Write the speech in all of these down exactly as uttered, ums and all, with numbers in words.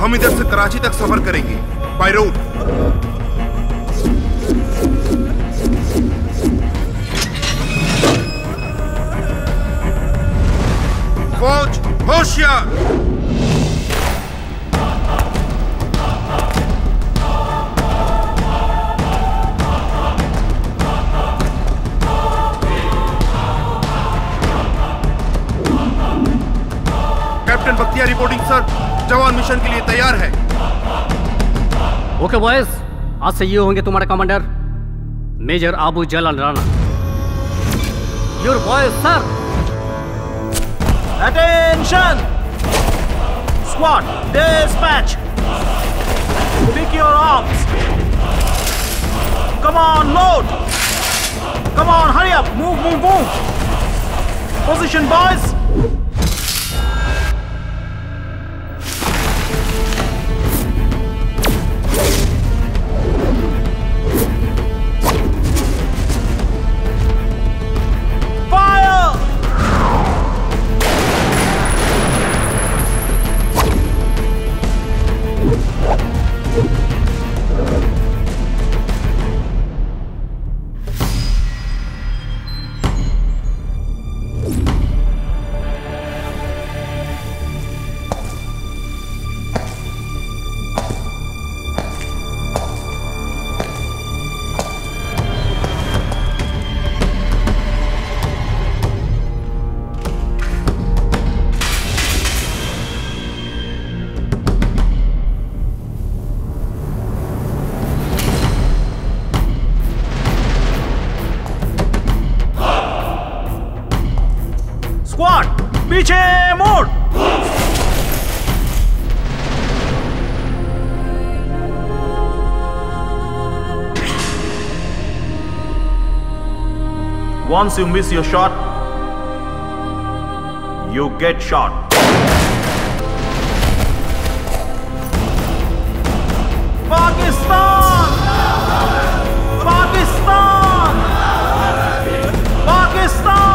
हम इधर से कराची तक सफर करेंगे बाय रोड। फौज होशियार। कैप्टन बख्तियार रिपोर्टिंग सर, जवान मिशन के लिए तैयार है। ओके बॉयज, आज से ये होंगे तुम्हारे commander major Abu Jalal Rana. Your boys sir. Attention! Squad, dispatch! Pick your arms! Come on, load! Come on, hurry up! Move, move, move! Position, boys! पीछे मोड़। Once you miss your shot, you get shot. Pakistan! Pakistan! Pakistan!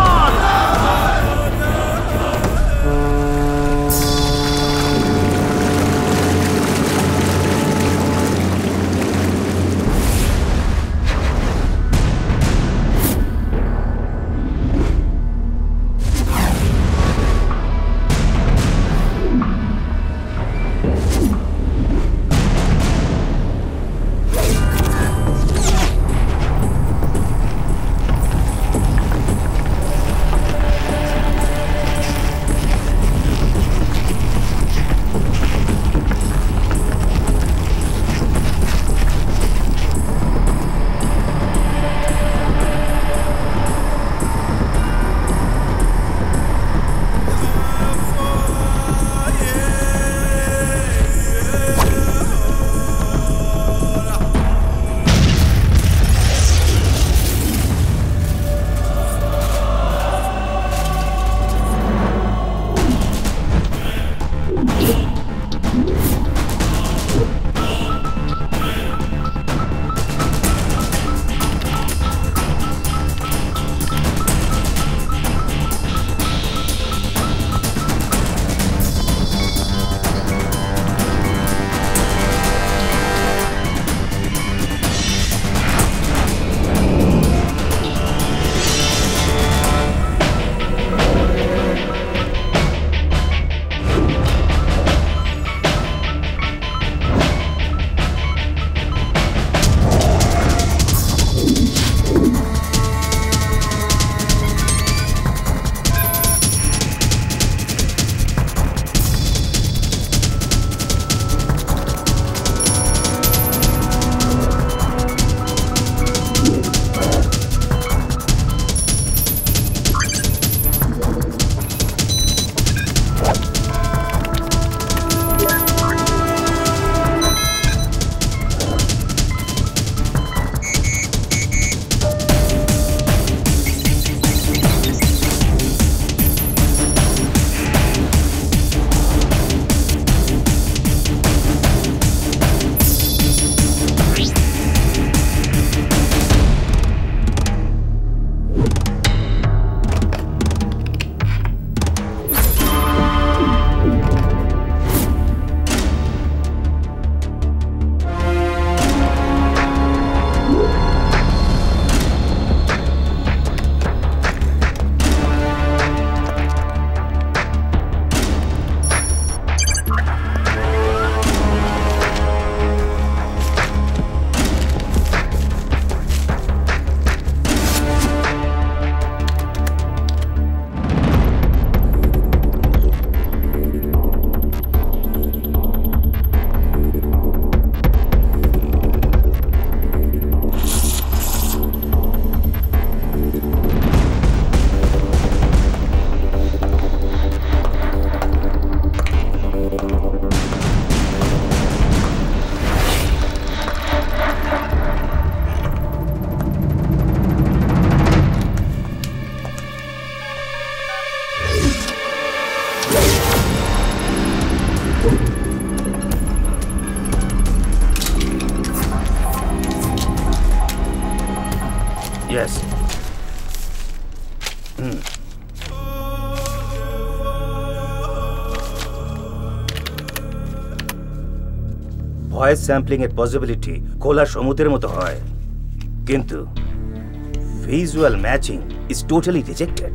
Voice sampling এর possibility খোলা সমুদ্রের মতো হয়, কিন্তু visual matching is totally rejected.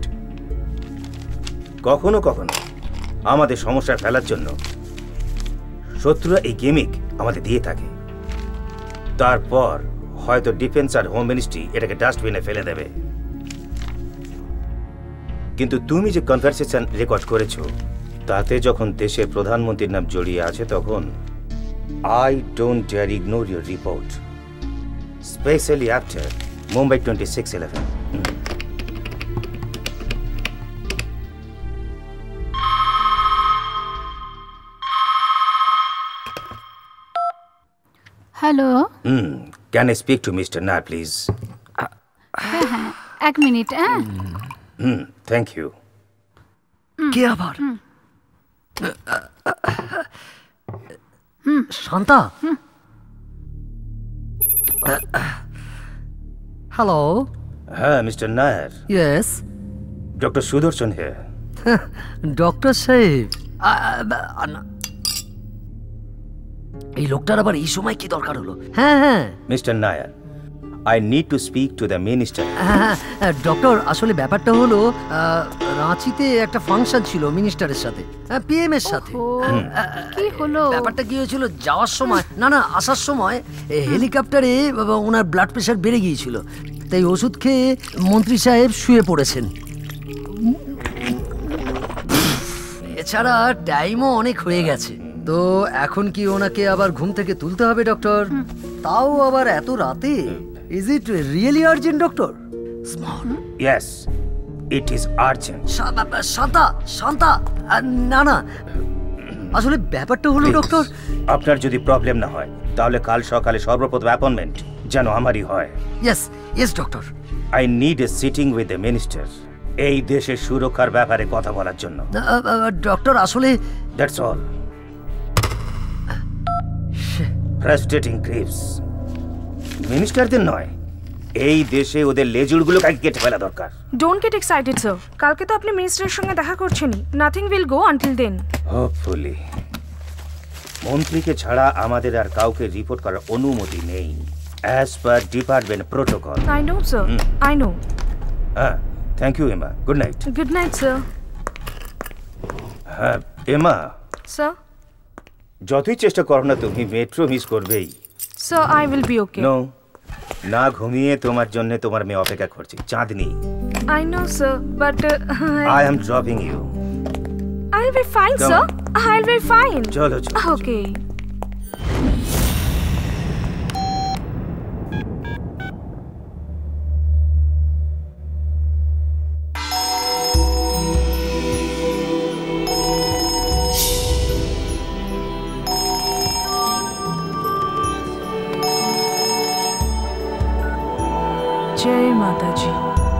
কখনো কখনো আমাদের সমস্যায় ফেলার জন্য শত্রুরা এই গেমিক আমাদের দিয়ে থাকে, তারপর হয়তো ডিফেন্স আর হোম মিনিস্ট্রি এটাকে ডাস্টবিনে ফেলে দেবে। কিন্তু তুমি যে কনভারসেশন রেকর্ড করেছো তাতে যখন দেশের প্রধানমন্ত্রীর নাম জড়িয়ে আছে তখন I don't dare ignore your report, specially after Mumbai twenty six eleven. Hello. Hmm, can I speak to mister Nair please? হ্যাঁ হ্যাঁ, এক মিনিট। হ্যাঁ হুম, থ্যাংক ইউ। কে আবার? শান্তা? হ্যালো। হ্যাঁ mister Nair. Yes. Doctor Sudarshan here. Doctor সাহেব, এই লোকটার আবার এই সময় কি দরকার হলো? হ্যাঁ হ্যাঁ mister Nair, I need to speak to the minister. Doctor, আসলে ব্যাপারটা হলো রাঁচিতে একটা ফাংশন ছিল মিনিস্টারের সাথে, পিএম এর সাথে। কি হলো? ব্যাপারটা কি হয়েছিল, যাওয়ার সময় না না আসার সময় হেলিকপ্টারে ওনার ব্লাড প্রেশার বেড়ে গিয়েছিল, তাই ওষুধ খেয়ে মন্ত্রী সাহেব শুয়ে পড়েছেন। এছাড়া টাইমও অনেক হয়ে গেছে, তো এখন কি ওনাকে আবার ঘুম থেকে তুলতে হবে ডক্টর? তাও আবার এত রাতে? Is it really urgent, doctor? Small. Yes, it is urgent. Shanta, Shanta, না না, আসলে ব্যাপারটা হলো ডক্টর, আপনার যদি প্রবলেম না হয় তাহলে কাল সকালে সর্বপ্রথম অ্যাপয়েন্টমেন্ট যেন আমারই হয়। Yes, yes, doctor. I need a sitting with the minister. এই দেশের সুরক্ষার ব্যাপারে কথা বলার জন্য। ডক্টর, আসলে That's all. Frustrating griefs. মিনিস্টারদের নয়, এই দেশে ওদের লেজুড়গুলো কাকে কেটে ফেলা দরকার। ডোন্ট গেট এক্সাইটেড স্যার, কালকে তো আপনি মিনিস্টারের সঙ্গে দেখা করছেনই, nothing will go until then. Hopefully. মন্ত্রীকে ছাড়া আমাদের আর কাউকে রিপোর্ট করার অনুমতি নেই, as per department protocol. I know sir, I know. হ্যাঁ, thank you Emma, good night. Good night sir. হ্যাঁ এমা। স্যার? যতই চেষ্টা করো না তুমি মেট্রো মিস করবেই। Sir, I will be okay. No, না ঘুমিয়ে তোমার জন্য তোমার মেয়ে অপেক্ষা করছে, Chandni. I know sir, but I M dropping you. I will be fine sir, I will be fine. চলো চলো। ওকে। जय माता जी।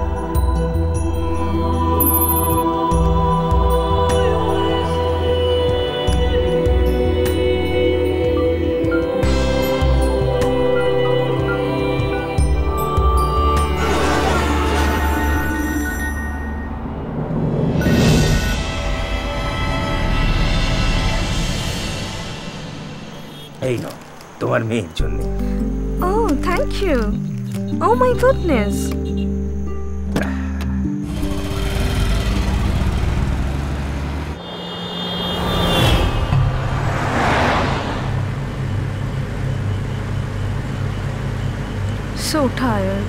এই নাও তোমার মেয়ের জন্য। Oh, thank you. Oh my goodness. So tired.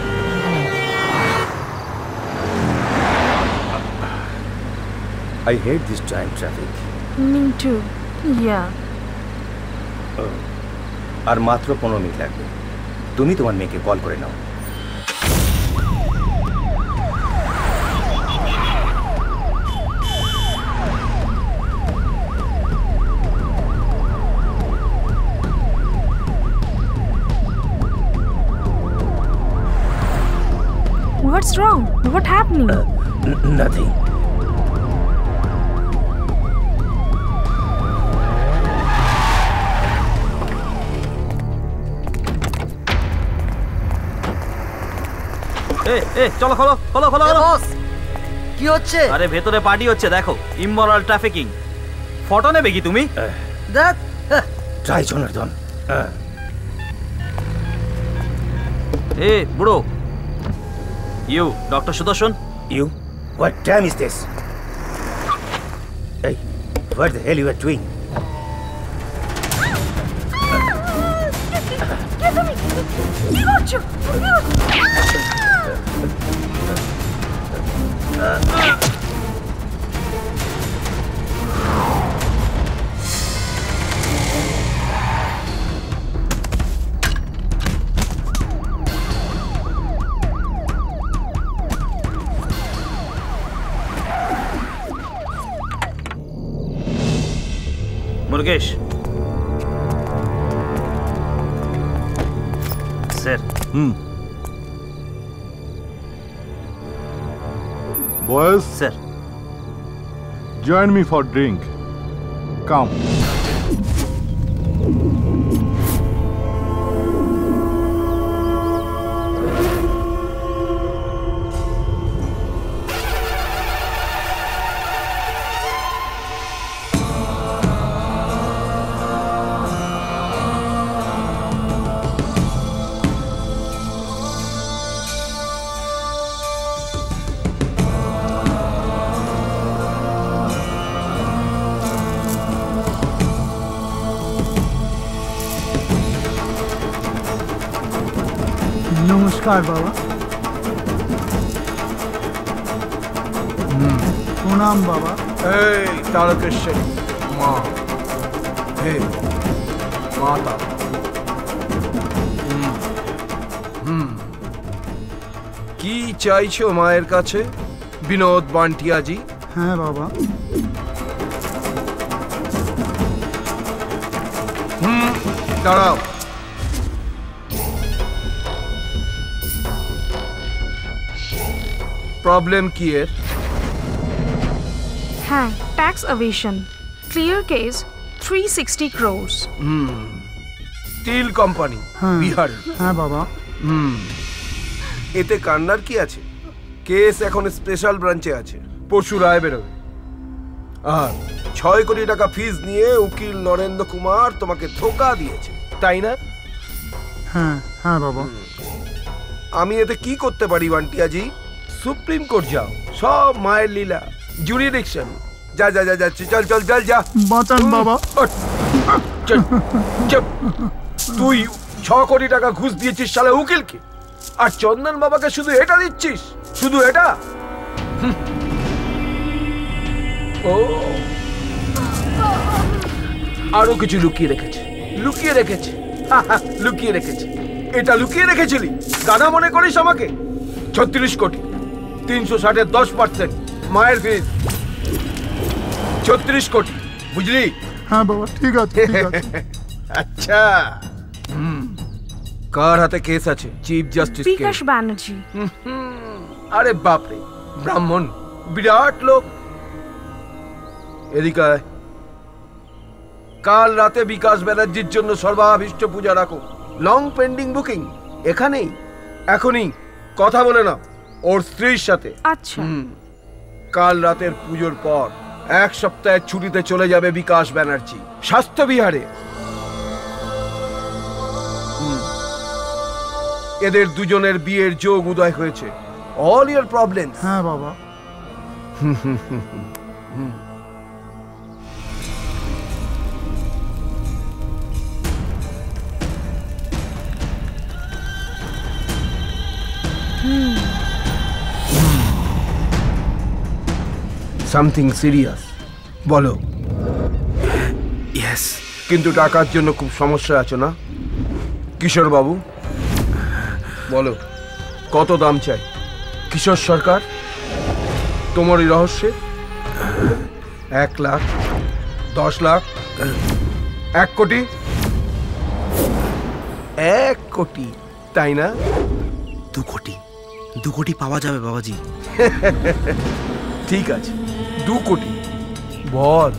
I hate this time traffic. Me too. Yeah. আর মাত্র পনেরো মিনিট লাগবে, তুমি তোমার মেয়েকে কল করে নাও। What's wrong? What happening? Uh, nothing. চলো খোলো খোলো খোলো বস, কি হচ্ছে? আরে ভেতরে পার্টি হচ্ছে, দেখো। ইমমরাল ট্রাফিকিং। ফটো নেবে কি তুমি? দেখ। Try Janardan, Hey, bro. You, Doctor Sudarshan? You? What time is this? Hey, what the hell you are doing? কি করছো? Murugesh. Sir. Hmm. Boys, Sir. join me for drink. Come. নমস্কার বাবা। প্রণাম বাবা। এই তারকেশ্বরী মা, হে মাতা। হুম হুম কি চাইছো মায়ের কাছে বিনোদ বান্টিয়াজি? হ্যাঁ বাবা। হুম দাঁড়াও। প্রবলেম কি এর? হ্যাঁ, tax evasion, clear case three sixty crores. Hmm steel company Bihar. হ্যাঁ বাবা। হুম এতে কান্নার কি আছে? কেস এখন স্পেশাল ব্রাঞ্চে আছে, পরশু রায় বেরোবে। আর ছয় কোটি টাকা ফিস নিয়ে উকিল নরেন্দ্র কুমার তোমাকে ধোকা দিয়েছে, তাই না? হ্যাঁ হ্যাঁ বাবা। আমি এতে কি করতে পারি বান্টিয়াজি? সুপ্রিম কোর্ট যাও, সব মায়ের লীলা, জুরিডিকশন। যা যা যা যাচ্ছে, চল চল চল যা। বাঁচান বাবা। চল চল। তুই ছ কোটি টাকা ঘুষ দিয়েছিস শালা উকিলকে, আর চন্দন বাবাকে শুধু এটা দিচ্ছিস, শুধু এটা। ও আরো কিছু লুকিয়ে রেখেছে, লুকিয়ে রেখেছে, লুকিয়ে রেখেছে। এটা লুকিয়ে রেখেছিলি? গাধা মনে করিস আমাকে? ছত্রিশ কোটি, তিনশো ষাটের দশ পার্সেন্ট মায়ের ফিস, ছত্রিশ কোটি, বুঝলি? হ্যাঁ বাবা, ঠিক আছে ঠিক আছে। আচ্ছা, হুম কার হাতে কেস আছে? Chief justice Bikash Banerjee. আরে বাপরে, ব্রাহ্মণ, বিরাট লোক। এদিকে কাল রাতে বিকাশ ব্যানার্জির জন্য সর্বাভীষ্ট পূজা রাখো। লং পেন্ডিং বুকিং এখানেই, এখনই কথা বলে নাও ওর স্ত্রীর সাথে। আচ্ছা। কাল রাতের পুজোর পর এক সপ্তাহের ছুটিতে চলে যাবে বিকাশ ব্যানার্জি স্বাস্থ্য বিহারে। এদের দুজনের বিয়ের যোগ উদয় হয়েছে। All year problem. হ্যাঁ বাবা। সামথিং সিরিয়াস বলো। ইয়েস। কিন্তু টাকার জন্য খুব সমস্যা আছে না কিশোর বাবু? বলো কত দাম চাই? কিশোর সরকার তোমার এই রহস্যে? এক লাখ, দশ লাখ, এক কোটি? এক কোটি, তাই না? দু কোটি, দু কোটি পাওয়া যাবে বাবাজি। ঠিক আছে, দু কোটি বল।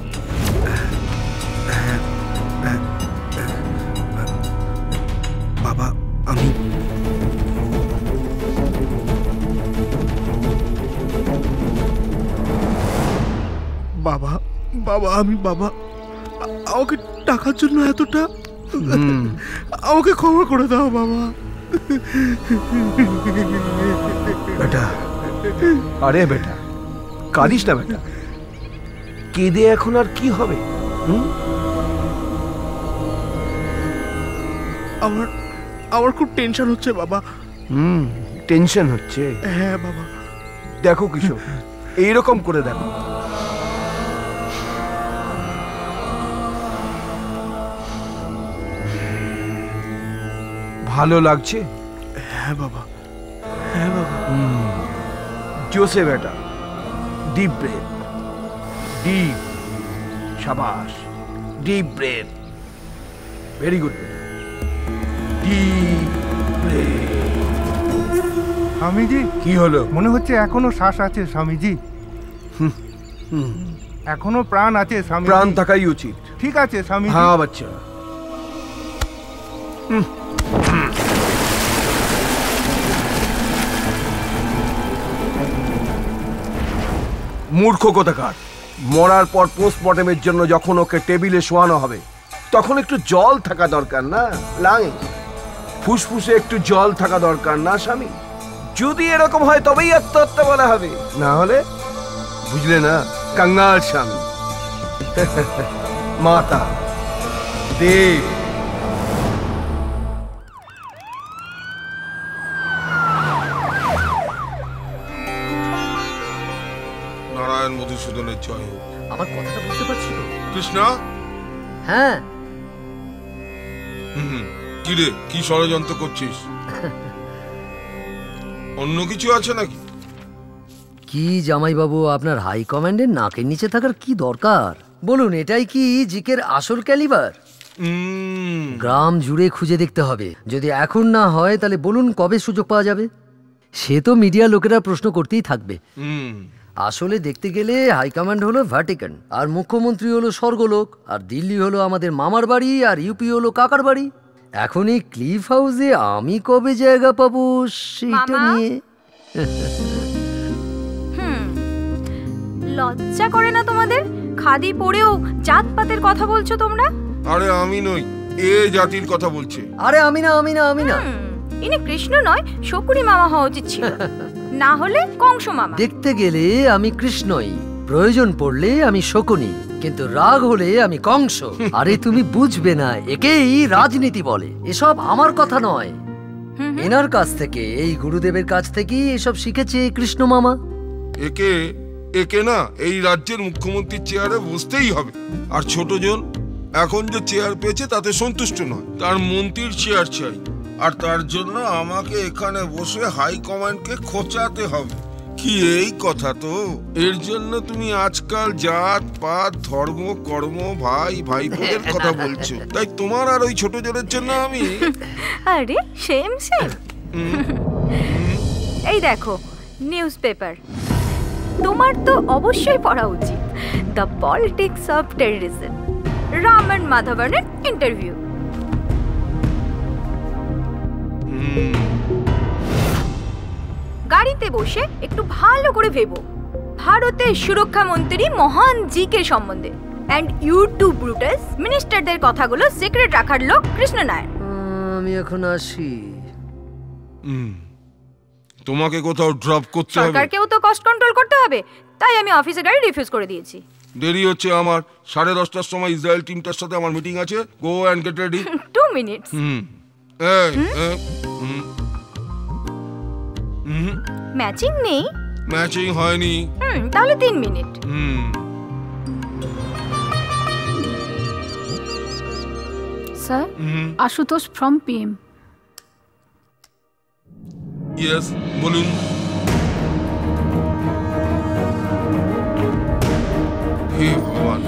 বাবা আমি বাবা বাবা আমি বাবা আমাকে টাকার জন্য এতটা আমাকে ক্ষমা করে দাও বাবা। বেটা, আরে বেটা কাঁদিস না বেটা, কেঁদে এখন আর কি হবে? আমার আমার খুব টেনশন হচ্ছে বাবা। হুম, টেনশন হচ্ছে? হ্যাঁ বাবা। দেখো কিশোর, এইরকম করে দেখো। ভালো লাগছে? হ্যাঁ বাবা, হ্যাঁ বাবা। জোসে বেটা, ডিপ ব্রেথ, ডিপ, শাবাশ, deep breath, very good, deep breath. Swamiji, কি হলো? মনে হচ্ছে এখনো শ্বাস আছে স্বামীজি। এখনো প্রাণ আছে স্বামী। প্রাণ থাকাই উচিত। ঠিক আছে স্বামী। হ্যাঁ বাচ্চা। মূর্খ কোথাকার, মরার পর পোস্টমর্টমের জন্য যখন ওকে টেবিলে শোয়ানো হবে তখন একটু জল থাকা দরকার না? লাঙে ফুসফুসে একটু জল থাকা দরকার না স্বামী? যদি এরকম হয় তবেই আত্মহত্যা বলা হবে, না হলে বুঝলে না, কাঙ্গাল স্বামী। মাতা দেব। নারায়ণ মধুসূদনের জয় হোক। আমার কথাটা বুঝতে পারছো তো কৃষ্ণ? হ্যাঁ। হুম, কি রে, কি ষড়যন্ত্র করছিস? অন্য কিছু আছে নাকি? কি জামাইবাবু, আপনার হাই কমান্ডের নাকের নিচে থাকার কি দরকার? বলুন, এটাই কি জিকের আসল ক্যালিবার? গ্রাম জুড়ে খুঁজে দেখতে হবে। যদি এখন না হয় তাহলে বলুন কবে সুযোগ পাওয়া যাবে? সে তো মিডিয়া লোকেরা প্রশ্ন করতেই থাকবে। আসলে দেখতে গেলে হাইকমান্ড হলো ভ্যাটিকান, আর মুখ্যমন্ত্রী হলো স্বর্গলোক, আর দিল্লি হলো আমাদের মামার বাড়ি, আর ইউপি হলো কাকার বাড়ি। এখন এই ক্লিফ হাউসে আমি কবে জায়গা পাবো সেটা নিয়ে। হুম, লজ্জা করে না তোমাদের? খাদি পরেও জাতপাতের কথা বলছো তোমরা? আরে আমি নই, এ জাতির কথা বলছে। আরে আমি না, আমি না, আমি না। ইনি কৃষ্ণ নয়, শকুনি মামা হওয়া উচিত ছিল, না হলে কংস মামা। দেখতে গেলে আমি কৃষ্ণই, প্রয়োজন পড়লে আমি শকুনি, কিন্তু রাগ হলে আমি কংস। আরে তুমি বুঝবে না, একেই রাজনীতি বলে। এসব আমার কথা নয়, এনার কাছ থেকে, এই গুরুদেবের কাছ থেকেই এসব শিখেছে কৃষ্ণ মামা। একে একে না এই রাজ্যের মুখ্যমন্ত্রীর চেয়ারে বসতেই হবে। আর ছোটজন এখন যে চেয়ার পেয়েছে তাতে সন্তুষ্ট নয়, তার মন্ত্রীর চেয়ার চাই। আর তার জন্য আমাকে এখানে বসে হাই কমান্ডকে খোঁচাতে হবে। কি এই কথা? তো এর জন্য তুমি আজকাল জাত পাত ধর্ম কর্ম ভাই ভাইপোদের কথা বলছো, তাই তোমার আর ওই ছোট জনের জন্য আমি। আরে সেম সেম। এই দেখো নিউজ পেপার, তোমার তো অবশ্যই পড়া উচিত। The politics of terrorism, Raman মাধবনের ইন্টারভিউ। গাড়িতে বসে একটু ভালো করে ভেবো ভারতের সুরক্ষা মন্ত্রী মহান জিকে সম্বন্ধে। এন্ড ইউ টু ব্রুটাস মিনিস্টারদের কথাগুলো সিক্রেট রাখার লোক কৃষ্ণ নায়ার। আমি এখন আসি। তোমাকে কোথাও ড্রপ করতে হবে। সরকারকেও তো কস্ট কন্ট্রোল করতে হবে, তাই আমি অফিসে গাড়ি রিফিউজ করে দিয়েছি। দেরি হচ্ছে আমার, সাড়ে দশটার সময় ইসরায়েল টিমটার সাথে আমার মিটিং আছে। Go and get ready. Two minutes. হুম, এই হুম হুম ম্যাচিং নেই? ম্যাচিং হয়নি। হুম, তাহলে তিন মিনিট। হুম। Sir, Ashutosh from PM. Yes, বলুন। হে ভগবান।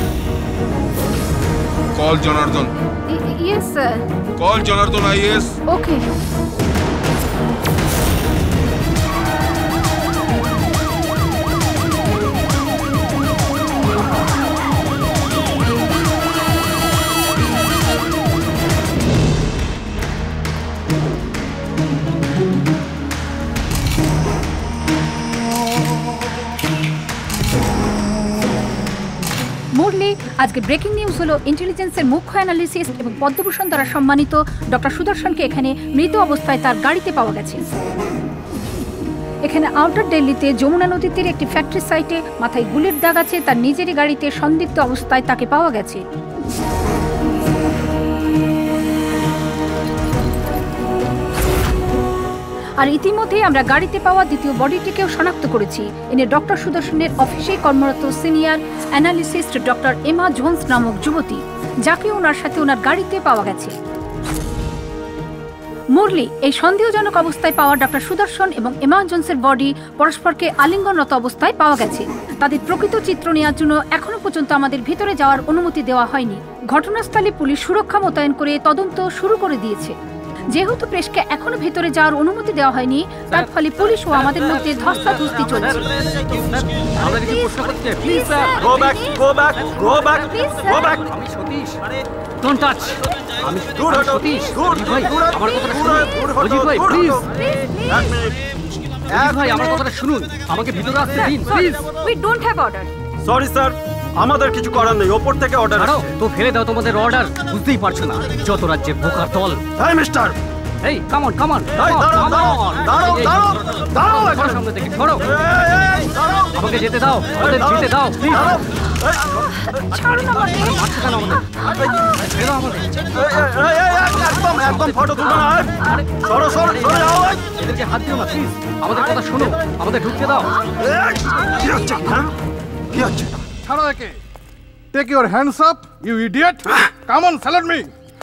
Call Janardan. Yes sir. Call Janardan IS. Okay. Murali, আজকে ব্রেকিং নিউজ হলো ইন্টেলিজেন্সের মুখ্য অ্যানালিসিস্ট এবং পদ্মভূষণ দ্বারা সম্মানিত ডক্টর সুদর্শনকে এখানে মৃত অবস্থায় তার গাড়িতে পাওয়া গেছে। এখানে আউটার দিল্লিতে যমুনা নদীর তীরে একটি ফ্যাক্টরি সাইটে মাথায় গুলির দাগ আছে। তার নিজেরই গাড়িতে সন্দিগ্ধ অবস্থায় তাকে পাওয়া গেছে। আর ইতিমধ্যেই আমরা গাড়িতে পাওয়া দ্বিতীয় বডিটিকেও শনাক্ত করেছি। এনে ডক্টর সুদর্শনের অফিসে কর্মরত senior analyst doctor Emma Jones নামক যুবতী, যাকে ওনার সাথে ওনার গাড়িতে পাওয়া গেছে। মুরলি, এই সন্দেহজনক অবস্থায় পাওয়া ডক্টর সুদর্শন এবং এমা জোন্সের বডি পরস্পরকে আলিঙ্গনরত অবস্থায় পাওয়া গেছে। তাদের প্রকৃত চিত্র নেওয়ার জন্য এখনো পর্যন্ত আমাদের ভিতরে যাওয়ার অনুমতি দেওয়া হয়নি। ঘটনাস্থলে পুলিশ সুরক্ষা মোতায়েন করে তদন্ত শুরু করে দিয়েছে। যেহেতু প্রেসকে এখনো ভেতরে যাওয়ার অনুমতি দেওয়া হয়নি, তার ফলে পুলিশ ও আমাদের মধ্যে ধস্তাধস্তি চলছে। সরি স্যার, আমাদের কিছু করার নেই, ওপর থেকে অর্ডার আসছে। তো ফেলে দাও তোমাদের অর্ডার, বুঝতেই পারছো না যত রাজ্যের বোকার দল। এই মিস্টার, এই কাম অন কাম অন, এই দাঁড়াও দাঁড়াও দাঁড়াও দাঁড়াও দাঁড়াও, সরো সামনে থেকে সরো। আমাকে যেতে দাও, আমাদের যেতে দাও প্লিজ। ছাড়ো না আমাকে। মারছো কেন আমাদের? ছেড়ে দাও আমাদের। একদম একদম ফটো তুলবে না। সরো সরো সরে যাও। এদেরকে হাত দিও না প্লিজ, আমাদের কথা শোনো, আমাদের ঢুকতে দাও। কি হচ্ছে? কি হচ্ছে? ছাড়ো একে। Take your hands up, you idiot! Come on, salute me.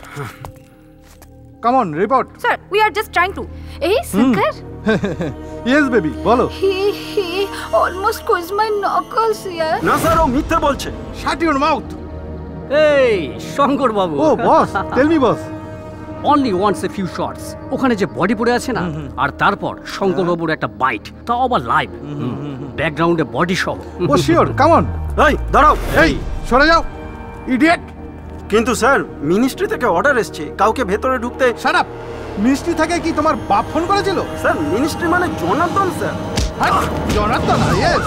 Come on, report. Sir, we are just trying to. Hey, Shankar. Yes, baby. বলো। He he almost squeezed my knuckles here. না স্যার, ও মিথ্যে বলছে। Shut your mouth. এই শঙ্কর বাবু। Oh, boss. Tell me, boss. Only wants a few shots. ওখানে যে body পড়ে আছে না, আর তারপর শঙ্কর বাবুর একটা বাইট, তাও আবার লাইভ, ব্যাকগ্রাউন্ডে বডি সহ। Oh, sure. Come on. এই দাঁড়াও। এই সরে যাও, ইডিয়েট। কিন্তু স্যার, মিনিস্ট্রি থেকে অর্ডার এসেছে কাউকে ভেতরে ঢুকতে। Shut up. মিনিস্ট্রি থেকে কি তোমার বাপ ফোন করেছিল? স্যার, মিনিস্ট্রি মানে জনার্দন স্যার। হ্যাঁ, জনার্দন, ইয়েস।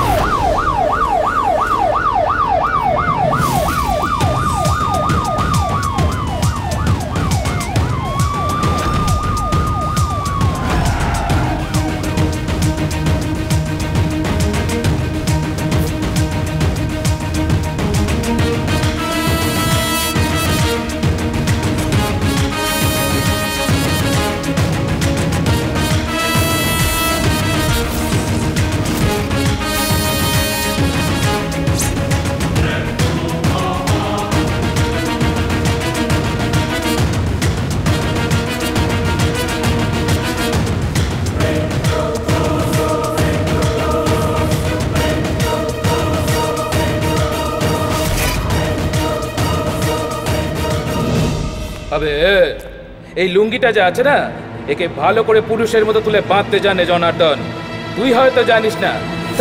আবে এই লুঙ্গিটা যা আছে না, একে ভালো করে পুরুষের মতো তুলে বাঁধতে জানে জনার্দন, তুই হয়তো জানিস না।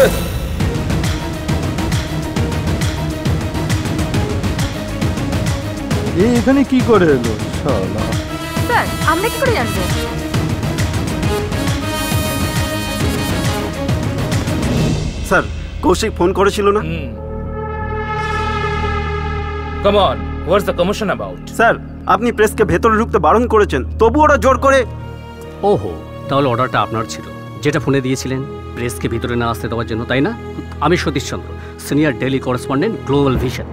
এই এখানে কি করে এলো শালা? স্যার, আমরা কি করে জানবো? স্যার, কৌশিক ফোন করেছিল না? Come on, what's the commission about? Sir, আপনি প্রেসকে ভেতরে ঢুকতে বারণ করেছেন, তবু ওরা জোর করে। ওহো, তাহলে অর্ডারটা আপনার ছিল, যেটা ফোনে দিয়েছিলেন প্রেসকে ভিতরে না আসতে দেওয়ার জন্য, তাই না? আমি Satish Chandra, senior daily correspondent, global vision.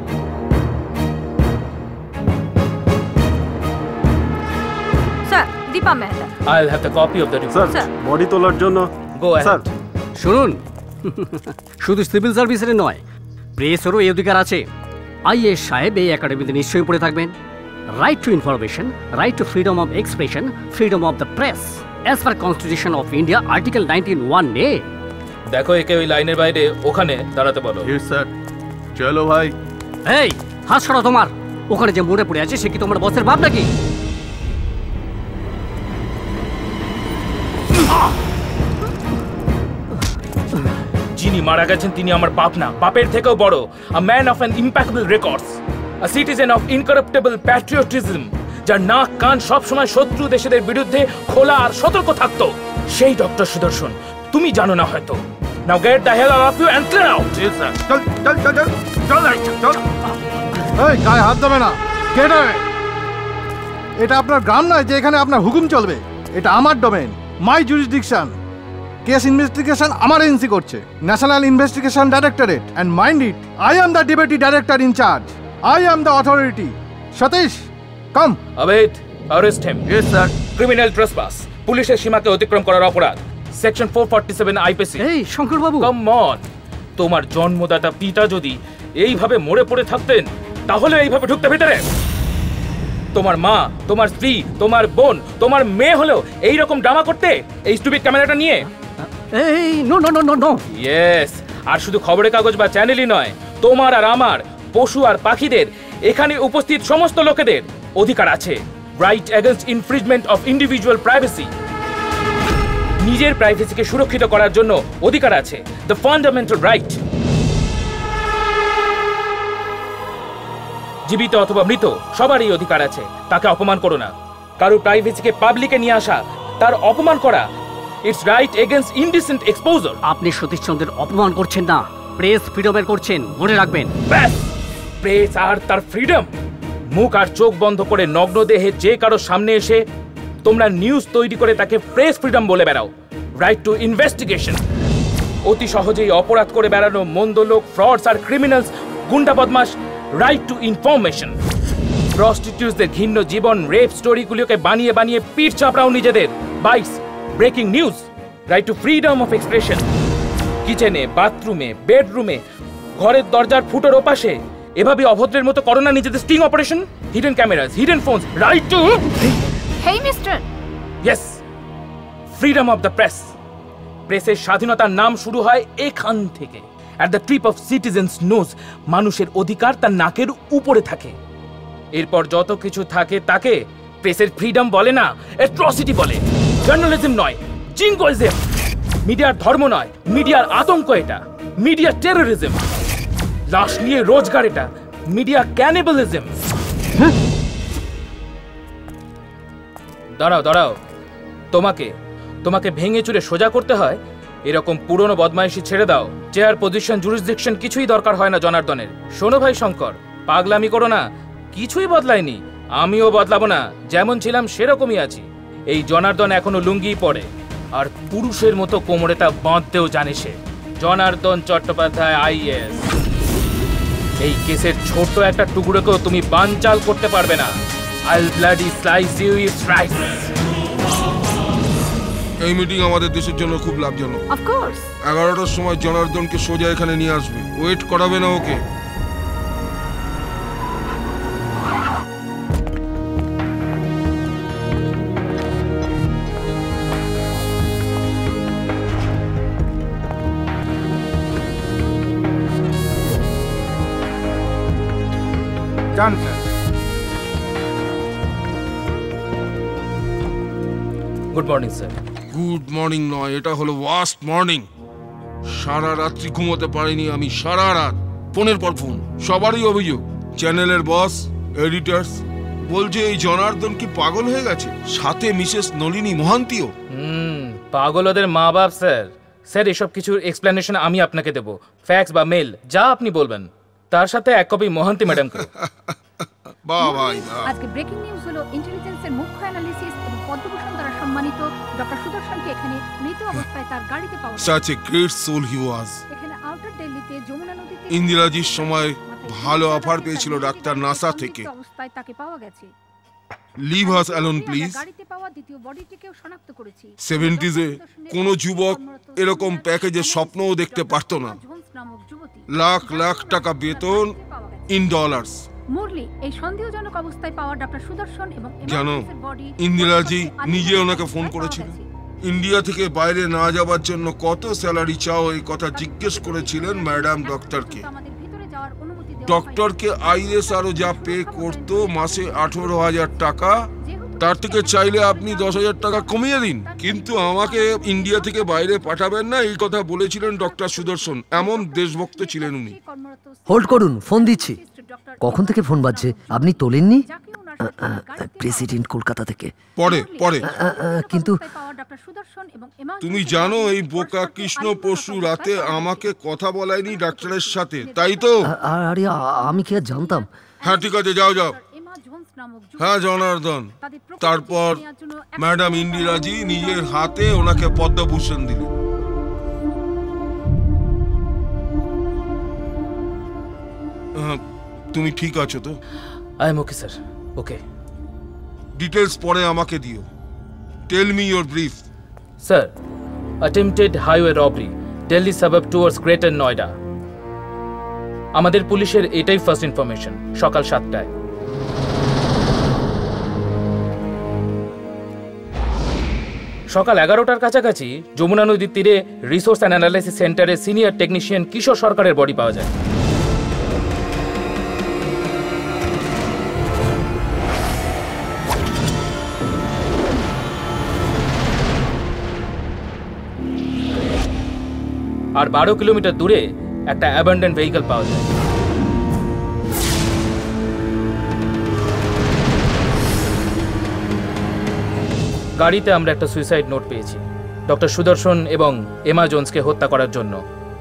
Sir, Deepa Mehta. I'll have the copy of the report. Sir, body তোলার জন্য। Go ahead. স্যার, শুনুন, শুধু সিভিল সার্ভিসের নয়, প্রেসেরও এই অধিকার আছে। আইএস সাহেব এই একাডেমিতে নিশ্চয়ই পড়ে থাকবেন। Right to information, right to freedom of expression, freedom of the press, as per constitution of India, article nineteen one A. দেখো, একে ওই লাইনের বাইরে ওখানে দাঁড়াতে বলো। জি স্যার। চলো ভাই। এই হাত সরাও তোমার। ওখানে যে মরে পড়ে আছে সে কি তোমার বসের বাপ নাকি? যিনি মারা গেছেন তিনি আমার বাপ না, বাপের থেকেও বড়। A man of an impeccable records, a citizen of incorruptible patriotism, যার নাক কান সবসময় শত্রু দেশেদের বিরুদ্ধে খোলা আর সতর্ক থাকতো, সেই ডক্টর সুদর্শন। তুমি জানো না হয়তো। Now get the hell out of you and clear out. চল চল চল চল চল চল এই গায়ে হাত দেবে না, গেট আওয়ে। এটা আপনার গ্রাম নয় যে এখানে আপনার হুকুম চলবে। এটা আমার domain, my jurisdiction. Case investigation আমার এজেন্সি করছে, national investigation directorate. And mind it, I am the deputy director in charge. I am the authority. Satish, come. Abed, arrest him. Yes sir. Criminal trespass, পুলিশের সীমাকে অতিক্রম করার অপরাধ, section four forty seven IPC. এই শঙ্কর বাবু, come on. তোমার জন্মদাতা পিতা যদি এইভাবে মরে পড়ে থাকতেন তাহলে এইভাবে ঢুকতে ভিতরে? তোমার মা, তোমার স্ত্রী, তোমার বোন, তোমার মেয়ে হলেও এই রকম ড্রামা করতে এই স্টুপিড ক্যামেরাটা নিয়ে? এই no no no no no. Yes, আর শুধু খবরের কাগজ বা চ্যানেলই নয়, তোমার আর আমার, পশু আর পাখিদের, এখানে উপস্থিত সমস্ত লোকেদের অধিকার আছে। Right against infringement of individual privacy. নিজের প্রাইভেসিকে সুরক্ষিত করার জন্য অধিকার আছে, দ্য ফান্ডামেন্টাল রাইট। জীবিত অথবা মৃত সবারই অধিকার আছে, তাকে অপমান করো না। কারো প্রাইভেসিকে পাবলিকে নিয়ে আসা, তার অপমান করা, it's right against indecent exposure. আপনি সতীশ চন্দ্রের অপমান করছেন না, প্রেস ফ্রিডমের করছেন, মনে রাখবেন। ব্যাস, প্রেস আর তার ফ্রিডম। মুখ আর চোখ বন্ধ করে নগ্ন দেহে যে কারো সামনে এসে তোমরা নিউজ তৈরি করে তাকে প্রেস ফ্রিডম বলে বেড়াও। Right to investigation. অতি সহজেই অপরাধ করে বেড়ানো মন্দ লোক, ফ্রডস আর ক্রিমিনালস, গুন্ডা বদমাশ, রাইট টু ইনফরমেশন। প্রস্টিটিউটসদের ঘৃণ্য জীবন, রেপ স্টোরিগুলোকে বানিয়ে বানিয়ে পিঠ চাপড়াও নিজেদের। Bites, breaking news. Right to freedom of expression. কিচেনে, বাথরুমে, বেডরুমে, ঘরের দরজার ফুটোর ওপাশে এভাবে অভদ্রের মতো করো না নিজেদের sting operation. Hidden cameras, hidden phones, right to hey mister. Yes, freedom of the press. প্রেসের স্বাধীনতার নাম শুরু হয় এখান থেকে। At the tip of citizens nose, মানুষের অধিকার তার নাকের উপরে থাকে। এরপর যত কিছু থাকে তাকে প্রেসের ফ্রিডম বলে না, অ্যাট্রসিটি বলে। জার্নালিজম নয়, জিঙ্গোইজম। মিডিয়ার ধর্ম নয়, মিডিয়ার আতঙ্ক এটা। Media terrorism. লাশ নিয়ে রোজগার এটা, মিডিয়া ক্যানিবালিজম। দাঁড়াও দাঁড়াও, তোমাকে তোমাকে ভেঙে চুরে সোজা করতে হয় এরকম পুরনো বদমাইশি ছেড়ে দাও। চেয়ার, পজিশন, জুরিসডিকশন কিছুই দরকার হয় না জনার্দনের। শোনো ভাই শঙ্কর, পাগলামি করো না, কিছুই বদলায়নি, আমিও বদলাবো না, যেমন ছিলাম সেরকমই আছি। এই জনার্দন এখনো লুঙ্গি পরে, আর পুরুষের মতো কোমরে তা বাঁধতেও জানে সে। জনার্দন চট্টোপাধ্যায় আইএএস। এই কেসের ছোট্ট একটা টুকরোকেও তুমি বানচাল করতে পারবে না। I'll bloody slice you, it's right. এই মিটিং আমাদের দেশের জন্য খুব লাভজনক। Of course. এগারোটার সময় জনার্দনকে সোজা এখানে নিয়ে আসবে। ওয়েট করাবে না ওকে। যান sir. Good morning sir. Good morning নয়, এটা হলো ওয়াস্ট মর্নিং। সারা রাত্রি ঘুমোতে পারিনি আমি, সারা রাত ফোনের পর ফোন। সবারই অভিযোগ, চ্যানেলের বস, এডিটার্স বলছে এই জনার্দন কি পাগল হয়ে গেছে, সাথে মিসেস নলিনী মহান্তিও। হুম, পাগল ওদের মা বাপ স্যার। স্যার এসব কিছুর এক্সপ্লেনেশন আমি আপনাকে দেবো, ফ্যাক্স বা মেল যা আপনি বলবেন, তার সাথে এক কপি মহান্তি ম্যাডামকে। বাহ ভাই। আজকে ব্রেকিং নিউজ হলো ইন্টেলিজেন্সের মুখ্য অ্যানালিসিস এবং পদ্মভূষণ দ্বারা সম্মানিত ডক্টর সুদর্শনকে এখানে মৃত অবস্থায় তার গাড়িতে পাওয়া গেছে। Such a great soul he was. এখানে আউটার দিল্লিতে যমুনা নদীতে ইন্দিরাজির সময় ভালো অফার পেয়েছিল ডাক্তার নাসা থেকে। অবস্থায় তাকে পাওয়া গেছে। Leave us alone please. গাড়িতে পাওয়া দ্বিতীয় বডিটিকেও শনাক্ত করেছি। সেভেন্টিজে কোনো যুবক এরকম প্যাকেজের স্বপ্নও দেখতে পারতো না। লাখ লাখ টাকা বেতন ইন ডলার্স। মুরলি এই সন্দেহজনক অবস্থায় পাওয়া ডক্টর সুদর্শন এবং জানো, ইন্দিরাজি নিজে ওনাকে ফোন করেছিলেন। ইন্ডিয়া থেকে বাইরে না যাওয়ার জন্য কত স্যালারি চাও এই কথা জিজ্ঞেস করেছিলেন ম্যাডাম ডক্টরকে। ডক্টরকে আইএস আরো যা পে করতো মাসে আঠেরো হাজার টাকা, তার থেকে চাইলে আপনি দশ হাজার টাকা কমিয়ে দিন, কিন্তু আমাকে ইন্ডিয়া থেকে বাইরে পাঠাবেন না এই কথা বলেছিলেন ডক্টর সুদর্শন। এমন দেশভক্ত ছিলেন উনি। হোল্ড করুন, ফোন দিচ্ছি। কখন থেকে ফোন বাজছে, আপনি তোলেননি? প্রেসিডেন্ট কলকাতা থেকে। পরে পরে কিন্তু তুমি জানো এই বোকা কৃষ্ণ পরশু রাতে আমাকে কথা বলায়নি ডাক্তারের সাথে, তাই তো? আরে আমি কি আর জানতাম? হ্যাঁ ঠিক আছে, যাও যাও। হ্যাঁ জনার্দন, তারপর ম্যাডাম ইন্দিরাজি নিজের হাতে ওনাকে পদ্মভূষণ দিলেন। তুমি ঠিক আছো তো? I am okay sir, okay. Details পরে আমাকে দিও। Tell me your brief. Sir, attempted highway robbery, Delhi suburb towards greater Noida. আমাদের পুলিশের এটাই ফার্স্ট ইনফরমেশন, সকাল সাতটায়। সকাল এগারোটার কাছাকাছি যমুনা নদীর তীরে রিসোর্স অ্যান্ড অ্যানালাইসিস সেন্টারের সিনিয়র টেকনিশিয়ান কিশোর সরকারের বডি পাওয়া যায়। আর বারো কিলোমিটার দূরে একটা অ্যাবান্ডেন্ট ভেহিকল পাওয়া যায়। গাড়িতে আমরা একটা সুইসাইড নোট পেয়েছি, ডক্টর সুদর্শন এবং এমা জোন্সকে হত্যা করার জন্য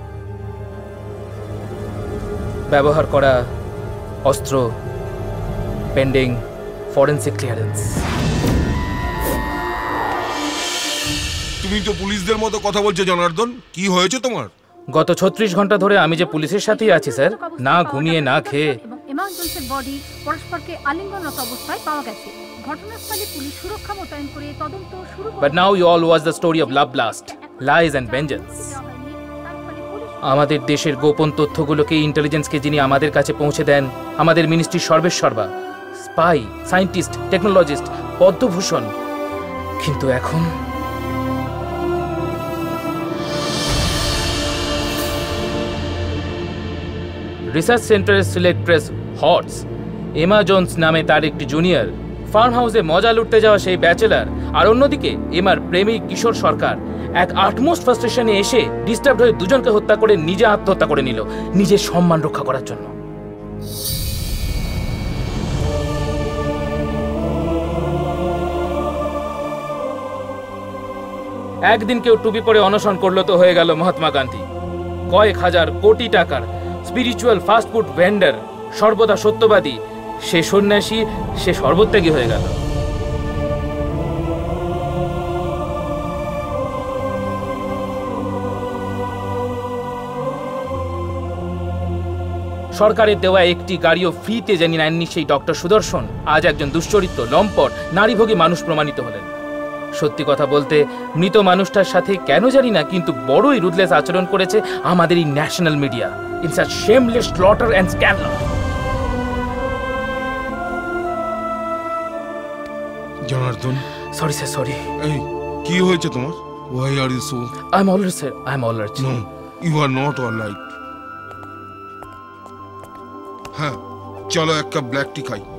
ব্যবহার করা অস্ত্র পেন্ডিং ফরেনসিক ক্লিয়ারেন্স। তুমি তো পুলিশদের মতো কথা বলছো জনার্দন, কি হয়েছে তোমার? গত ছত্রিশ ঘন্টা ধরে আমি যে পুলিশের সাথেই আছি স্যার, না ঘুমিয়ে না খেয়ে। এবং এমা জোন্সের বডি পরস্পরকে আলিঙ্গনরত অবস্থায় পাওয়া গেছে। ঘটনাস্থলে পুলিশ সুরক্ষা মোতায়েন করে তদন্ত শুরু করে। But now you all watch the story of love blast, lies and vengeance. আমাদের দেশের গোপন তথ্যগুলোকে ইন্টেলিজেন্সকে যিনি আমাদের কাছে পৌঁছে দেন, আমাদের মিনিস্ট্রির সর্বেসর্বা, স্পাই, সায়েন্টিস্ট, টেকনোলজিস্ট, পদ্মভূষণ। কিন্তু এখন রিসার্চ সেন্টারের সিলেক্ট প্রেস হটস এমা জোন্স নামে তার একটি জুনিয়র ফার্ম হাউসে মজা লুটতে যাওয়া সেই ব্যাচেলার, আর অন্যদিকে এমার প্রেমিক কিশোর সরকার এক আটমোস্ট ফার্স্টেশনে এসে ডিস্টার্ব হয়ে দুজনকে হত্যা করে নিজে আত্মহত্যা করে নিল নিজের সম্মান রক্ষা করার জন্য। একদিন কেউ টুপি পরে অনশন করলো তো হয়ে গেল মহাত্মা গান্ধী। কয়েক হাজার কোটি টাকার স্পিরিচুয়াল ফাস্টফুড ভেন্ডার, সর্বদা সত্যবাদী সে সন্ন্যাসী, সে সর্বত্যাগী হয়ে গেল। সরকারের দেওয়া একটি গাড়িও ফ্রিতে জানি নেননি সেই ডক্টর সুদর্শন আজ একজন দুশ্চরিত্র, লম্পট, নারীভোগী মানুষ প্রমাণিত হলেন। সত্যি কথা বলতে মৃত মানুষটার সাথে কেন জানি না কিন্তু বড়ই রুদলেস আচরণ করেছে আমাদের এই national media in such shameless slaughter and scandal. Janardan, sorry sir, sorry. এই কি হয়েছে তোমার? Why are you so? I am all right, sir. I am all right. No, you are not all right. হ্যাঁ, চলো এক কাপ ব্ল্যাক টি খাই।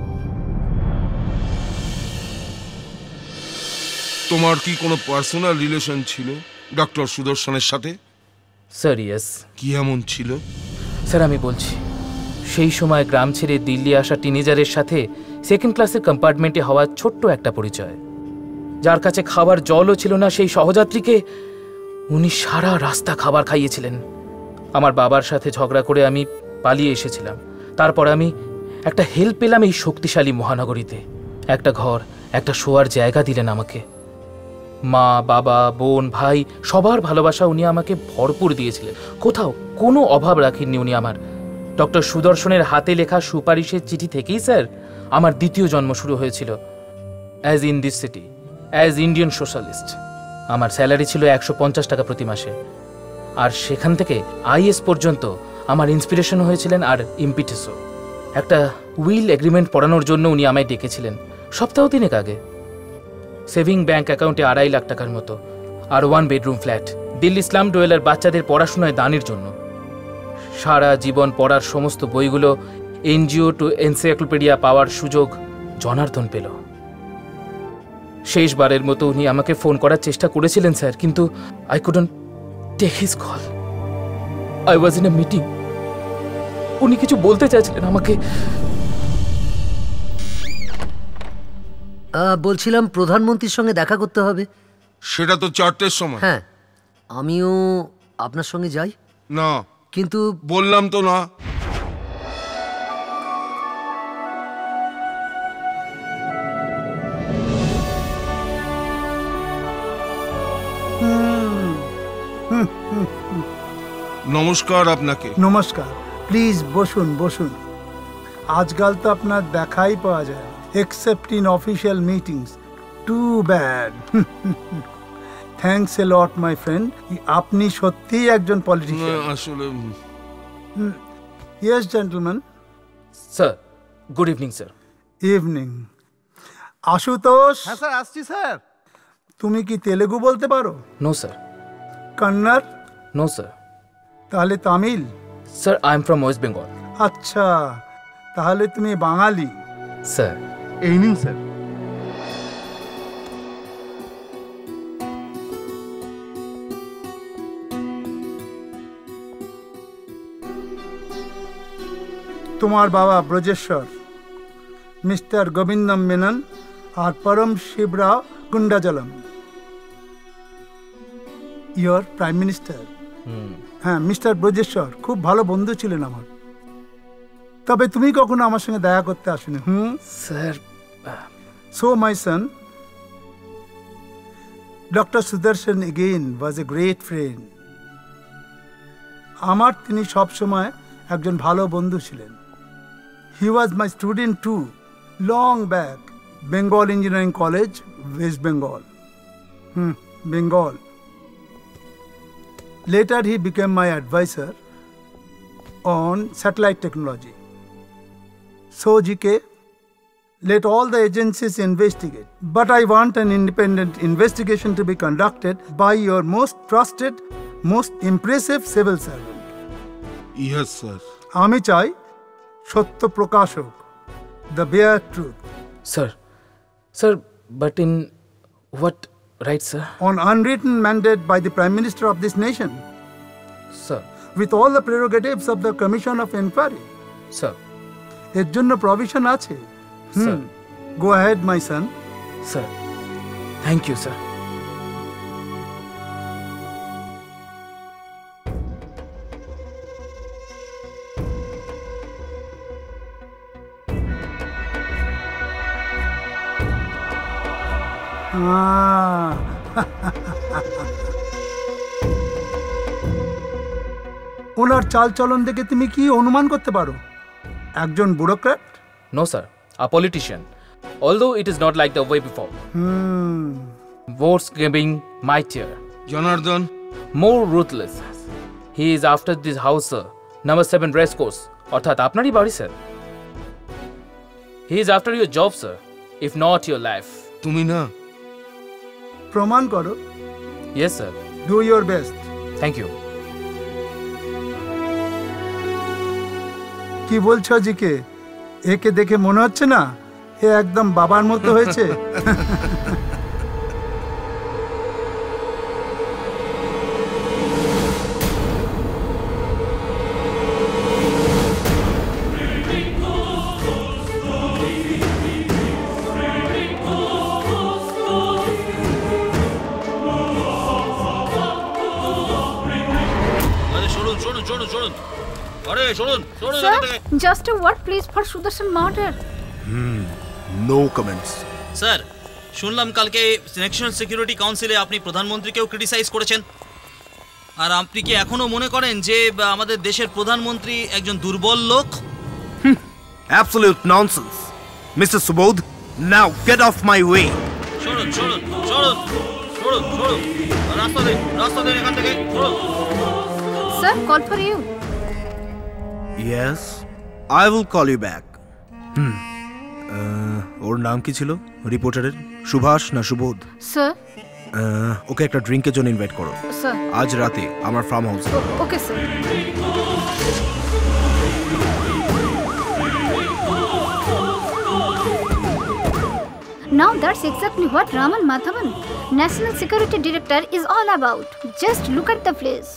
তোমার কি কোনো পার্সোনাল রিলেশন ছিল ডক্টর সুদর্শনের সাথে? Sir yes. কি এমন ছিল? স্যার আমি বলছি, সেই সময় গ্রাম ছেড়ে দিল্লি আসা টিনেজারের সাথে সেকেন্ড ক্লাসের কম্পার্টমেন্টে হওয়া ছোট্ট একটা পরিচয়। যার কাছে খাবার জলও ছিল না, সেই সহযাত্রীকে উনি সারা রাস্তা খাবার খাইয়েছিলেন। আমার বাবার সাথে ঝগড়া করে আমি পালিয়ে এসেছিলাম। তারপর আমি একটা হেল্প পেলাম এই শক্তিশালী মহানগরীতে। একটা ঘর, একটা শোয়ার জায়গা দিলেন আমাকে। মা, বাবা, বোন, ভাই সবার ভালোবাসা উনি আমাকে ভরপুর দিয়েছিলেন। কোথাও কোনো অভাব রাখেননি উনি আমার। ডক্টর সুদর্শনের হাতে লেখা সুপারিশের চিঠি থেকেই স্যার আমার দ্বিতীয় জন্ম শুরু হয়েছিল। As in this city, as Indian socialist. আমার স্যালারি ছিল একশো পঞ্চাশ টাকা প্রতি মাসে। আর সেখান থেকে আইএস পর্যন্ত আমার ইন্সপিরেশন হয়েছিলেন আর ইম্পিটাসও। একটা উইল এগ্রিমেন্ট পড়ানোর জন্য উনি আমায় ডেকেছিলেন সপ্তাহ তিনেক আগে। সেভিং ব্যাংক অ্যাকাউন্টে আড়াই লাখ টাকার মতো, আর one bedroom flat Delhi slum dweller বাচ্চাদের পড়াশোনায় দানের জন্য। সারা জীবন পড়ার সমস্ত বইগুলো এনজিও টু এনসাইক্লোপিডিয়া পাওয়ার সুযোগ জনার্দন পেল। শেষবারের মতো উনি আমাকে ফোন করার চেষ্টা করেছিলেন স্যার, কিন্তু I couldn't take his call. I was in a meeting. উনি কিছু বলতে চাইছিলেন আমাকে। বলছিলাম প্রধানমন্ত্রীর সঙ্গে দেখা করতে হবে। সেটা তো চারটের সময়। হ্যাঁ, আমিও আপনার সঙ্গে যাই। না, কিন্তু বললাম তো না। নমস্কার আপনাকে। নমস্কার, প্লিজ বসুন বসুন। আজকাল তো আপনার দেখাই পাওয়া যায় except in official meetings. Too bad. Thanks a lot my friend. আপনি সত্যিই একজন পলিটিশিয়ান। আসলে yes gentleman. Sir, good evening sir. Evening. Ashutosh. হ্যাঁ স্যার, আসছি স্যার। তুমি কি তেলেগু বলতে পারো? No sir. Kannada? No sir. তাহলে Tamil? Sir, I am from West Bengal. আচ্ছা, তাহলে তুমি বাঙালি। স্যার, এই নিন স্যার। তোমার বাবা ব্রজেশ্বর, মিস্টার গোবিন্দম মেনন আর Param Shivrao Gundajalam your prime minister. হ্যাঁ, মিস্টার ব্রজেশ্বর খুব ভালো বন্ধু ছিলেন আমার। তবে তুমি কখনো আমার সঙ্গে দেখা করতে আসনি। Hmm sir. So my son, doctor Sudarshan again was a great friend. আমার তিনি সবসময় একজন ভালো বন্ধু ছিলেন। He was my student too, long back, Bengal engineering college, West Bengal. Hmm Bengal. Later he became my advisor on satellite technology. So G K, let all the agencies investigate. But I want an independent investigation to be conducted by your most trusted, most impressive civil servant. Yes, sir. আমি চাই সত্য প্রকাশক, the bare truth. Sir, sir, but in what right, sir? On unwritten mandate by the Prime Minister of this nation. Sir. With all the prerogatives of the Commission of Inquiry. Sir. এর জন্য provision আছে। Sir. Go ahead, my son. Sir. Thank you, sir. ওনার চালচলন দেখে তুমি কি অনুমান করতে পারো? একজন bureaucrat? No, sir. A politician. Although it is not like the way before. Hmm. Votes giving mightier. Janardhan. More ruthless. He is after this house, sir. Number seven race course. অর্থাৎ আপনারই বাড়ি, sir. He is after your job, sir. If not your life. তুমি না। প্রমাণ করো। Yes, sir. Do your best. Thank you. কি বলছো GK? একে দেখে মনে হচ্ছে না এ একদম বাবার মতো হয়েছে? Sir, just a word please for Sudarshan murder. Hmm, no comments. Sir, শুনলাম কালকে ন্যাশনাল সিকিউরিটি কাউন্সিলে আপনি প্রধানমন্ত্রীকেও ক্রিটিসাইজ করেছেন। আর আপনি কি এখনো মনে করেন যে আমাদের দেশের প্রধানমন্ত্রী একজন দুর্বল লোক? Absolute nonsense. Mister Subodh, now get off my way. শুনুন শুনুন শুনুন শুনুন শুনুন রাস্তা দিন রাস্তা দিন এখান থেকে শুনুন। Sir, call for you. Yes, I will call you back. Hmm. ওর নাম কি ছিল রিপোর্টারের? সুভাষ না সুবোধ? Sir. ওকে একটা ড্রিঙ্কের জন্য ইনভাইট করো। Sir. আজ রাতে আমার ফার্ম হাউসে। Okay, sir. Now that's exactly what Raman Madhavan, National Security Director, is all about. Just look at the place.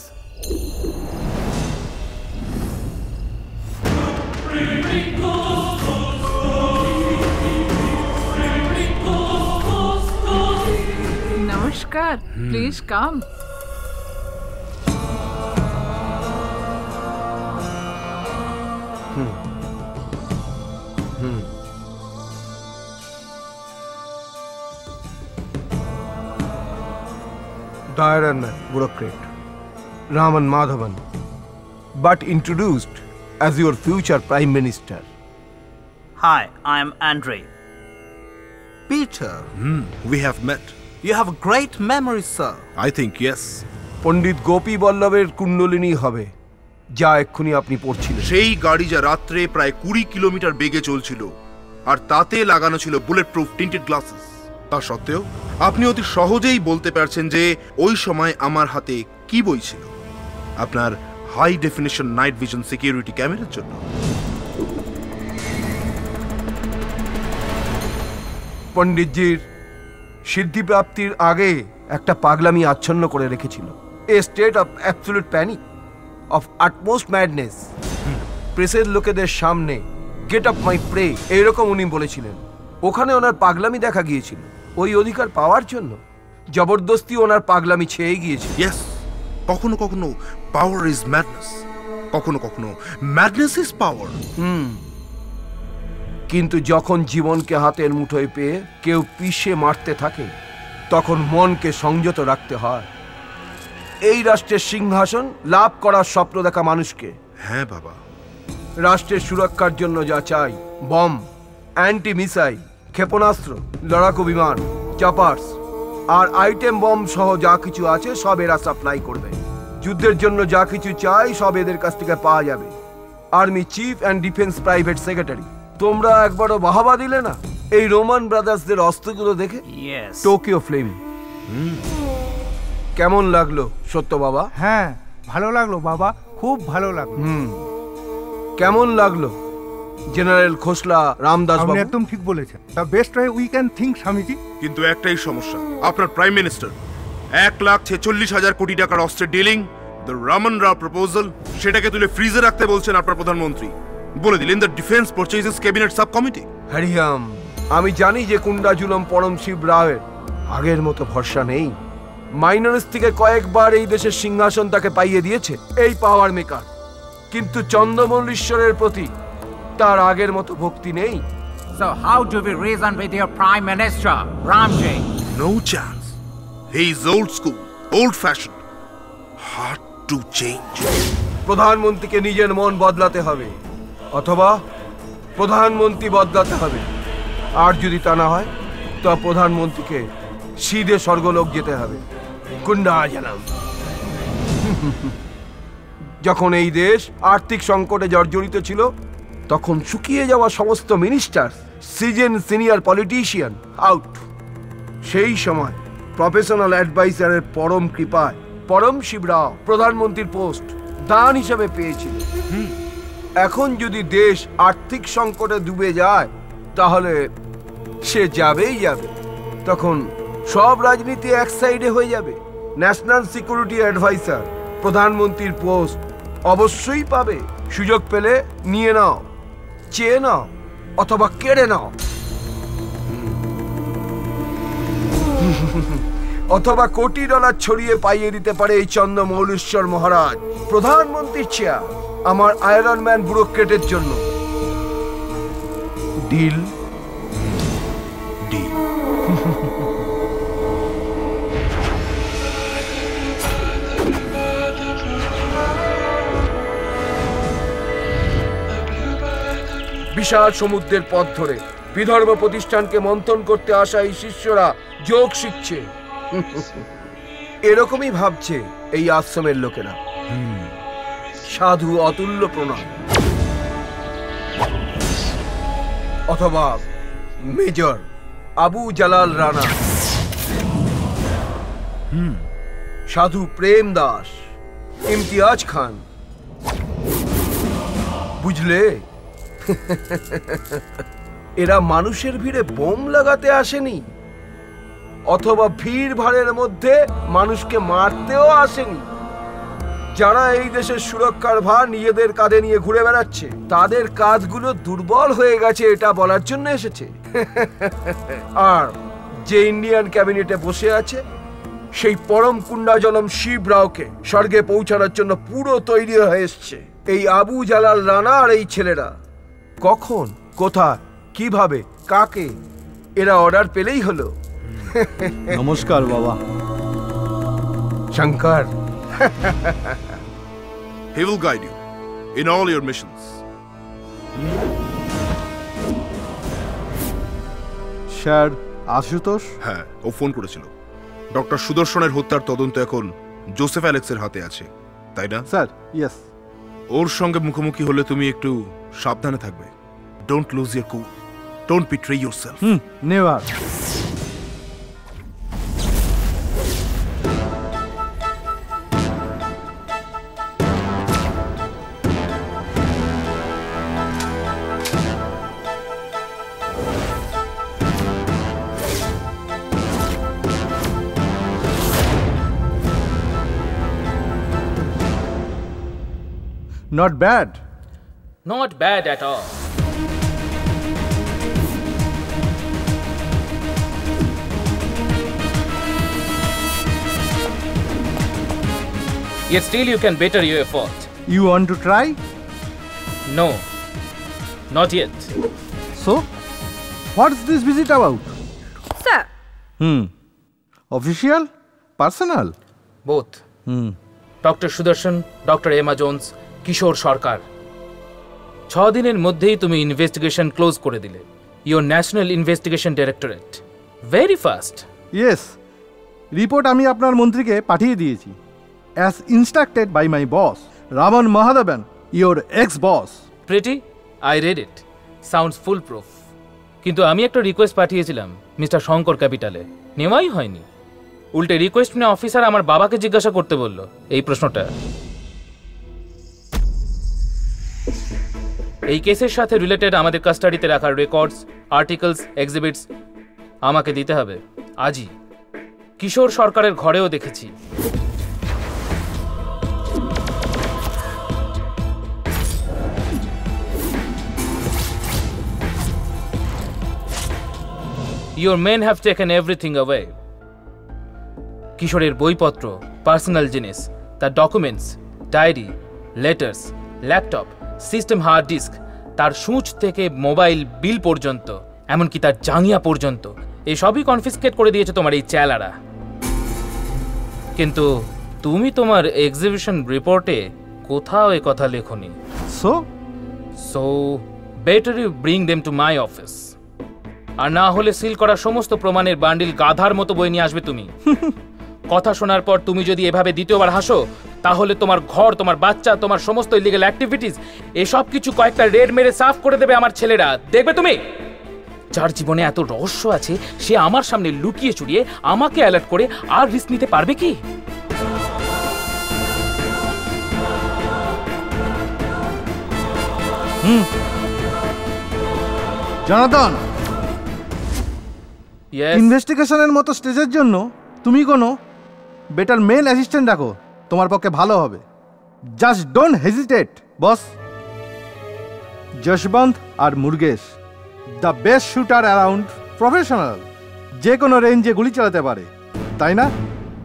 Namaskar. Hmm. Please come. Hmm. Hmm. Diaran bureaucrat, Raman Madhavan, but introduced as your future Prime Minister. Hi, I am Andre. Peter. Hmm. We have met. You have a great memory, sir. I think yes. Pandit Gopi Ballabher Kundalini hobe, যা এক্ষুনি আপনি পড়ছিলেন। সেই গাড়ি যা রাত্রে প্রায় কুড়ি kilometre বেগে চলছিল আর তাতে লাগানো ছিল বুলেট প্রুফ টিন্টেড গ্লাসেস। তা সত্ত্বেও আপনি অতি সহজেই বলতে পারছেন যে ওই সময় আমার হাতে কি বই ছিল? আপনার high definition night vision security ক্যামেরার জন্য। পণ্ডিতজির সিদ্ধিপ্রাপ্তির আগে একটা পাগলামি আচ্ছন্ন করে রেখেছিল। A state of absolute panic, of utmost madness. প্রেসের লোকেদের সামনে গেট আপ মাই প্রে এইরকম উনি বলেছিলেন। ওখানে ওনার পাগলামি দেখা গিয়েছিল ওই অধিকার পাওয়ার জন্য। জবরদস্তি ওনার পাগলামি ছেয়ে গিয়েছে। ইয়েস, কখনো কখনো পাওয়ার ইজ ম্যাডনেস, কখনো কখনো ম্যাডনেস ইজ পাওয়ার। হুম, কিন্তু যখন জীবনকে হাতের মুঠোয় পেয়ে কেউ পিষে মারতে থাকে তখন মনকে সংযত রাখতে হয়। এই রাষ্ট্রের সিংহাসন লাভ করার স্বপ্ন দেখা মানুষকে। হ্যাঁ বাবা, রাষ্ট্রের সুরক্ষার জন্য যা চাই, বম, অ্যান্টি মিসাইল, ক্ষেপণাস্ত্র, লড়াকু বিমান, চাপার্স আর আইটেম বম সহ যা কিছু আছে সব এরা সাপ্লাই করবে। যুদ্ধের জন্য যা কিছু চাই সব এদের কাছ থেকে পাওয়া যাবে। Army chief and defence private secretary, তোমরা একবারও বাহাবা দিলে না এই রোমান ব্রাদার্সদের অস্ত্রগুলো দেখে? টোকিও ফিল্ম কেমন লাগলো সত্য বাবা? হ্যাঁ, ভালো লাগলো বাবা, খুব ভালো লাগলো। হুম, কেমন লাগলো জেনারেল খোসলা রামদাস বাবু? আপনি একদম ঠিক বলেছেন। The best way we can think Swamiji. কিন্তু একটাই সমস্যা, আপনার প্রাইম মিনিস্টার এক লাখ ছেচল্লিশ হাজার কোটি টাকার অস্ত্রের dealing, the Raman Rao proposal, সেটাকে তুলে ফ্রিজে রাখতে বলছেন আপনার প্রধানমন্ত্রী। বলে দিলেন the defence purchases cabinet sub committee. হরিয়াম, আমি জানি যে কুন্ডা জুলম পরম শিব রাওয়ের আগের মতো ভরসা নেই। মাইনরিস থেকে কয়েকবার এই দেশের সিংহাসন তাকে পাইয়ে দিয়েছে এই পাওয়ার মেকার, কিন্তু চন্দ্রমল্লীশ্বরের প্রতি তার আগের মতো ভক্তি নেই। So how do we reason with your Prime Minister, Ramji? No chance. He is old school, old fashioned, hard to change. প্রধানমন্ত্রীকে নিজের মন বদলাতে হবে অথবা প্রধানমন্ত্রী বদলাতে হবে। আর যদি তা না হয় তো প্রধানমন্ত্রীকে সিধে স্বর্গলোক যেতে হবে। কুন্ডা জানাম। যখন এই দেশ আর্থিক সংকটে জর্জরিত ছিল তখন শুকিয়ে যাওয়া সমস্ত minister, season senior politician out. সেই সময় প্রফেশনাল অ্যাডভাইসারের পরম কৃপায় পরম শিবরাও প্রধানমন্ত্রীর পোস্ট দান হিসেবে পেয়েছিল। এখন যদি দেশ আর্থিক সংকটে ডুবে যায় তাহলে সে যাবেই যাবে। তখন সব রাজনীতি এক সাইডে হয়ে যাবে। ন্যাশনাল সিকিউরিটি অ্যাডভাইসার প্রধানমন্ত্রীর পোস্ট অবশ্যই পাবে। সুযোগ পেলে নিয়ে নাও, চেয়ে নাও অথবা কেড়ে নাও, অথবা কোটি ডলার ছড়িয়ে পাইয়ে দিতে পারে এই চন্দ্রমৌলীশ্বর মহারাজ প্রধানমন্ত্রীর চেয়ার আমার আয়রন ম্যান ব্যুরোক্রেটের জন্য। ডিল? ডিল। বিশাল সমুদ্রের পথ ধরে বিদর্ভ প্রতিষ্ঠানকে মন্থন করতে আসা এই শিষ্যরা যোগ শিখছে। এরকমই ভাবছে এই আশ্রমের লোকেরা। সাধু অতুল্য প্রণাম, অথবা মেজর আবু জালাল রানা, সাধু প্রেম দাস, ইমতিয়াজ খান। বুঝলে, এরা মানুষের ভিড়ে বোম লাগাতে আসেনি, অথবা ভিড় ভাড়ের মধ্যে মানুষকে মারতেও আসেনি। যারা এই দেশের সুরক্ষার ভার নিজেদের কাঁধে নিয়ে ঘুরে বেড়াচ্ছে তাদের কাঁধগুলো দুর্বল হয়ে গেছে এটা বলার জন্য এসেছে। আর যে ইন্ডিয়ান ক্যাবিনেটে বসে আছে সেই পরম কুণ্ডাজলম শিব রাওকে স্বর্গে পৌঁছানোর জন্য পুরো তৈরি হয়ে এসছে। এই আবু জালাল রানা আর এই ছেলেরা কখন, কোথায়, কিভাবে, কাকে, এরা অর্ডার পেলেই হলো। নমস্কার বাবা। Shankar. He will guide you in all your missions. Sir Ashutosh? হ্যাঁ, ও ফোন করেছিল। ডক্টর সুদর্শনের হত্যার তদন্ত এখন জোসেফ অ্যালেক্সের হাতে আছে, তাই না? Sir, yes. ওর সঙ্গে মুখোমুখি হলে তুমি একটু সাবধানে থাকবে। Don't lose your cool, don't betray yourself. Hmm, never. Not bad. Not bad at all. Yet still you can better your effort. You want to try? No, not yet. So, what's this visit about? Sir. Hmm. Official? Personal? Both. Hmm. Doctor Sudarshan, doctor Emma Jones, Kishore Sarkar, ছ দিনের মধ্যেই তুমি investigation close করে দিলে। Your national investigation directorate, very fast. Yes, report আমি আপনার মন্ত্রীকে পাঠিয়ে দিয়েছি, as instructed by my boss Raman Mahadevan, your ex boss. Pretty, I read it, sounds foolproof. কিন্তু আমি একটা রিকোয়েস্ট পাঠিয়েছিলাম মিস্টার শঙ্কর ক্যাপিটালে, নেওয়াই হয়নি। উল্টে রিকোয়েস্ট নিয়ে অফিসার আমার বাবাকে জিজ্ঞাসা করতে বলল এই প্রশ্নটা। এই কেসের সাথে রিলেটেড আমাদের কাস্টাডিতে রাখার রেকর্ডস, আর্টিকেলস, এক্সিবিটস আমাকে দিতে হবে আজই। কিশোর সরকারের ঘরেও দেখেছি। Your men have taken everything away. কিশোরের বইপত্র, পার্সোনাল জিনিস, তার documents, diary, letters, laptop, system hard disk, তার সূঁচ থেকে মোবাইল বিল পর্যন্ত, এমনকি তার জাঙ্গিয়া পর্যন্ত, এসবই কনফিসকেট করে দিয়েছে তোমার এই চ্যালারা। কিন্তু তুমি তোমার এক্সিবিশন রিপোর্টে কোথাও এ কথা লেখনি। So so better you bring them to my office. আর না হলে সিল করা সমস্ত প্রমাণের বান্ডিল গাধার মতো বই নিয়ে আসবে তুমি। কথা শোনার পর তুমি যদি এভাবে দ্বিতীয়বার হাসো, তাহলে তোমার ঘর, তোমার বাচ্চা, তোমার সমস্ত ইলিগাল অ্যাক্টিভিটিস, এসব কিছু কয়েকটা রেড মেরে সাফ করে দেবে আমার ছেলেরা। দেখবে তুমি, যার জীবনে এত রহস্য আছে সে আমার সামনে লুকিয়ে চুরিয়ে আমাকে অ্যালার্ট করে আর রিস্ক নিতে পারবে কি? হুম, জনার্দন, ইনভেস্টিগেশনের মতো স্টেজের জন্য তুমি কোনো বেটার মেল অ্যাসিস্ট্যান্ট রাখো, তোমার পক্ষে ভালো হবে। Just don't hesitate boss. Jaswant আর Murugesh, the best shooter around, professional, যে কোনো রেঞ্জে গুলি চালাতে পারে, তাই না?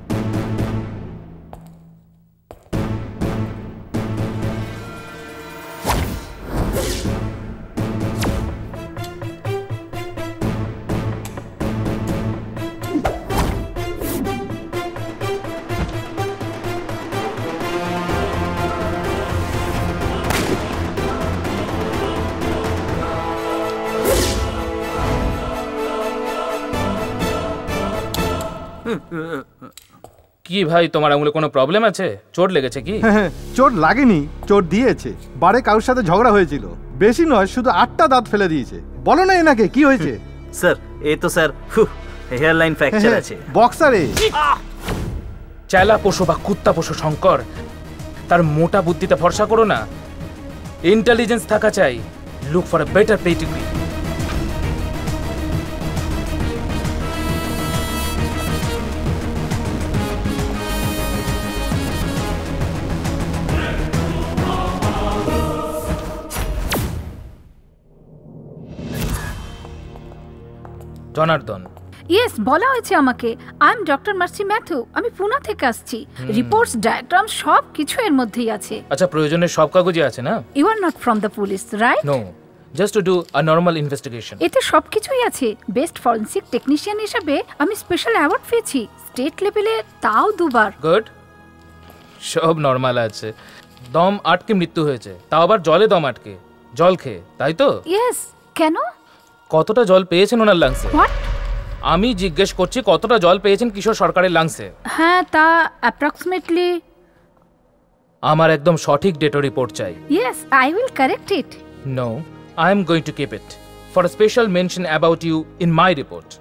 কি ভাই, তোমার আঙুলে কোনো প্রবলেম আছে? চোট লেগেছে কি? চোট লাগেনি, চোট দিয়েছে। বারে কারোর সাথে ঝগড়া হয়েছিল, বেশি নয়, শুধু আটটা দাঁত ফেলে দিয়েছে। বলো না এনাকে কি হয়েছে। স্যার, এই তো স্যার হেয়ার লাইন ফ্র্যাকচার আছে। বক্সারে চেলা পোষো বা কুত্তা পোষো শঙ্কর, তার মোটা বুদ্ধিতে ভরসা করো না। ইন্টেলিজেন্স থাকা চাই। Look for a better pedigree. Janardan, yes, বলা হয়েছে আমাকে। I am doctor Mercy Mathew, আমি পুনা থেকে আসছি। রিপোর্টস, ডায়াগ্রাম সব কিছু এর মধ্যেই আছে। আচ্ছা, প্রয়োজনের সব কাগজই আছে না? You are not from the police, right? No, just to do a normal investigation. এতে সবকিছুই আছে। বেস্ট ফরেনসিক টেকনিশিয়ান হিসেবে আমি স্পেশাল অ্যাওয়ার্ড পেয়েছি স্টেট লেভেলে, তাও দুবার। গুড, সব নরমাল আছে। দম আটকে মৃত্যু হয়েছে, তাও আবার জলে দম আটকে, জল খেয়ে, তাই তো? ইয়েস। কেন? কতটা জল পেয়েছেন ওনার লাংসে? হোয়াট? আমি জিজ্ঞেস করছি কতটা জল পেয়েছেন কিশোর সরকারের লাংসে? হ্যাঁ, তা অ্যাপ্রক্সিমেটলি। আমার একদম সঠিক ডেটা রিপোর্ট চাই। Yes, I will correct it. No, I am going to keep it for a special mention about you in my report.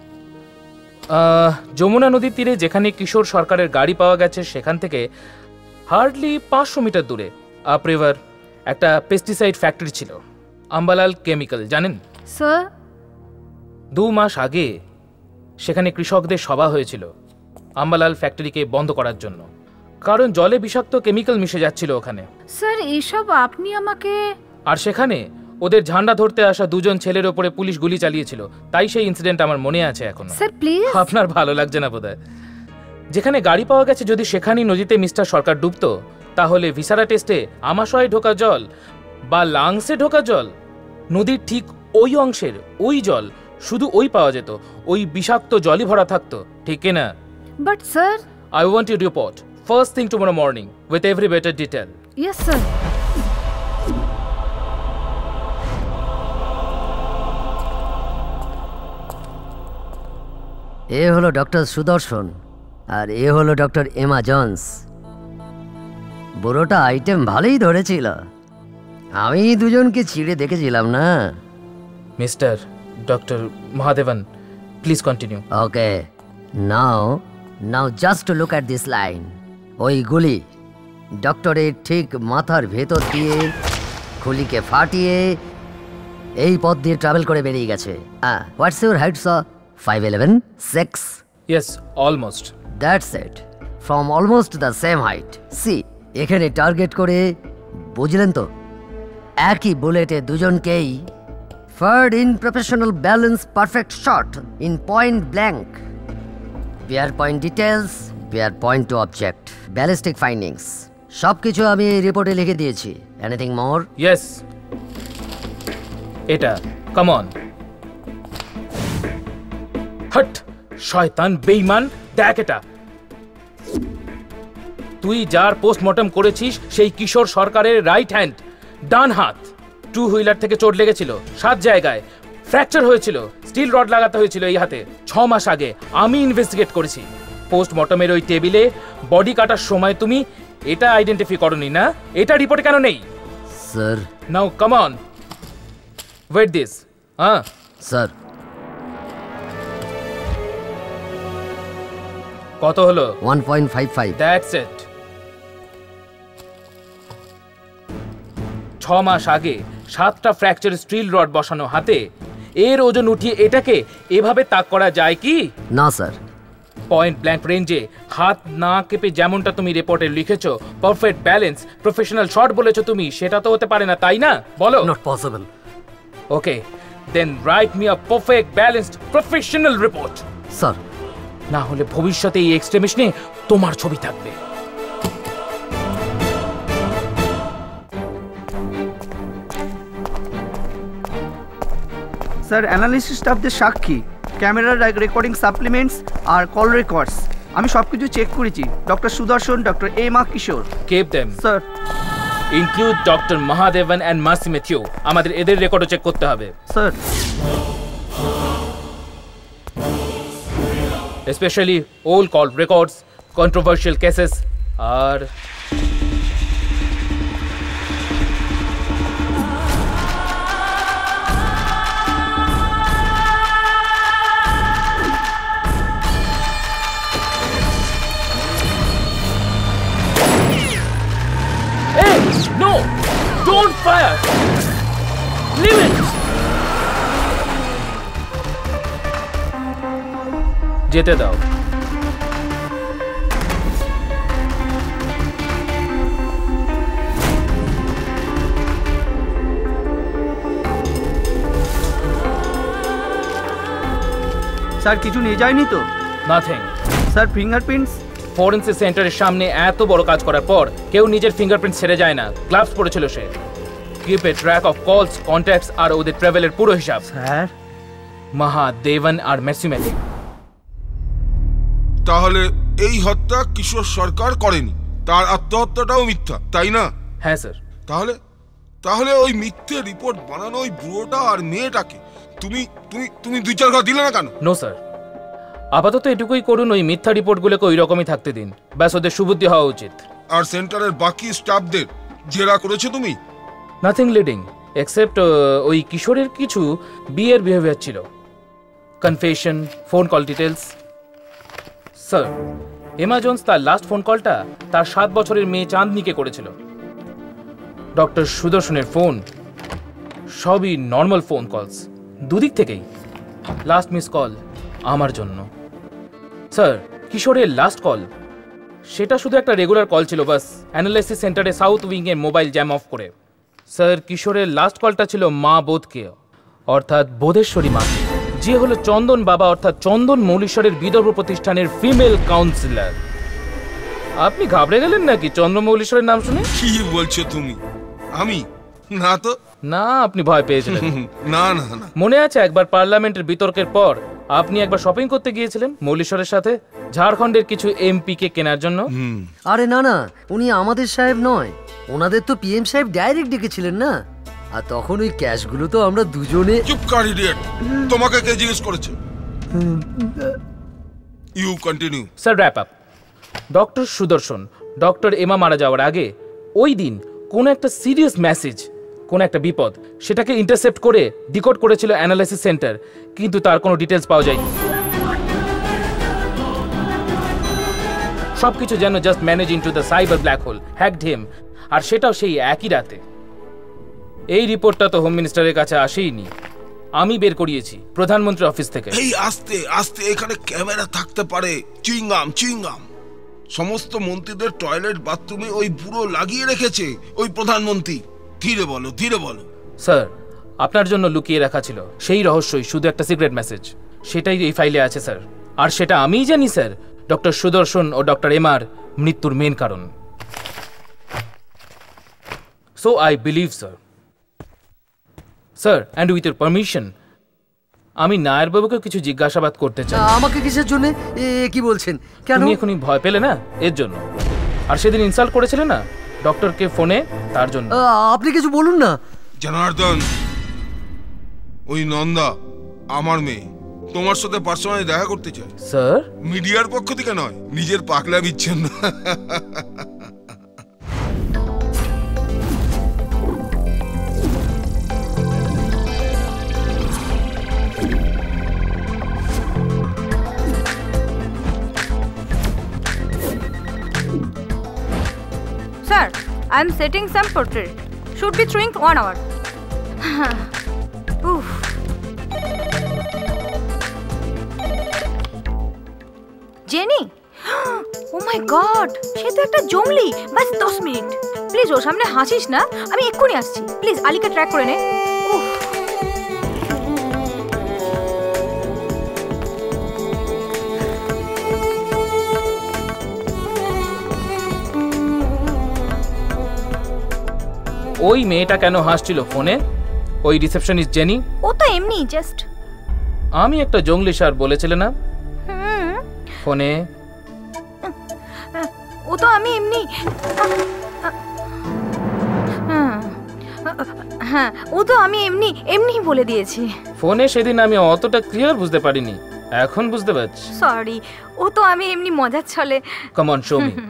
Yamuna নদীর তীরে যেখানে কিশোর সরকারের গাড়ি পাওয়া গেছে সেখান থেকে হার্ডলি পাঁচশো মিটার দূরে আপ রিভার একটা পেস্টিসাইড ফ্যাক্টরি ছিল, আম্বালাল কেমিক্যাল, জানেন? স্যার, দু মাস আগে সেখানে কৃষকদের সভা হয়েছিল আম্বালাল ফ্যাক্টরিকে বন্ধ করার জন্য, কারণ জলে বিষাক্ত কেমিক্যাল মিশে যাচ্ছিল ওখানে। স্যার, এসব আপনি আমাকে... আর সেখানে ওদের ঝান্ডা ধরতে আসা দুজন ছেলের ওপরে পুলিশ গুলি চালিয়েছিল, তাই সেই ইনসিডেন্ট আমার মনে আছে এখনো। Sir please. আপনার ভালো লাগছে না বোধহয়। যেখানে গাড়ি পাওয়া গেছে যদি সেখানেই নদীতে মিস্টার সরকার ডুবতো, তাহলে ভিসারা টেস্টে আমাশয়ে ঢোকা জল বা লাংসে ঢোকা জল, নদীর ঠিক ওই অংশের ওই জল শুধু ওই পাওয়া যেত, ওই বিষাক্ত জলই ভরা থাকতো, ঠিক না? But sir, I want you report first thing tomorrow morning with every better detail. Yes sir. এ হলো ডক্টর সুদর্শন আর এ হলো ডক্টর এমা জন্স। বুড়োটা আইটেম ভালোই ধরেছিল, আমি দুজনকে চিড়ে দেখেছিলাম না। Mister doctor Mahadevan, please continue. Okay, now now just to look at this line. ওই গুলি ডক্টরের ঠিক মাথার ভেতর দিয়ে খুলিকে ফাটিয়ে এই পথ দিয়ে ট্রাভেল করে বেরিয়ে গেছে। What's your height sir? Five eleven six? Yes, almost. That's it, from almost the same height. See, এখানে টার্গেট করে, বুঝলেন তো, একই বুলেটে দুজনকেই fired in professional balance perfect shot in point blank. Pair point details, pair point to object, ballistic findings সব কিছু আমি রিপোর্টে লিখে দিয়েছি। এনিথিং মোর? ইয়েস, এটা কাম অন। হট, শয়তান বেঈমান, দেখ এটা। তুই যার পোস্টমর্টম করেছিস সেই কিশোর সরকারের রাইট হ্যান্ড, ডান হাত। টু হুইলার থেকে চোট লেগেছিল সাত জায়গায়, ফ্র্যাকচার হয়েছিল, স্টিল রড লাগাতে হয়েছিল এই হাতে। ছ মাস আগে আমি ইনভেস্টিগেট করেছি। পোস্টমর্টমের ওই টেবিলে বডি কাটার সময় তুমি এটা আইডেন্টিফাই করনি না? এটা রিপোর্টে কেন নেই? Sir, now come on, weigh this. হ্যাঁ স্যার। কত হলো? One point five five. That's it. ছ মাস আগে সাতটা ফ্র্যাকচার স্টিল রড বসানো হাতে এর ওজন উঠিয়ে এটাকে এভাবে তাক করা যায় কি? না স্যার। পয়েন্ট ব্ল্যাঙ্ক রেঞ্জে হাত না কেঁপে যেমনটা তুমি রিপোর্টে লিখেছো, পারফেক্ট ব্যালেন্স, প্রফেশনাল শট বলেছো তুমি, সেটা তো হতে পারে না, তাই না? বলো। Not possible. Okay, then write me a perfect balanced professional report. Sir, না হলে ভবিষ্যতে এই এক্সট্রিমিস্ট নিয়ে তোমার ছবি থাকবে। স্যার, অ্যানালিসিস স্টাফদের সাক্ষী, ক্যামেরার রেকর্ডিং সাপ্লিমেন্টস আর কল রেকর্ডস আমি সব কিছু চেক করেছি। Doctor Sudarshan, doctor Emma Kishore. Keep them sir. Include doctor Mahadevan and Mercy Mathew. আমাদের এদের রেকর্ডও চেক করতে হবে। Sir. Especially old call records, controversial cases are Hey, no! Don't fire! Leave it! যেতে দাও। স্যার কিছু নিয়ে যায়নি তো? নাথিং। Sir fingerprints? ফরেন্সিক সেন্টারের সামনে এত বড় কাজ করার পর কেউ নিজের ফিঙ্গারপ্রিন্ট ছেড়ে যায় না। গ্লাভস পরেছিল সে। Keep a track of calls, contacts আর ওদের ট্রাভেলের পুরো হিসাব। স্যার মহাদেবন আর মেসিমেটিক। তাহলে এই হত্যা কিশোর সরকার করেনি, তার আত্মহত্যাটাও মিথ্যা, তাই না? হ্যাঁ স্যার। তাহলে তাহলে ওই মিথ্যে রিপোর্ট বানানো ওই বুড়োটা আর মেয়েটাকে তুমি তুমি তুমি দুই চার ঘা দিলে না কেন? নো স্যার, আপাতত এটুকুই করুন, ওই মিথ্যা রিপোর্টগুলোকে ওই রকমই থাকতে দিন। ব্যাস, ওদের সুবুদ্ধি হওয়া উচিত। আর সেন্টারের বাকি স্টাফদের জেরা করেছো তুমি? নাথিং লিডিং এক্সেপ্ট ওই কিশোরের কিছু বিয়ের বিহেভিয়ার ছিল, confession, phone call details. Sir, Emma Jones তার লাস্ট ফোন কলটা তার সাত বছরের মেয়ে চাঁদনিকে করেছিল। ডক্টর সুদর্শনের ফোন সবই নর্মাল ফোন কলস, দুদিক থেকেই। লাস্ট মিস কল আমার জন্য। স্যার, কিশোরের লাস্ট কল সেটা শুধু একটা রেগুলার কল ছিল, বাস অ্যানালাইসিস সেন্টারে সাউথ উইংয়ে মোবাইল জ্যাম অফ করে। স্যার, কিশোরের লাস্ট কলটা ছিল মা বোধকে, অর্থাৎ বোধেশ্বরী মা, যে হলো চন্দন বাবা অর্থাৎ চন্দন মৌলীশ্বরের বিদর্ভ প্রতিষ্ঠানের ফিমেল কাউন্সিলর। আপনি ঘাবড়ে গেলেন নাকি চন্দন মৌলীশ্বরের নাম শুনে? কি বলছো তুমি? আমি না তো। না, আপনি ভয় পেয়েছিলেন। না না না, মনে আছে একবার পার্লামেন্টের বিতর্কের পর আপনি একবার শপিং করতে গিয়েছিলেন মৌলীশ্বরের সাথে ঝাড়খণ্ডের কিছু এমপি কে কেনার জন্য? আরে না না, উনি আমাদের সাহেব নয়, ওনাদের তো পিএম সাহেব ডাইরেক্ট ডেকেছিলেন না। আর তখন ওই ক্যাশগুলো তো আমরা দুজনে। চুপ কর ইডিয়েট, তোমাকে কে জিজ্ঞেস করেছে? You continue. Sir, wrap up. Doctor Sudarshan doctor Emma মারা যাওয়ার আগে ওই দিন কোন একটা সিরিয়াস মেসেজ, কোন একটা বিপদ, সেটাকে ইন্টারসেপ্ট করে ডিকোড করেছিল অ্যানালাইসিস সেন্টার, কিন্তু তার কোনো ডিটেলস পাওয়া যায়নি। সবকিছু যেন just manage into the cyber black hole, hacked him, আর সেটাও সেই একই রাতে। এই রিপোর্টটা তো হোম মিনিস্টারের কাছে আসেইনি, আমি বের করিয়েছি প্রধানমন্ত্রী অফিস থেকে। এই আস্তে আস্তে, এখানে ক্যামেরা থাকতে পারে। চুইংগাম চুইংগাম সমস্ত মন্ত্রীদের টয়লেট বাথরুমে ওই বুড়ো লাগিয়ে রেখেছে ওই প্রধানমন্ত্রী। ধীরে বলো, ধীরে বলো। স্যার, আপনার জন্য লুকিয়ে রাখা ছিল সেই রহস্যই শুধু একটা সিক্রেট মেসেজ, সেটাই এই ফাইলে আছে স্যার। আর সেটা আমিই জানি স্যার, ডক্টর সুদর্শন ও ডক্টর এমার মৃত্যুর মেন কারণ। So I believe sir. Sir, and with your permission, আমি নায়ের বাবুকে কিছু জিজ্ঞাসাবাদ করতে চাই। আমাকে কিসের জন্য? কি বলছেন? কেন? তুমি এখনই ভয় পেলে না, এর জন্য। আর সেদিন ইনসাল্ট করেছিলে না ডক্টরকে ফোনে, তার জন্য। আপনি কিছু বলুন না। জনার্দন, ওই নন্দা আমার মেয়ে, তোমার সাথে পার্সোনালি দেখা করতে চাই। স্যার? মিডিয়ার পক্ষ থেকে নয়, নিজের পাকলা বিচ্ছেন না। Sir, I am setting some portrait. Should be throwing one hour. Oof. Jenny? Oh my God! সে তো একটা জংলি। বাস দশ মিনিট। প্লিজ ওর সামনে হাসিস না, আমি এক্ষুনি আসছি। প্লিজ আলিকে ট্র্যাক করে নে। উফ। ওই মেয়েটা কেন হাসছিল ফোনে? ওই রিসেপশনিস্ট জেনি? ও তো এমনি জাস্ট। আমি একটা জঙ্গলি স্যার বলেছিলে না ফোনে? ও তো আমি এমনি। হ্যাঁ, ও তো আমি এমনি এমনি বলে দিয়েছি ফোনে। সেদিন আমি অতটা ক্লিয়ার বুঝতে পারিনি, এখন বুঝতে পারছি। সরি, ও তো আমি এমনি মজার ছলে। Come on, show me.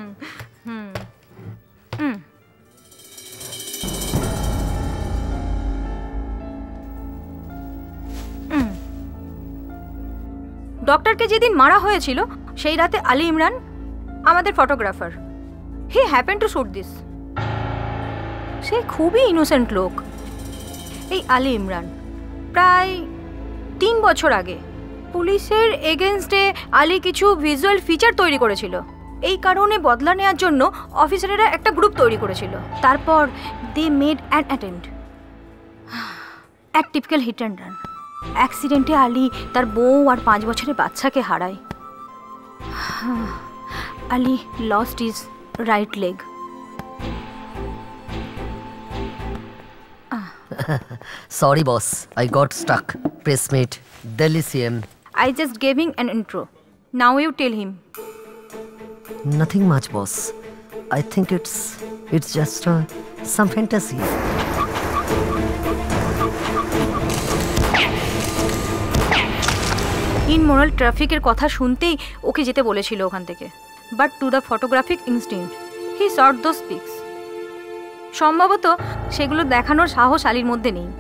ডক্টরকে যেদিন মারা হয়েছিল সেই রাতে আলী ইমরান আমাদের photographer, he happen to shoot this. সে খুবই ইনোসেন্ট লোক। এই আলী ইমরান প্রায় তিন বছর আগে পুলিশের এগেনস্টে আলী কিছু ভিজুয়াল ফিচার তৈরি করেছিল। এই কারণে বদলা নেওয়ার জন্য অফিসারেরা একটা গ্রুপ তৈরি করেছিল। তারপর দে মেড অ্যান অ্যাটেম্প্ট, এক টিপিক্যাল হিট অ্যান্ড রান। অ্যাক্সিডেন্টে আলী তার বউ আর পাঁচ বছরের বাচ্চাকে হারায়। Ali lost is right leg. Sorry, boss. I got stuck. Press mate, Delicium. I just gave him an intro. Now you tell him. Nothing much, boss. I think it's it's just uh, some fantasy. Immoral ট্রাফিকের কথা শুনতেই ওকে যেতে বলেছিল ওখান থেকে, but to the photographic instinct he shot those pics. সম্ভবত সেগুলো দেখানোর সাহস আলীর মধ্যে নেই।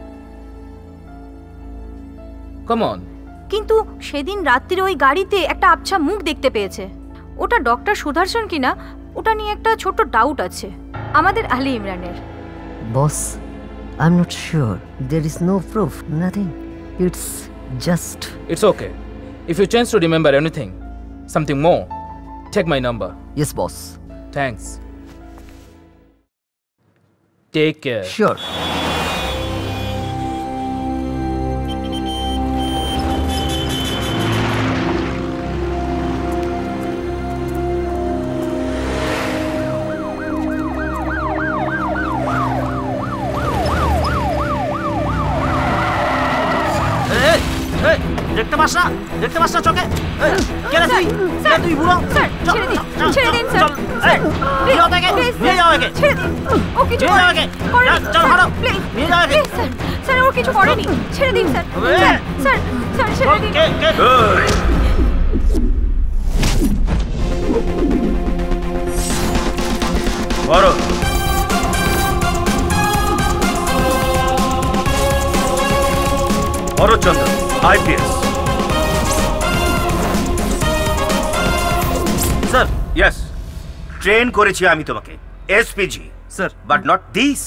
Come on. কিন্তু সেদিন রাত্রিরে ওই গাড়িতে একটা আবছা মুখ দেখতে পেয়েছে। ওটা ডক্টর সুদর্শন কিনা ওটা নিয়ে একটা ছোট্ট ডাউট আছে আমাদের আলী ইমরানের। Boss, I'm not sure. There is no proof, nothing. It's just... It's okay. If you chance to remember anything, something more, take my number. Yes, boss. Thanks. Take care. Sure. দেখতে পাস না দেখতে পাস না চোখে কেন তুই কে তুই বুড়ো ছেড়ে দিন ছেড়ে দিন স্যার নিয়ে যাও একে নিয়ে যাও একে ছেড়ে দিন ও কিছু নিয়ে যাও একে চল হাঁটো নিয়ে যাও একে স্যার স্যার ও কিছু করেনি ছেড়ে দিন স্যার স্যার স্যার ছেড়ে দিন বড় Bharatchandra IPS sir yes train করেছি আমি তোমাকে SPG sir but not this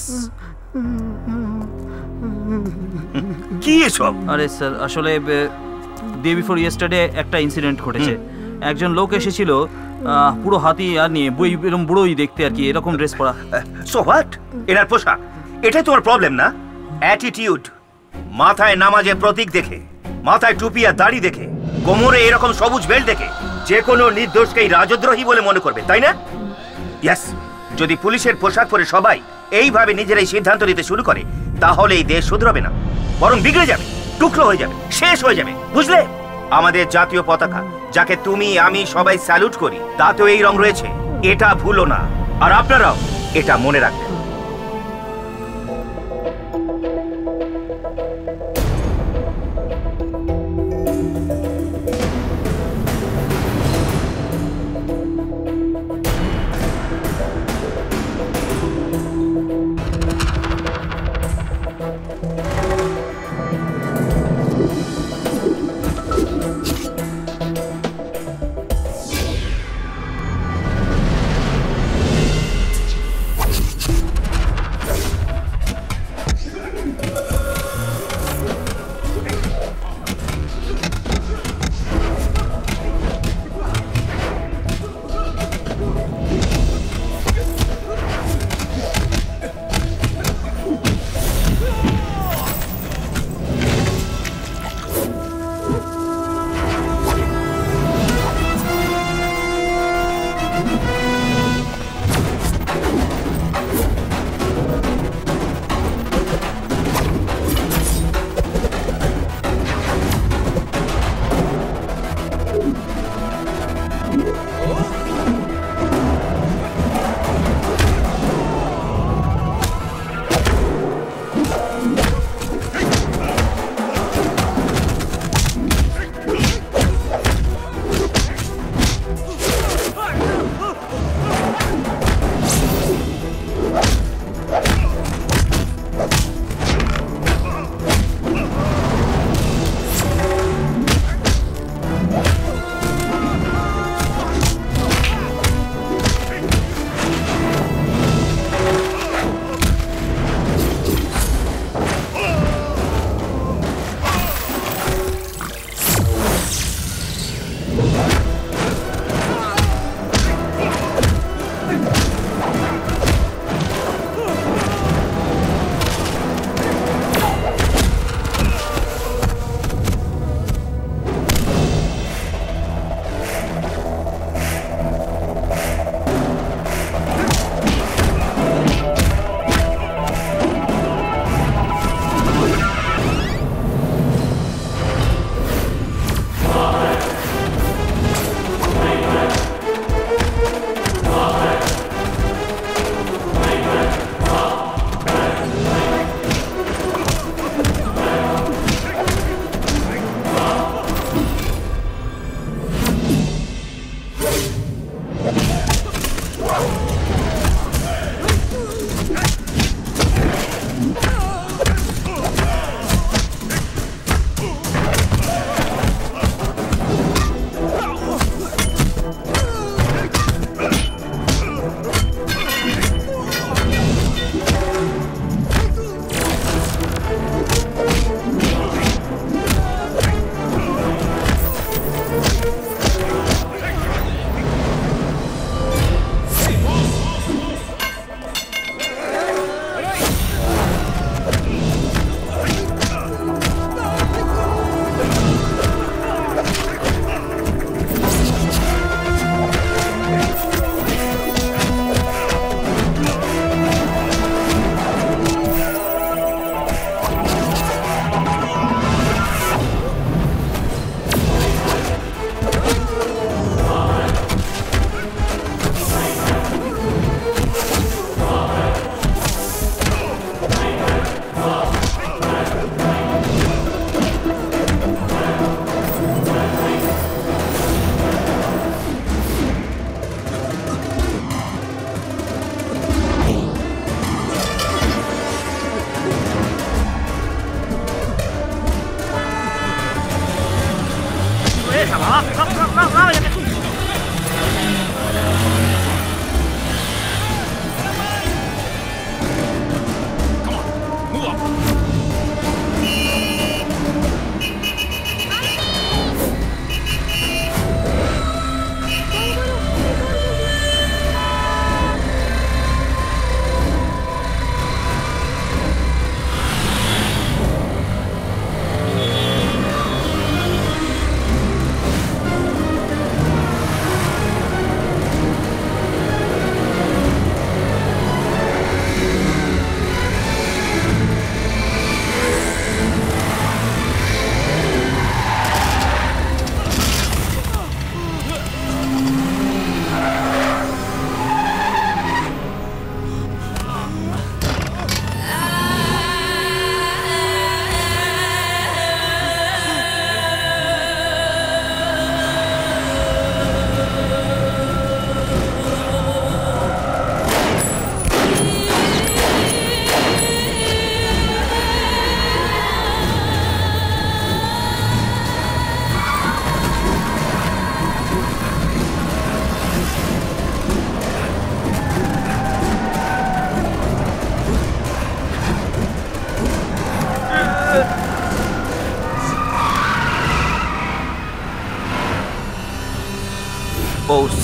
কি এসব? আরে স্যার আসলে ডে বিফোর ইয়েস্টারডে একটা ইনসিডেন্ট ঘটেছে। একজন লোক এসেছিল পুরো হাতি আর নিয়ে বই এরকম বুড়োই দেখতে আর কি, এরকম ড্রেস পরা। So what? এনার পোশাক এটাই তোমার প্রবলেম না? অ্যাটিটিউড, মাথায় নামাজের প্রতীক দেখে, মাথায় টুপি আর দাড়ি দেখে, কোমরে এরকম সবুজ বেল্ট দেখে যে কোনো নির্দোষকেই রাজদ্রোহী বলে মনে করবে, তাই না? ইয়েস, যদি পুলিশের পোশাক পরে সবাই এইভাবে নিজেরাই সিদ্ধান্ত নিতে শুরু করে তাহলে এই দেশ শুধরাবে না, বরং বিগড়ে যাবে, টুকরো হয়ে যাবে, শেষ হয়ে যাবে, বুঝলে? আমাদের জাতীয় পতাকা যাকে তুমি আমি সবাই স্যালুট করি তাতেও এই রং রয়েছে, এটা ভুলো না। আর আপনারাও এটা মনে রাখবেন।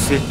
সিট।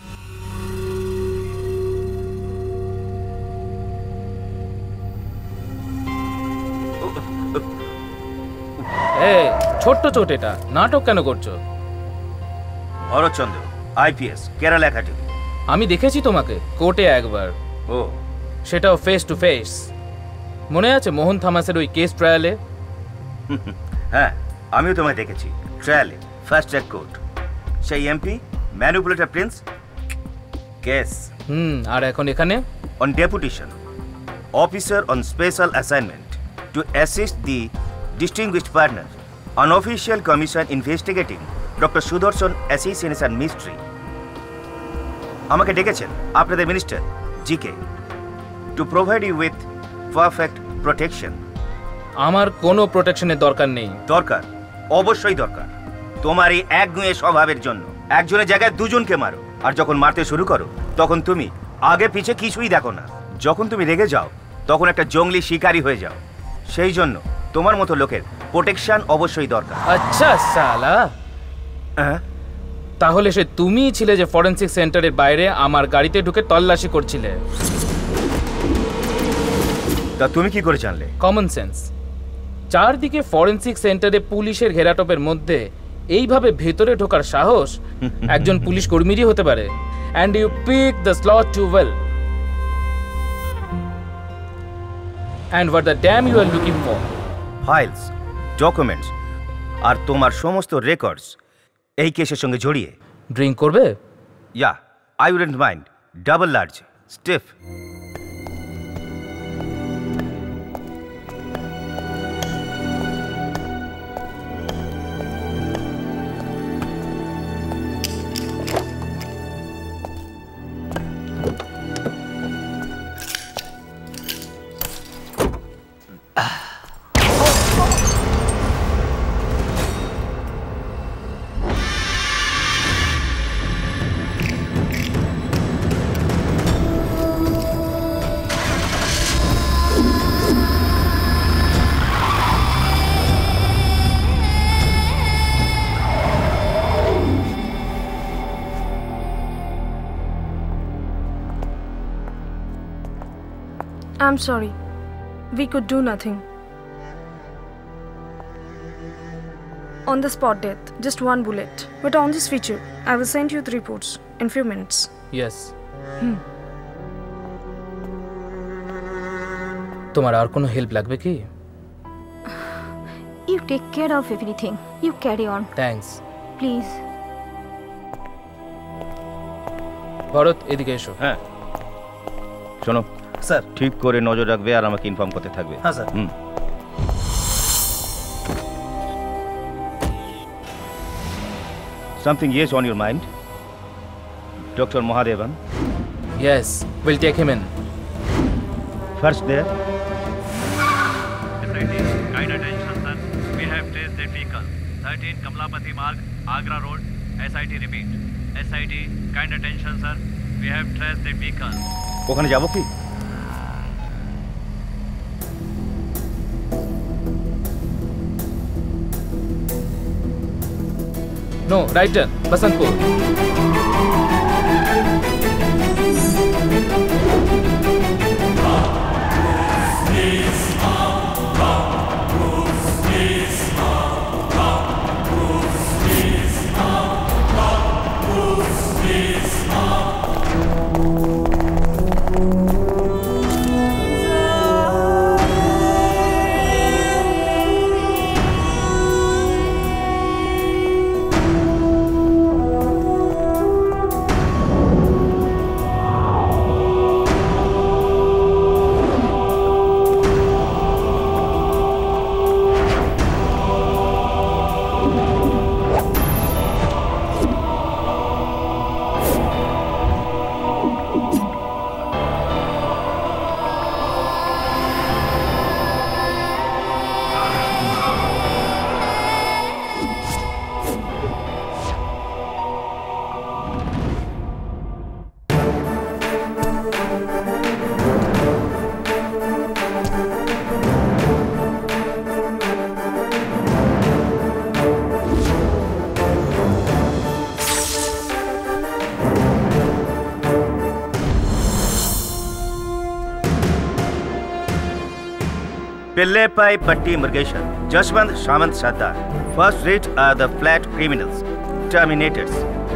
এই ছোট্ট চোট, এটা নাটক কেন করছো? Bharatchandra, IPS, Kerala academy. আমি দেখেছি তোমাকে কোর্টে একবার। ও, সেটাও ফেস টু ফেস। মনে আছে মোহন থামাসের ওই কেস ট্রায়ালে? হ্যাঁ, আমিও তোমায় দেখেছি ট্রায়ালে, ফার্স্ট ট্র্যাক কোর্ট। সেই এমপি ম্যানিপুলেটর প্রিন্স কেস। হুম, আর এখন এখানে on deputation, officer on special assignment to assist the distinguished partner, unofficial commission investigating doctor Sudarshan assassination mystery. আমাকে ডেকেছেন আপনাদের minister GK to provide you with perfect protection. আমার কোনো প্রোটেকশনের দরকার নেই। দরকার, অবশ্যই দরকার। তোমার এই একগুঁয়ে স্বভাবের জন্য একজনের জায়গায় দুজনকে মারো, আর যখন মারতে শুরু করো তখন তুমি আগে পিছে কিছুই দেখো না। যখন তুমি রেগে যাও তখন একটা জঙ্গলি শিকারী হয়ে যাও। সেই জন্য তোমার মতো লোকের প্রোটেকশন অবশ্যই দরকার। আচ্ছা সালা, তাহলে সে তুমিই ছিলে যে ফরেনসিক সেন্টারের বাইরে আমার গাড়িতে ঢুকে তল্লাশি করছিলে? তা তুমি কি করে জানলে? Common sense. চারদিকে ফরেনসিক সেন্টারে পুলিশের ঘেরাটোপের মধ্যে এইভাবে ভেতরে ঢোকার সাহস একজন পুলিশ কর্মীরই হতে পারে। And you pick the slot to well. And what the damn you are looking for? Files, documents আর তোমার সমস্ত রেকর্ডস এই কেসের সঙ্গে জড়িয়ে। ড্রিঙ্ক করবে? Yeah, I wouldn't mind. Double large, stiff. I'm sorry. We could do nothing. On the spot death, just one bullet. But on this feature, I will send you the reports in few minutes. Yes. Hmm. তোমার আর কোনো help লাগবে কি? You take care of everything. You carry on. Thanks. Please. Bharat, এদিকে এসো। হ্যাঁ, শোনো sir, ঠিক করে নজর রাখবে আর আমাকে ইনফর্ম করতে থাকবে। হ্যাঁ স্যার। হুম। Something yes on your mind? Doctor Mahadevan? Yes, we'll take him in. First there. S I T, kind attention sir. We have traced that vehicle. thirteen Kamalapati Marg, Agra Road. S I T repeat. S I T, kind attention sir. We have traced that vehicle. ওখানে যাব কি? No, right turn, Basantpur. Pillai Patti Murgeshwar, Jashwant Shamant Sardar. First rate are the flat criminals, terminators.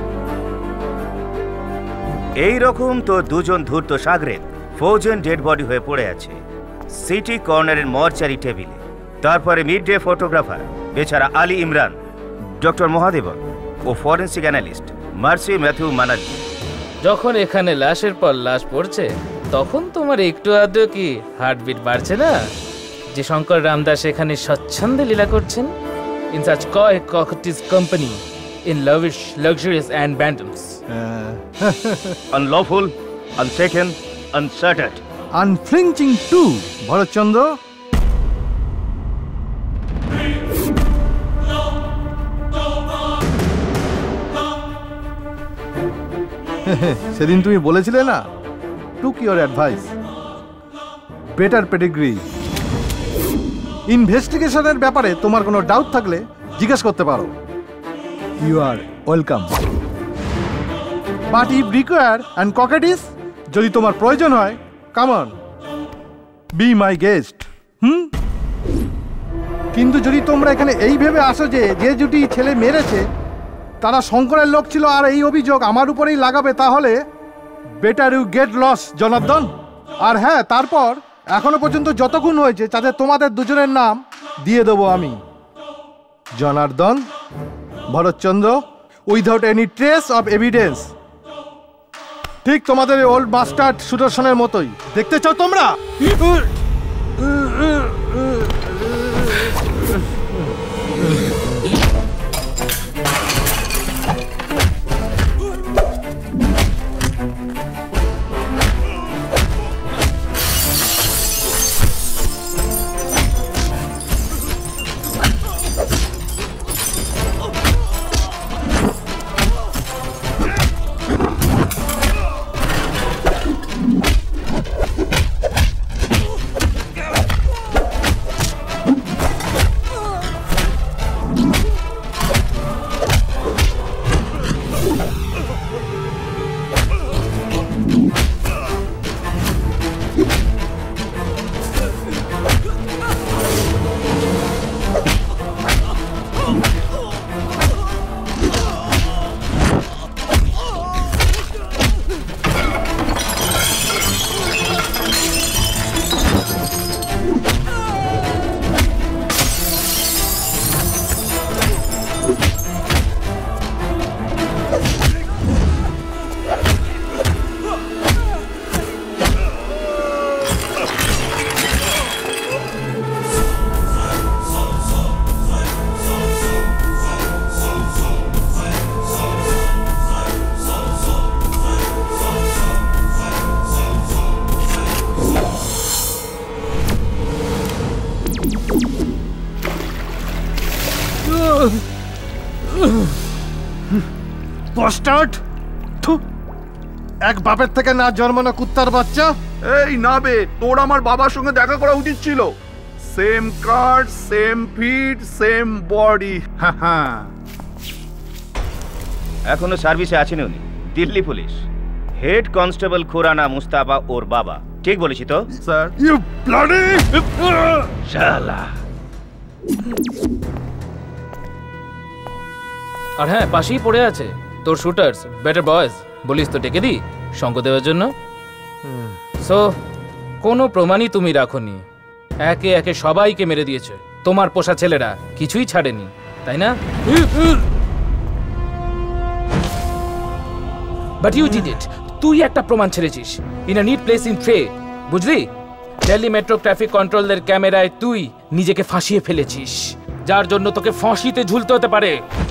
এই রকম তো দুজন ধূর্ত সাগরে ফৌজন dead body হয়ে পড়ে আছে সিটি কর্নারের মর্চারি টেবিলে। তারপরে মিড ডে ফটোগ্রাফার বেচারা আলী ইমরান, ডক্টর মহাদেবন ও ফরেন্সিক অ্যানালিস্ট মার্সি ম্যাথিউ মানার্জি। যখন এখানে লাশের পর লাশ পড়ছে তখন তোমার একটু আদৌ কি হার্টবিট বাড়ছে না যে শঙ্কর রামদাস এখানে স্বচ্ছন্দে লীলা করছেন in such coy coquettish company in lavish luxurious and ব্যান্ডমস? Unlawful, untaken, unsorted, unflinching to Bharatchandra. সেদিন তুমি বলেছিলে না, took your advice, better pedigree. ইনভেস্টিগেশনের ব্যাপারে তোমার কোনো ডাউট থাকলে জিজ্ঞেস করতে পারো। You are welcome. But if require and coquettish, যদি তোমার প্রয়োজন হয়, come on, be my guest. হুম, কিন্তু যদি তোমরা এখানে এই ভেবে আসো যে যে জুটি ছেলে মেরেছে তারা শঙ্করের লোক ছিল আর এই অভিযোগ আমার উপরেই লাগাবে, তাহলে better you get lost Janardan. আর হ্যাঁ, তারপর এখনো পর্যন্ত যত খুন হয়েছে তাতে তোমাদের দুজনের নাম দিয়ে দেবো আমি, Janardan, Bharatchandra, without any trace of evidence. ঠিক তোমাদের ওল্ড মাস্টার্ড সুদর্শনের মতোই। দেখতে চাও তোমরা? বাস্টার্ড! এক বাপের থেকে না জন্মানো কুত্তার বাচ্চা। এই না বে, তোর আমার বাবার সঙ্গে দেখা করা উচিত ছিল। Same card, same fit, same body. হ্যাঁ, এখনো সার্ভিসে আছেন উনি, Delhi police, head constable Khurana Mustafa ওর বাবা। ঠিক বলেছি তো স্যার? ইউ ব্লাডি শালা। আর হ্যাঁ, পাশেই পড়ে আছে তোর শুটার্স, বেটার বয়েজ। বলিস তো ডেকে দি সঙ্গ দেওয়ার জন্য। সো কোনো প্রমাণই তুমি রাখোনি, একে একে সবাইকে মেরে দিয়েছে। তোমার পোষা ছেলেরা কিছুই ছাড়েনি, তাই না? But you did it. তুই একটা প্রমাণ ছেড়েছিস in a neat place in tray, বুঝলি? দিল্লি মেট্রো ট্রাফিক কন্ট্রোলের ক্যামেরায় তুই নিজেকে ফাঁসিয়ে ফেলেছিস, যার জন্য তোকে ফাঁসিতে ঝুলতে হতে পারে।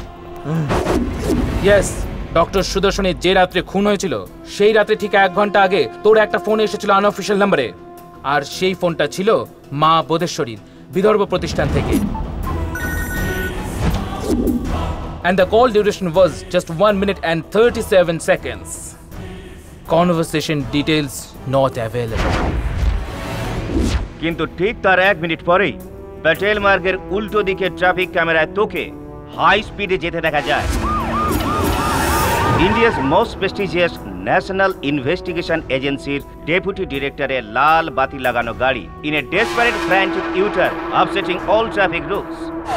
ইয়েস, ডক্টর সুদর্শনের যে রাত্রে খুন হয়েছিল সেই রাত্রে ঠিক এক ঘন্টা আগে তোর একটা ফোন এসেছিল আনঅফিশিয়াল নাম্বারে, আর সেই ফোনটা ছিল মা বোধেশ্বরীর বিদর্ভ প্রতিষ্ঠান থেকে। And the call duration was just one minute and thirty-seven seconds. Conversation details not available. কিন্তু ঠিক তার এক মিনিট পরেই প্যাটেল মার্গের উল্টো দিকে ট্রাফিক ক্যামেরায় তোকে হাই স্পিডে যেতে দেখা যায়। India's most prestigious national investigation এজেন্সির ডেপুটি ডিরেক্টরের লাল বাতি লাগানো গাড়ি in a desperate frantic utter upsetting all traffic rules.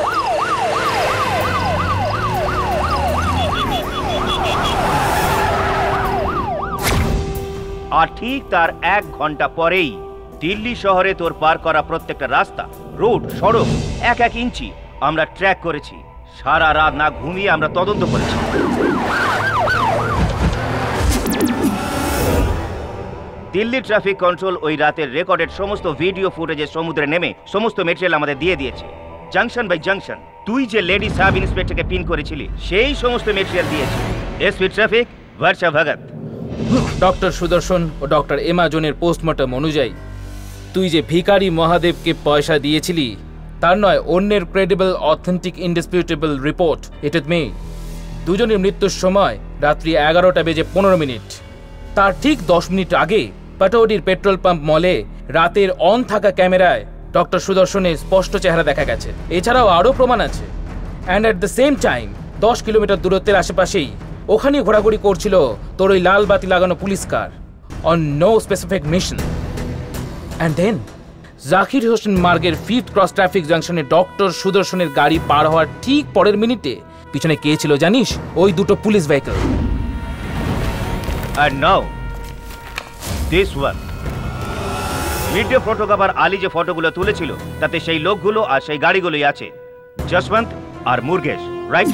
আর ঠিক তার এক ঘন্টা পরেই দিল্লি শহরে তোর পার করা প্রত্যেকটা রাস্তা, রোড, সড়ক এক এক ইঞ্চি আমরা ট্র্যাক করেছি। সারা রাত না ঘুমিয়ে আমরা তদন্ত করেছি। দিল্লি ট্রাফিক কন্ট্রোল ওই রাতের রেকর্ডেড সমস্ত ভিডিও ফুটেজের সমুদ্রে নেমে সমস্ত মেটেরিয়াল আমাদের দিয়ে দিয়েছে। জাংশন বাই জাংশন তুই যে লেডি সাব ইন্সপেক্টরকে পিন করেছিলি সেই সমস্ত মেটেরিয়াল দিয়েছে। SP traffic Varsha Bhagat. Doctor Sudarshan ও ডক্টর এমা জোনের পোস্টমর্টম অনুযায়ী তুই যে ভিখারি মহাদেবকে পয়সা দিয়েছিলি তার নয়, অন্যের credible authentic indisputable report it with me. দুজনের মৃত্যুর সময় রাত্রি এগারোটা বেজে পনেরো মিনিট। তার ঠিক দশ মিনিট আগে পাটৌডির পেট্রোল পাম্প মলে রাতের অন থাকা ক্যামেরায় ডক্টর সুদর্শনের স্পষ্ট চেহারা দেখা গেছে। এছাড়াও আরও প্রমাণ আছে। And at the same time দশ কিলোমিটার দূরত্বের আশেপাশেই ওখানেই ঘোরাঘুরি করছিল তোর ওই লাল বাতি লাগানো police car on no specific mission. And then Zakir Hussain মার্গের ফিফথ ক্রস ট্রাফিক জাংশনে ডক্টর সুদর্শনের গাড়ি পার হওয়ার ঠিক পরের মিনিটে পিছনে কে ছিল জানিস? ওই দুটো police vehicle. And now, this one. Video photographer Ali যে ফটোগুলো তুলেছিল তাতে সেই লোকগুলো আর সেই গাড়িগুলোই আছে, যশবন্ত আর মুরগেশ, রাইট?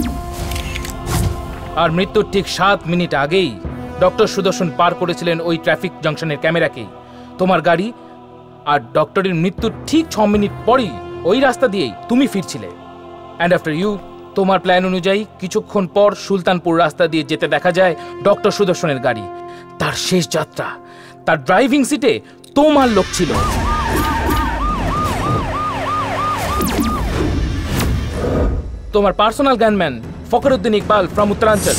আর মৃত্যুর ঠিক সাত মিনিট আগেই ডক্টর সুদর্শন পার করেছিলেন ওই ট্রাফিক জাংশনের ক্যামেরাকেই। তোমার গাড়ি আর ডক্টরের মৃত্যুর ঠিক ছ মিনিট পরেই ওই রাস্তা দিয়েই তুমি ফিরছিলে। অ্যান্ড আফটার ইউ তোমার প্ল্যান অনুযায়ী কিছুক্ষণ পর সুলতানপুর রাস্তা দিয়ে যেতে দেখা যায় ডক্টর সুদর্শনের গাড়ি। তার শেষ যাত্রা, তার ড্রাইভিং সিটে তোমার লোক ছিল। তোমার personal gunman Fakhruddin Iqbal from Uttaranchal,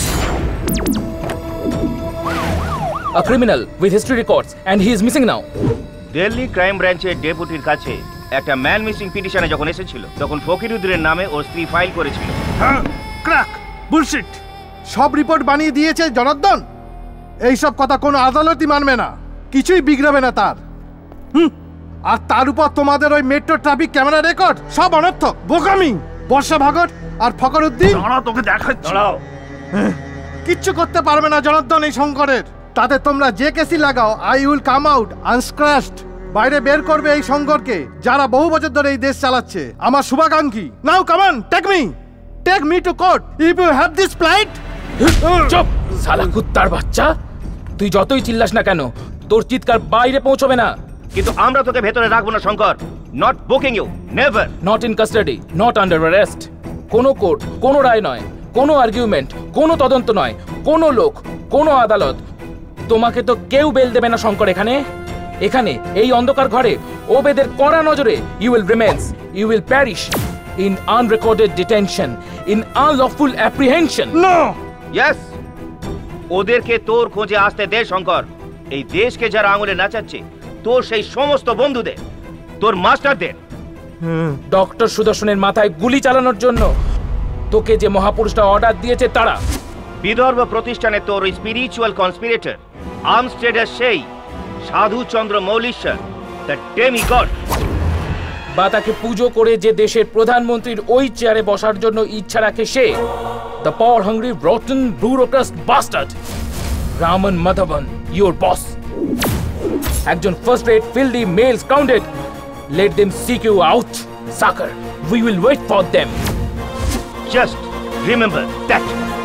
a criminal with history records and he is missing now. Delhi crime ব্রাঞ্চের ডেপুটির কাছে একটা ম্যান মিসিং পিটিশনে যখন এসেছিল তখন ফকিরুদ্দিনের নামে ওর স্ত্রী ফাইল করেছিল। হ্যাঁ, ক্র্যাক, বুলশিট। সব রিপোর্ট বানিয়ে দিয়েছে জনার্দন। এইসব কথা কোনো আদালতই মানবে না, কিছুই বিগড়াবে না তার। হুম, আর তার উপর তোমাদের ওই মেট্রো ট্রাফিক ক্যামেরা রেকর্ড সব অনর্থক, বোকামি। বর্ষা ভগত আর ফখরুদ্দিন তোকে দেখাচ্ছি। কিচ্ছু করতে পারবে না জনার্দন এই শঙ্করের। তাতে তোমরা যে কেসি লাগাও, I will come out unscratched. বাইরে বের করবে এই শঙ্করকে, যারা বহু বছর ধরে এই দেশ চালাচ্ছে। আমার শুভাকাঙ্ক্ষী। Now come on, take me take me to court if you have this flight. চুপ শালা কুত্তার বাচ্চা, তুই যতই চিল্লাস না কেন তোর চিৎকার বাইরে পৌঁছবে না। কিন্তু আমরা তোকে ভেতরে রাখবো না Shankar. Not booking you, never. Not in custody, not under arrest. কোনো কোর্ট, কোনো রায় নয়, কোনো আর্গুমেন্ট, কোনো তদন্ত নয়, কোনো লোক, কোনো আদালত। তোমাকে তো কেউ বেল দেবে না শঙ্কর। এখানে এখানে এই অন্ধকার ঘরে ওবেদের কড়া নজরে you will remains, you will perish in unrecorded detention, in unlawful apprehension. No, yes, ওদেরকে তোর খোঁজে আসতে দে শঙ্কর। এই দেশকে যারা আঙুলে নাচাচ্ছে তোর সেই সমস্ত বন্ধুদের, তোর মাস্টারদের। ডক্টর সুদর্শনের মাথায় গুলি চালানোর জন্য তোকে যে মহাপুরুষটা অর্ডার দিয়েছে তারা। বিদর্ভ প্রতিষ্ঠানে তোর স্পিরিচুয়াল কনস্পিরেটর আর্মস ট্রেডার সেই সাধুচন্দ্র মৌলিশ্বর, দ্য ডেমিগড। বা তাকে পুজো করে যে দেশের প্রধানমন্ত্রীর ওই চেয়ারে বসার জন্য ইচ্ছা রাখে সে, the power hungry rotten bureaucrat bastard Raman Madhavan, your boss. একজন first rate filthy male scoundrel. Let them seek you out, sucker. We will wait for them. Just remember that.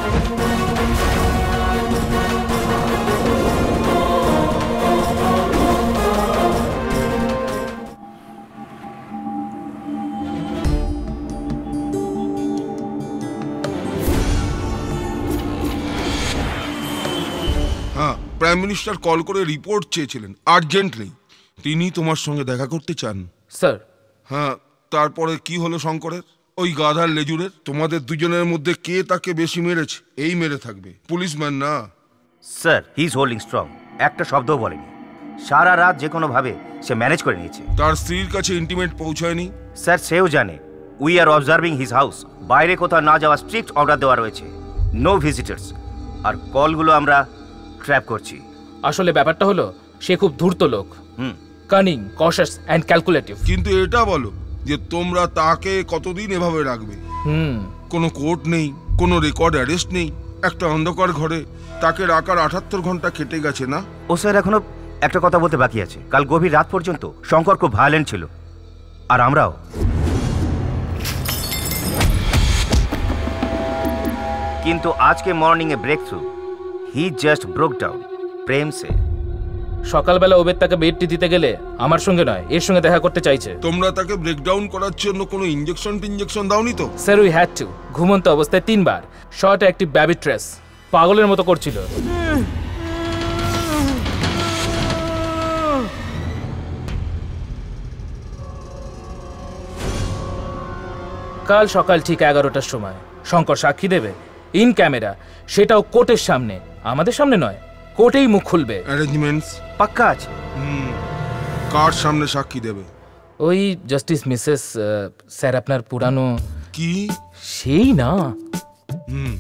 হ্যাঁ, প্রাইম মিনিস্টার কল করে রিপোর্ট চেয়েছিলেন urgently. তিনি তোমার সঙ্গে দেখা করতে চান। স্যার। হ্যাঁ, তারপরে কি হলো শঙ্করের? ওই গাধার লেজুরের? তোমাদের দুজনের মধ্যে কে তাকে বেশি মেরেছে এই মেরে থাকবে, পুলিশম্যান না। Sir, he is holding strong. একটা শব্দও বলেনি। সারা রাত যে কোনো ভাবে সে ম্যানেজ করে নিয়েছে। তার স্ত্রীর কাছে ইন্টিমেট পৌঁছায়নি? স্যার, সেও জানে। We are observing his house. বাইরে কোথাও না যাওয়া স্ট্রিক্ট অর্ডার দেওয়া রয়েছে। No visitors. আর কলগুলো আমরা ট্র্যাপ করছি। আসলে ব্যাপারটা হলো সে খুব ধূর্ত লোক, হুম, কানিং, কশাস এন্ড ক্যালকুলেটিভ। কিন্তু এটা বলো যে তোমরা তাকে কতদিন এভাবে রাখবে? হুম, কোনো কোর্ট নেই, কোনো রেকর্ড অ্যারেস্ট নেই, একটা অন্ধকার ঘরে তাকে রাখার আটাত্তর ঘন্টা কেটে গেছে না? ও স্যার, এখনো একটা কথা বলতে বাকি আছে। কাল গভীর রাত পর্যন্ত শঙ্কর খুব ভায়োলেন্ট ছিল, আর আমরাও। কিন্তু আজকে morning a breakthrough, he just broke down প্রেম সে। সকালবেলা ওবেদ তাকে বেডটি দিতে গেলে আমার সঙ্গে নয়, এর সঙ্গে দেখা করতে চাইছে। তোমরা তাকে ব্রেকডাউন করার জন্য কোনো ইনজেকশন টিনজেকশন দাওনি তো? Sir, we had to. ঘুমন্ত অবস্থায় তিনবার শর্ট একটি ব্যাবি ট্রেস পাগলের মতো করছিল। কাল সকাল ঠিক এগারোটার সময় শঙ্কর সাক্ষী দেবে ইন ক্যামেরা, সেটাও কোর্টের সামনে, আমাদের সামনে নয়, কোর্টেই মুখ খুলবে। অ্যারেঞ্জমেন্টস পাক্কা আছে? হুম, কার সামনে সাক্ষী দেবে? ওই জাস্টিস মিসেস স্যার, আপনার পুরানো কি সেই না? হুম,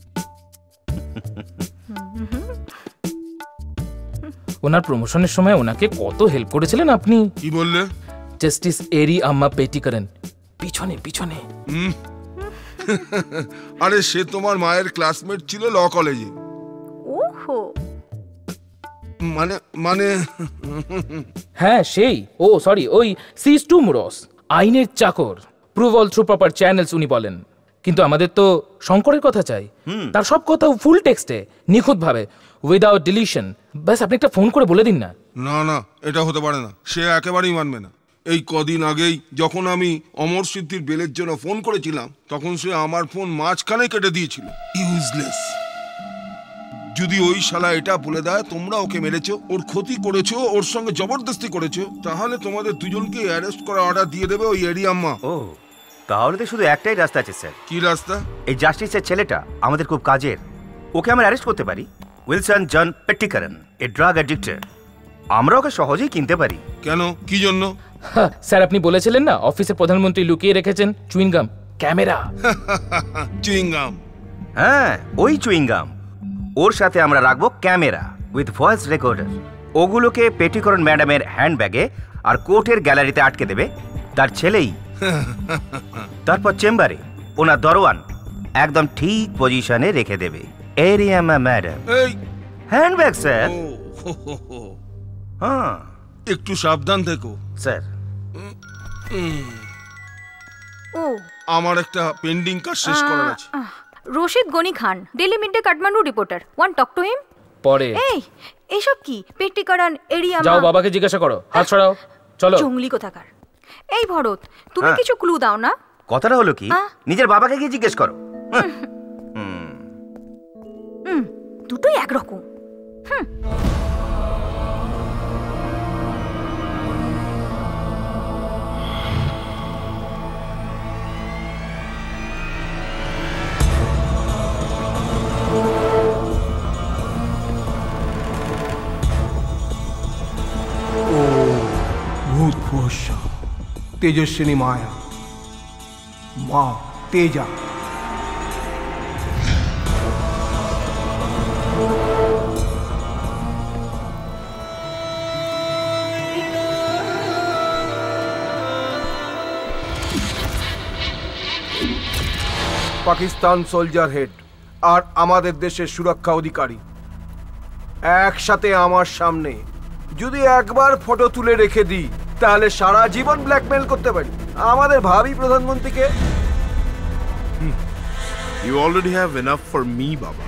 ওনার প্রমোশনের সময় ওনাকে কত হেল্প করেছিলেন আপনি। কি বললে? জাস্টিস এরি আম্মা পেটিকরন, পিছনে পিছনে। হুম, আরে সে তোমার মায়ের ক্লাসমেট ছিল ল কলেজে। ওহো, মানে মানে হ্যাঁ সেই, ও সরি, ওই সিস টু মুরস, আইনের চাকর, prove all through proper channels উনি বলেন। কিন্তু আমাদের তো শঙ্করের কথা চাই, তার সব কথা ফুল টেক্সটে, নিখুঁত ভাবে, উইদাউট ডিলিশন। ব্যাস আপনি একটা ফোন করে বলে দিন না। না না, এটা হতে পারে না, সে একেবারেই মানবে না। এই কদিন আগেই যখন আমি অমর সিদ্ধির বেলের জন্য ফোন করেছিলাম, তখন সে আমার ফোন মাঝখানে কেটে দিয়েছিল। ইউজলেস। যদি ওই শালা এটা বলে দেয় তোমরা ওকে মেরেছো, ওর ক্ষতি করেছো, ওর সঙ্গে জবরদস্তি করেছো, তাহলে তোমাদের দুজনকে অ্যারেস্ট করার অর্ডার দিয়ে দেবে ওই এরি আম্মা। ও, তাহলে তো শুধু একটাই রাস্তা আছে স্যার। কি রাস্তা? এই জাস্টিসের ছেলেটা আমাদের খুব কাজের, ওকে আমরা অ্যারেস্ট করতে পারি। Wilson John Petikaran, a drug addicted, আমরা ওকে সহজেই কিনতে পারি। কেন, কি জন্য? স্যার, আপনি বলেছিলেন না অফিসে প্রধানমন্ত্রী লুকিয়ে রেখেছেন চুইংগাম, ক্যামেরা। চুইংগাম? হ্যাঁ, ওই চুইংগাম। ওর সাথে আমরা রাখবো ক্যামেরা উইথ ভয়েস রেকর্ডার। ওগুলোকে পেটিকরন ম্যাডামের হ্যান্ডব্যাগে আর কোর্টের গ্যালারিতে আটকে দেবে তার ছেলেই। তারপর চেম্বারে ওনার দরওয়ান একদম ঠিক পজিশনে রেখে দেবে। Eriyamma madam, handbag sir. হ্যাঁ, একটু সাবধান থেকো স্যার। ও, আমার একটা পেন্ডিং কাজ শেষ করার আছে। Rashid Gani Khan, daily midday Kathmandu reporter, one talk to him. পরে এই এইসব কি পেটিকরন, এরিয়া? যাও বাবাকে জিজ্ঞাসা করো, হাত ছড়াও, চলো। জঙ্গলি কোথাকার। এই ভরত, তুমি কিছু ক্লু দাও না। কথাটা হলো কি, নিজের বাবাকে গিয়ে জিজ্ঞেস করো। হুম, দুটোই একরকম। হুম, ভূত কুয়াশা, তেজস্বিনী মায়া, মা তেজা। পাকিস্তান সোলজার হেড আর আমাদের দেশের সুরক্ষা অধিকারী একসাথে আমার সামনে যদি একবার ফটো তুলে রেখে দিই, তাহলে সারা জীবন ব্ল্যাকমেল করতে পারি আমাদের ভাবি প্রধানমন্ত্রীকে। You already have enough for me, বাবা।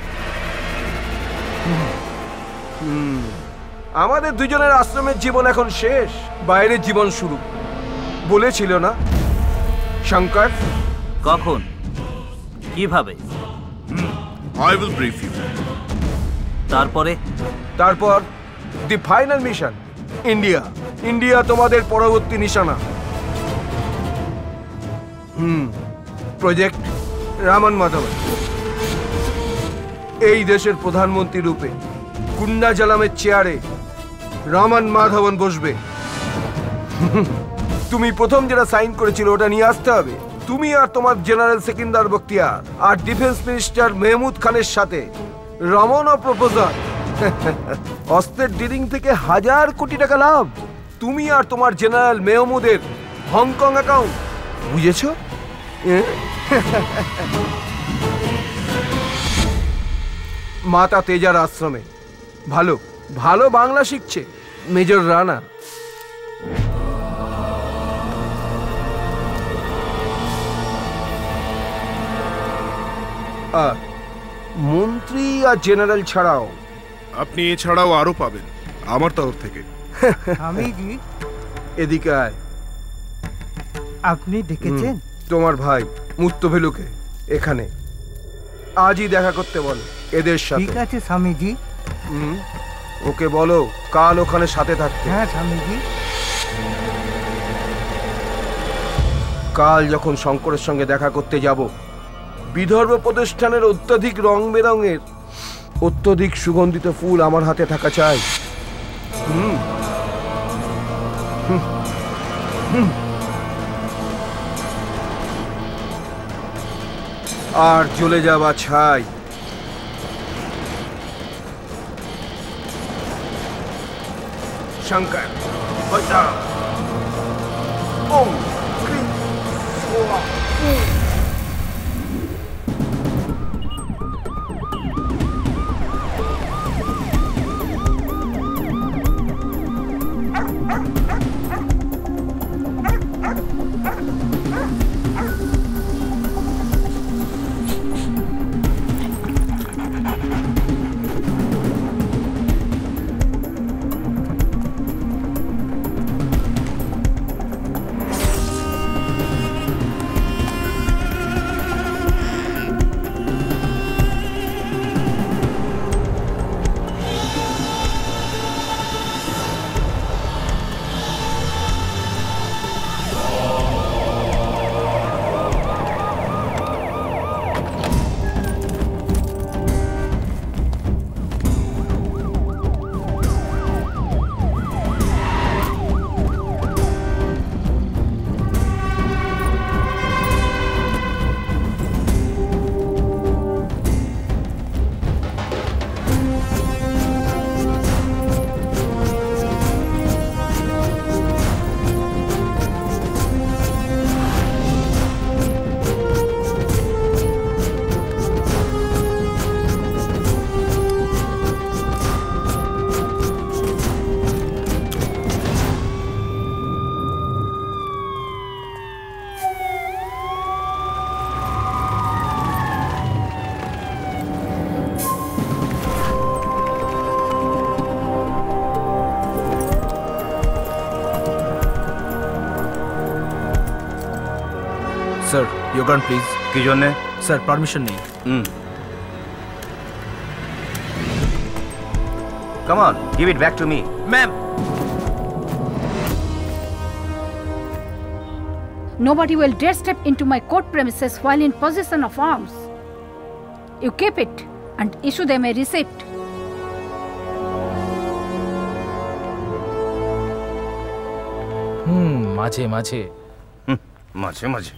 আমাদের দুজনের আশ্রমের জীবন এখন শেষ, বাইরের জীবন শুরু বলেছিল না শঙ্কর? কখন, কিভাবে? I will brief you. তারপরে তারপর the final mission India. India তোমাদের পরবর্তী নিশানা। হুম, প্রজেক্ট রামান মাধবন। এই দেশের প্রধানমন্ত্রী রূপে কুন্ডা জালামের চেয়ারে রামান মাধবন বসবে। তুমি প্রথম যেটা সাইন করেছিল ওটা নিয়ে আসতে হবে। তুমি আর তোমার জেনারেল সেকেন্দার বখতিয়ার আর ডিফেন্স মিনিস্টার মেহমুদ খানের সাথে রমনা প্রপোজাল। অস্ত্রের ডিলিং থেকে হাজার কোটি টাকা লাভ, তুমি আর তোমার জেনারেল মেহমুদের হংকং অ্যাকাউন্ট, বুঝেছো? মাতা তেজার আশ্রমে ভালো ভালো বাংলা শিখছে মেজর রানা। আর মন্ত্রী আর জেনারেল ছাড়াও আপনি এছাড়াও আরো পাবেন আমার তরফ থেকে। আমি জি এদিকে আয়। আপনি দেখেছেন তোমার ভাই মুত্তভেলুকে এখানে আজই দেখা করতে বলো এদের সাথে। ঠিক আছে স্বামীজি। হুম, ওকে বলো কাল ওখানে সাথে থাকতে। হ্যাঁ স্বামীজি। কাল যখন শঙ্করের সঙ্গে দেখা করতে যাব, বিদর্ভ প্রতিষ্ঠানের অত্যাধিক রং বেরঙের অত্যধিক সুগন্ধিত ফুল আমার হাতে থাকা চাই। হুম হুম আর জ্বলে যাওয়া ছাই। শঙ্কর ওম ক্রিম সোয়া। Sir you gun please. কি জন্যে? স্যার পারমিশন নেই। Hmm come on, give it back to me. Ma'am. Nobody will dare step into my court premises while in possession of arms. You keep it and issue them a receipt. হুম মাঝে মাঝে মাঝে মাঝে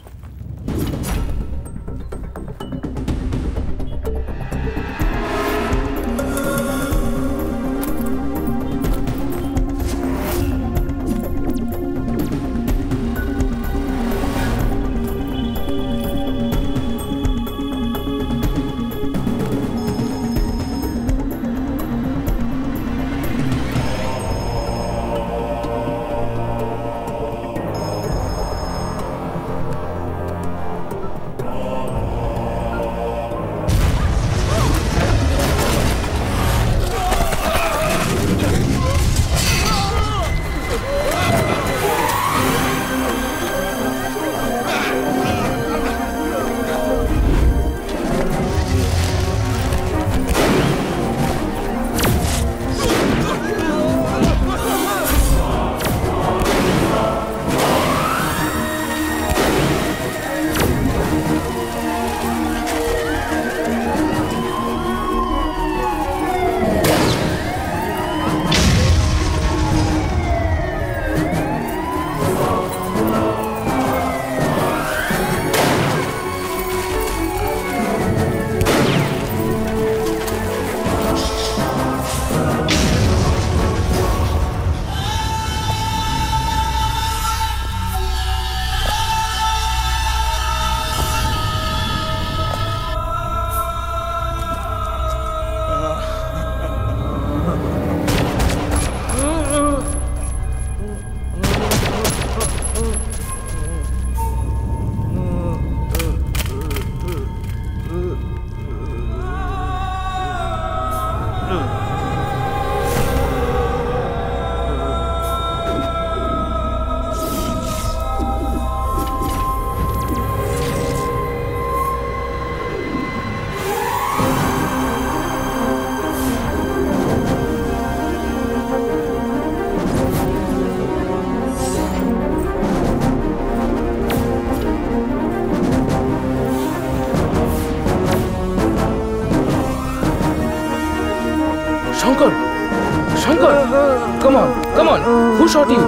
Come on, come on. Who shot you?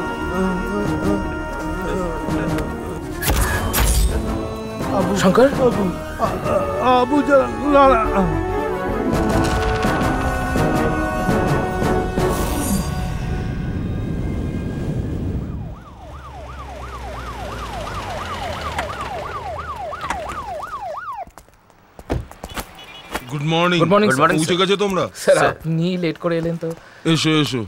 Shankar? Abu Jalal. Good morning. Good morning. পৌঁছে গেছো তোমরা? Sir আপনি late করে এলেন তো। এসো এসো।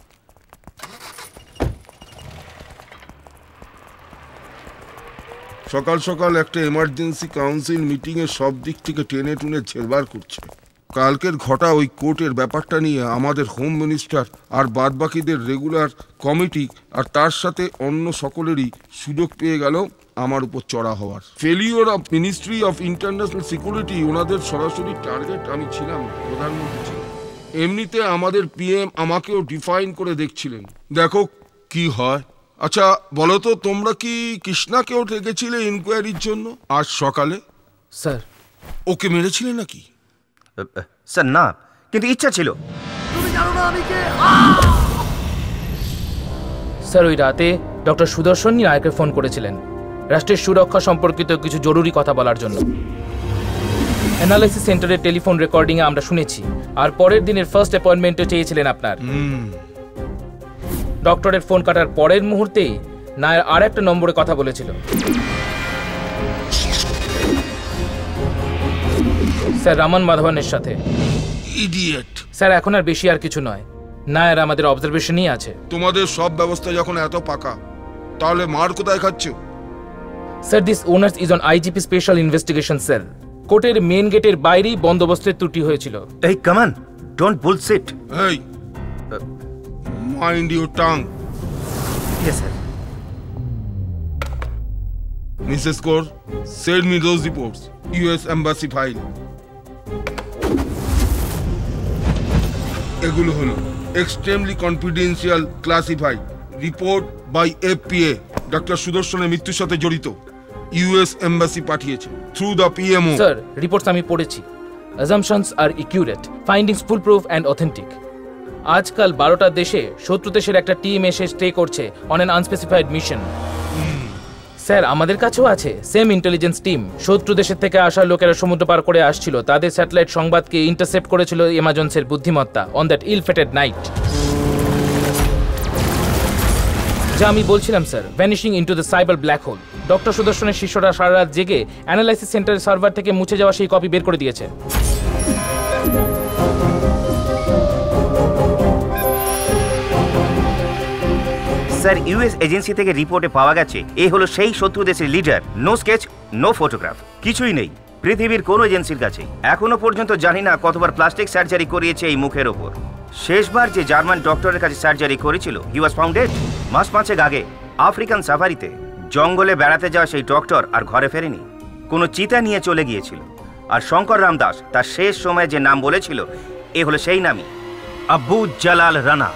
সকাল সকাল একটা এমার্জেন্সি কাউন্সিল মিটিং এ সব দিক থেকে টেনে টুনে ছেড়বার করছে। কালকের ঘটা ওই কোর্টের ব্যাপারটা নিয়ে আমাদের হোম মিনিস্টার আর বাদবাকিদের রেগুলার কমিটি আর তার সাথে অন্য সকলেরই সুযোগ পেয়ে গেল আমার উপর চড়া হওয়ার। Failure of ministry of international security ওনাদের সরাসরি টার্গেট আমি ছিলাম, প্রধানমন্ত্রী ছিলেন। এমনিতে আমাদের পিএম আমাকেও ডিফাইন করে দেখছিলেন, দেখো কি হয়। আচ্ছা বলো তো, তোমরা কি কৃষ্ণাকেও ডেকেছিলে ইনকোয়ারির জন্য আজ সকালে? স্যার ওকে মেরেছিলে নাকি? স্যার না, কিন্তু ইচ্ছা ছিল। তুমি জানো না আমি কে? স্যার ওই রাতে ডক্টর সুদর্শন নায়ককে ফোন করেছিলেন রাষ্ট্রের সুরক্ষা সম্পর্কিত কিছু জরুরি কথা বলার জন্য। অ্যানালাইসিস সেন্টারের টেলিফোন রেকর্ডিংয়ে আমরা শুনেছি, আর পরের দিনের ফার্স্ট অ্যাপয়েন্টমেন্টও চেয়েছিলেন আপনার। ডক্টরের ফোন কাটার পরের মুহূর্তেই নায়ের আর একটা নম্বরে কথা বলেছিল। স্যার রামান মাধবনের সাথে। ইডিয়েট। স্যার এখন আর বেশি আর কিছু নয়, নায়ের আমাদের অবজারভেশনই আছে। তোমাদের সব ব্যবস্থা যখন এত পাকা, তাহলে মার কোথায় খাচ্ছ? Sir this onus is on IGP special investigation cell. কোর্টের মেন গেটের বাইরেই বন্দোবস্তের ত্রুটি হয়েছিল। এই কামান, ডোন্ট বুলশিট। এই mind your tongue. Yes sir. Mrs Kaur, send me those reports. US embassy file. এগুলো হলো extremely confidential classified report by FPA. Doctor সুদর্শনের মৃত্যুর সাথে জড়িত। ইউএস এম্বাসি পাঠিয়েছে through the PMO. Sir reports আমি পড়েছি। Assumptions are accurate, findings foolproof and authentic. আজকাল বারোটা দেশে শত্রু দেশের একটা টিম এসে স্টে করছে on an unspecified mission. Sir আমাদের কাছেও আছে সেম ইন্টেলিজেন্স টিম। শত্রু দেশের থেকে আসা লোকেরা সমুদ্র পার করে আসছিল, তাদের স্যাটেলাইট সংবাদকে ইন্টারসেপ্ট করেছিল এমাজন্সের বুদ্ধিমত্তা on that ill fated night. যা আমি বলছিলাম স্যার, vanishing into the cyber black hole. Doctor সুদর্শনের শিষ্যরা সারা রাত জেগে অ্যানালাইসিস সেন্টারের সার্ভার থেকে মুছে যাওয়া সেই কপি বের করে দিয়েছে। স্যার ইউএস এজেন্সি থেকে রিপোর্টে পাওয়া গেছে এ হলো সেই শত্রু দেশের leader. No sketch, no photograph, কিছুই নেই পৃথিবীর কোনো এজেন্সির কাছে। এখনো পর্যন্ত জানি না কতবার প্লাস্টিক সার্জারি করিয়েছে এই মুখের ওপর। শেষবার যে জার্মান ডক্টরের কাছে সার্জারি করেছিল, হি ওয়াজ ফাউন্ড ডেড মাস পাঁচেক আগে আফ্রিকান সাফারিতে। জঙ্গলে বেড়াতে যাওয়া সেই ডক্টর আর ঘরে ফেরেনি, কোনো চিতা নিয়ে চলে গিয়েছিল। আর শঙ্কর রাম দাস তার শেষ সময়ে যে নাম বলেছিল এ হলো সেই নামই, আব্বু জালাল রানা।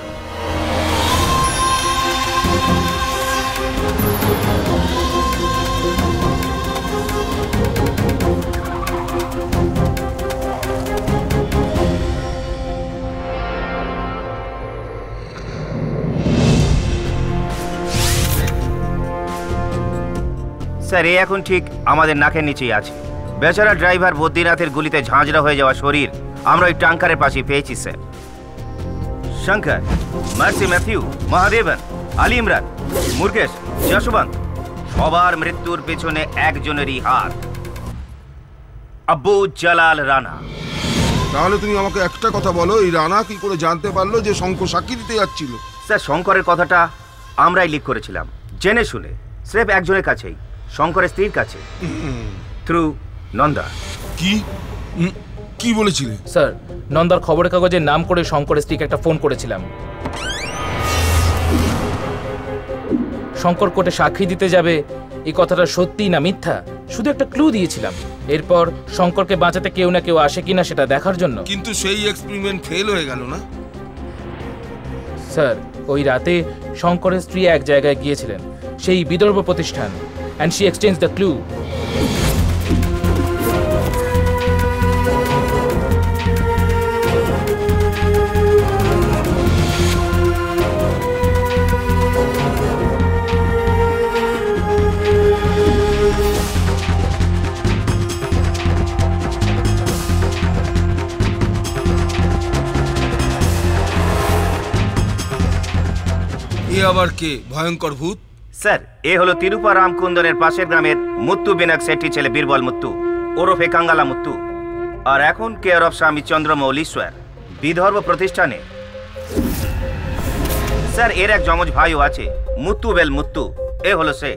স্যার এ এখন ঠিক আমাদের নাকের নিচেই আছে। বেচারা ড্রাইভার বদ্রীনাথের গুলিতে ঝাঁঝরা হয়ে যাওয়া শরীর আমরা ওই ট্যাঙ্কারের পাশে পেয়েছি স্যার। শঙ্কর, মার্সি ম্যাথিউ, মহাদেবন, আলী ইমরান, মুরগেশ, যশবন্ত, সবার মৃত্যুর পেছনে একজনেরই হাত, আব্বু জালাল রানা। তাহলে তুমি আমাকে একটা কথা বলো, এই রানা কি করে জানতে পারলো যে শঙ্কর সাক্ষী দিতে যাচ্ছিল? স্যার শঙ্করের কথাটা আমরাই লিক করেছিলাম, জেনে শুনে, স্রেফ একজনের কাছেই, শঙ্করের স্ত্রীর কাছে, থ্রু নন্দা। কি কি বলেছিলে? স্যার নন্দার খবরের কাগজের নাম করে শঙ্করের স্ত্রীকে একটা ফোন করেছিলাম। শঙ্কর কোর্টে সাক্ষী দিতে যাবে এই কথাটা সত্যি না মিথ্যা শুধু একটা ক্লু দিয়েছিলাম। এরপর শঙ্করকে বাঁচাতে কেউ না কেউ আসে কিনা সেটা দেখার জন্য। কিন্তু সেই এক্সপেরিমেন্ট ফেল হয়ে গেল না? স্যার ওই রাতে শঙ্করের স্ত্রী এক জায়গায় গিয়েছিলেন, সেই বিদর্ভ প্রতিষ্ঠান, and she exchanged the clue. আবার কে ভয়ঙ্কর ভূত? স্যার, এ হলো তিরুপা রামকুন্দনের পাশের গ্রামের মুত্তু বিনাক সেট্টি ছেলে বীরবল মুত্তু, ওরফে কাঙ্গালা মুত্তু। আর এখন কেয়ার অফ স্বামী চন্দ্রমৌলীশ্বর বিধর্ম প্রতিষ্ঠানে। স্যার, এর এক যমজ ভাইও আছে, মুত্তু বেল মুত্তু। এ হলো সে।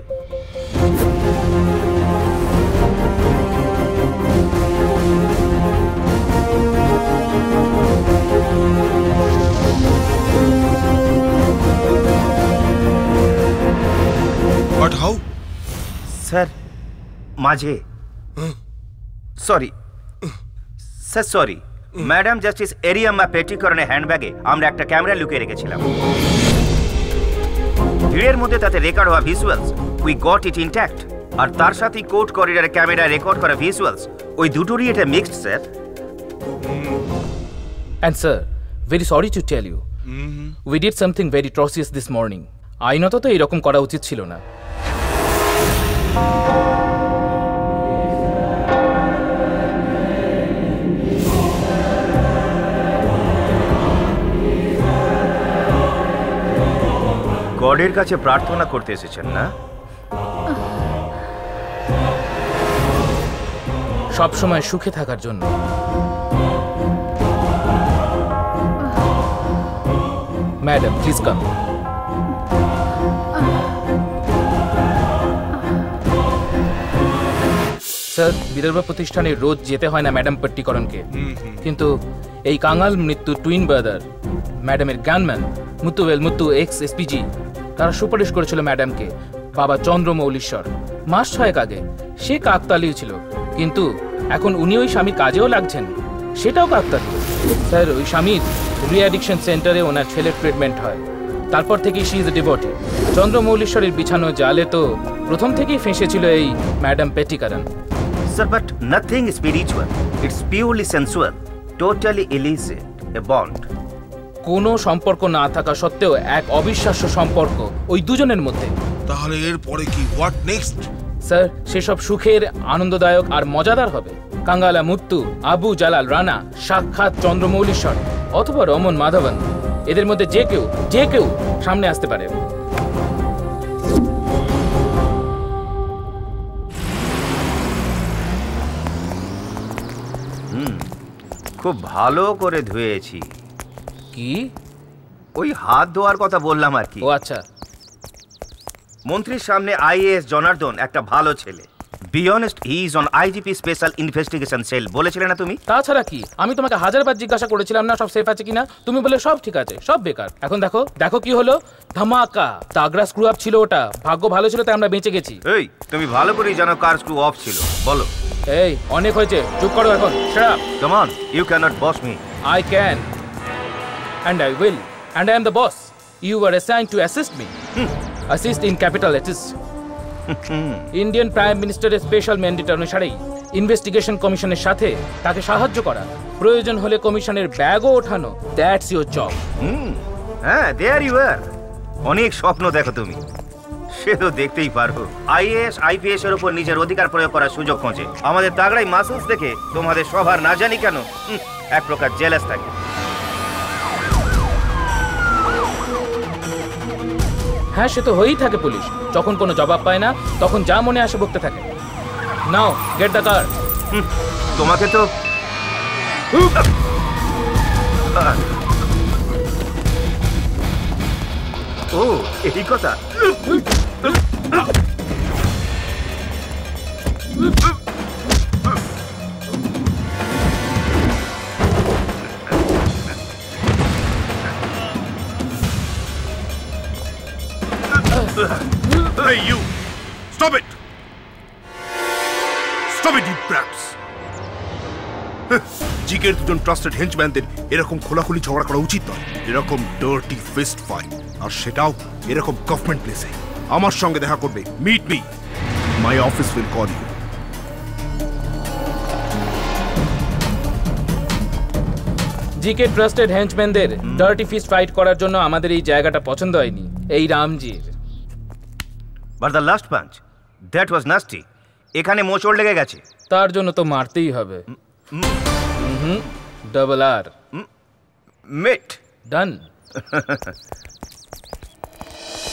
But how? স্যার, মাঝে sorry sir sorry madam justice Eriyamma পেটিকরনের হ্যান্ডব্যাগে আমরা একটা ক্যামেরা লুকিয়ে রেখেছিলাম। ভিড়ের মধ্যে তাতে রেকর্ড হওয়া visuals we got it intact, আর তার সাথে কোর্ট করিডোরে ক্যামেরা রেকর্ড করা ভিজুয়ালস, ওই দুটোরই এটা mixed sir. And sir, very sorry to tell you, we did something very atrocious this morning. আইনত তো এরকম করা উচিত ছিল না। গডের কাছে প্রার্থনা করতে এসেছেন না? সব সময় সুখে থাকার জন্য। Madam please come. Sir, Vidarbha প্রতিষ্ঠানে রোজ যেতে হয় না ম্যাডাম পট্টিকরণকে, কিন্তু এই কাঙাল মৃত্যু টুইন ব্রাদার ম্যাডামের gunman Muthuvel Muthu ex SPG, তারা সুপারিশ করেছিল ম্যাডামকে বাবা চন্দ্রমৌলীশ্বর মাস ছয়েক আগে। সে কাকতালীয় ছিল, কিন্তু এখন উনি ওই স্বামীর কাজেও লাগছেন, সেটাও কাকতালীয়। স্যার, ওই স্বামীর রিঅ্যাডিকশন সেন্টারে ওনার ছেলের ট্রিটমেন্ট হয়, তারপর থেকেই শি ইজ এ ডিভোটি। চন্দ্রমৌলীশ্বরের বিছানো জালে তো প্রথম থেকেই ফেঁসেছিল এই madam Petikaran. Sir, but nothing spiritual, it's purely sensual, totally illicit, a bond. কোনো সম্পর্ক না থাকা সত্ত্বেও এক অবিশ্বাস্য সম্পর্ক ওই দুজনের মধ্যে। তাহলে এর পরে কি? What next? স্যার, সেসব সুখের, আনন্দদায়ক আর মজাদার হবে। কাঙ্গালা মুত্তু, আবু জালাল রানা, সাক্ষাৎ চন্দ্রমৌলীশ্বর অথবা রমন মাধবন, এদের মধ্যে যে কেউ যে কেউ সামনে আসতে পারে। হুম, খুব ভালো করে ধুয়েছি। কি? ওই হাত ধোয়ার কথা বললাম আর কি। ও আচ্ছা। মন্ত্রীর সামনে আইএএস জনার্দন একটা ভালো ছেলে। Be honest, he is on IGP special investigation cell, বলেছিলে না তুমি? তাছাড়া কি, আমি তোমাকে হাজারবার জিজ্ঞাসা করেছিলাম না সব সেফ আছে কিনা, তুমি বলে সব ঠিক আছে, সব বেকার। এখন দেখো দেখো কি হলো, ধামাকা। তাগড়া স্ক্রু আপ ছিল ওটা, ভাগ্য ভালো ছিল তাই আমরা বেঁচে গেছি। এই, তুমি ভালো করেই জানো কার স্ক্রু অফ ছিল, বলো। এই, অনেক হয়েছে, চুপ করো এখন। Shut up. Come on, you cannot boss me. I can and I will, and I am the boss. You were assigned to assist me. Assist in capital assist. Indian prime মিনিস্টারের special mandate অনুসারে investigation কমিশনের সাথে তাকে সাহায্য করা, প্রয়োজন হলে কমিশনের ব্যাগও ওঠানো। That's your job. হ্যাঁ, দেয়ার ইউ আর। অনেক স্বপ্ন দেখো তুমি, সে তো দেখতেই পারবো। আইএএস আইপিএস এর উপর নিজের অধিকার প্রয়োগ করার সুযোগ খোঁজে। আমাদের তাগড়াই মাসলস দেখে তোমাদের সবার না জানি কেন এক প্রকার জেলাস থাকে। হ্যাঁ, সে তো হয়েই থাকে। পুলিশ যখন কোনো জবাব পায় না তখন যা মনে আসে বকতে থাকে। Now get the car. তোমাকে তো ও এই কথা। Hey, you! Stop it! Stop it, you brats! জিকের দুজন ট্রাস্টেড হেঞ্চম্যানদের এরকম খোলাখুলি ঝগড়া করা উচিত নয়। এরকম ডার্টি ফিস্ট ফাইট, আর সেটাও এরকম গভর্নমেন্ট প্লেসে। আমার সঙ্গে দেখা করবে, meet me. My office will call you. GK trusted হেঞ্চম্যানদের ডার্টি ফিস্ট ফাইট করার জন্য আমাদের এই জায়গাটা পছন্দ হয়নি, এই রামজির। But the last punch, that was nasty. এখানে মোচড় লেগে গেছে, তার জন্য তো মারতেই হবে। হুম, ডাবল আর meet done.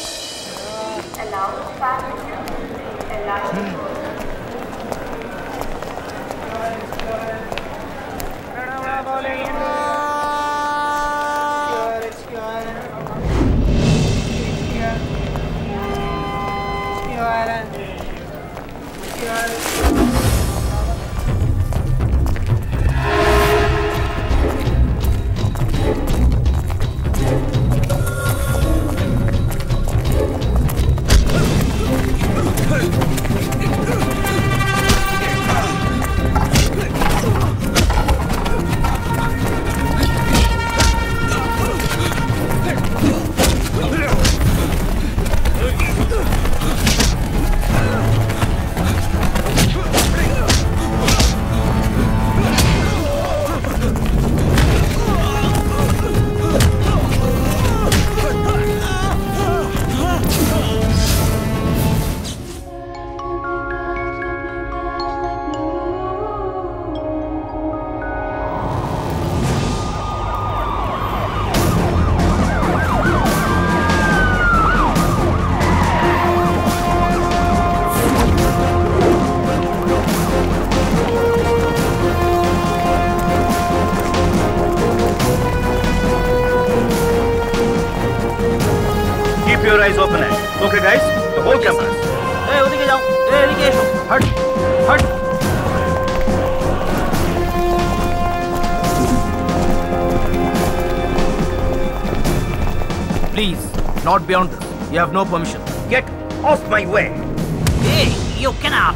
Not beyond this. You have no permission. Get off my way. Hey, you cannot.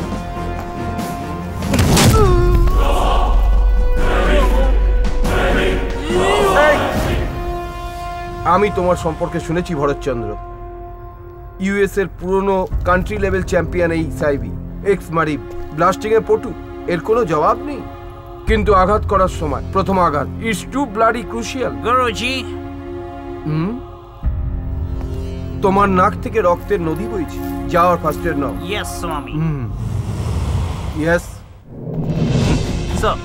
আমি তোমার সম্পর্কে শুনেছি ভরতচন্দ্র। ইউএস এর পুরনো কান্ট্রি লেভেল চ্যাম্পিয়ন এই সাইবি এক্স মারি ব্লাস্টিং এর পটু, এর কোনো জবাব নেই। কিন্তু আঘাত করার সময় প্রথম আঘাত is too bloody crucial. Guruji, হুম, তোমার নাক থেকে রক্তের নদী বইছে। যাওয়ার ফার্স্ট এড নাও। Yes Swami. Hmm, yes sir.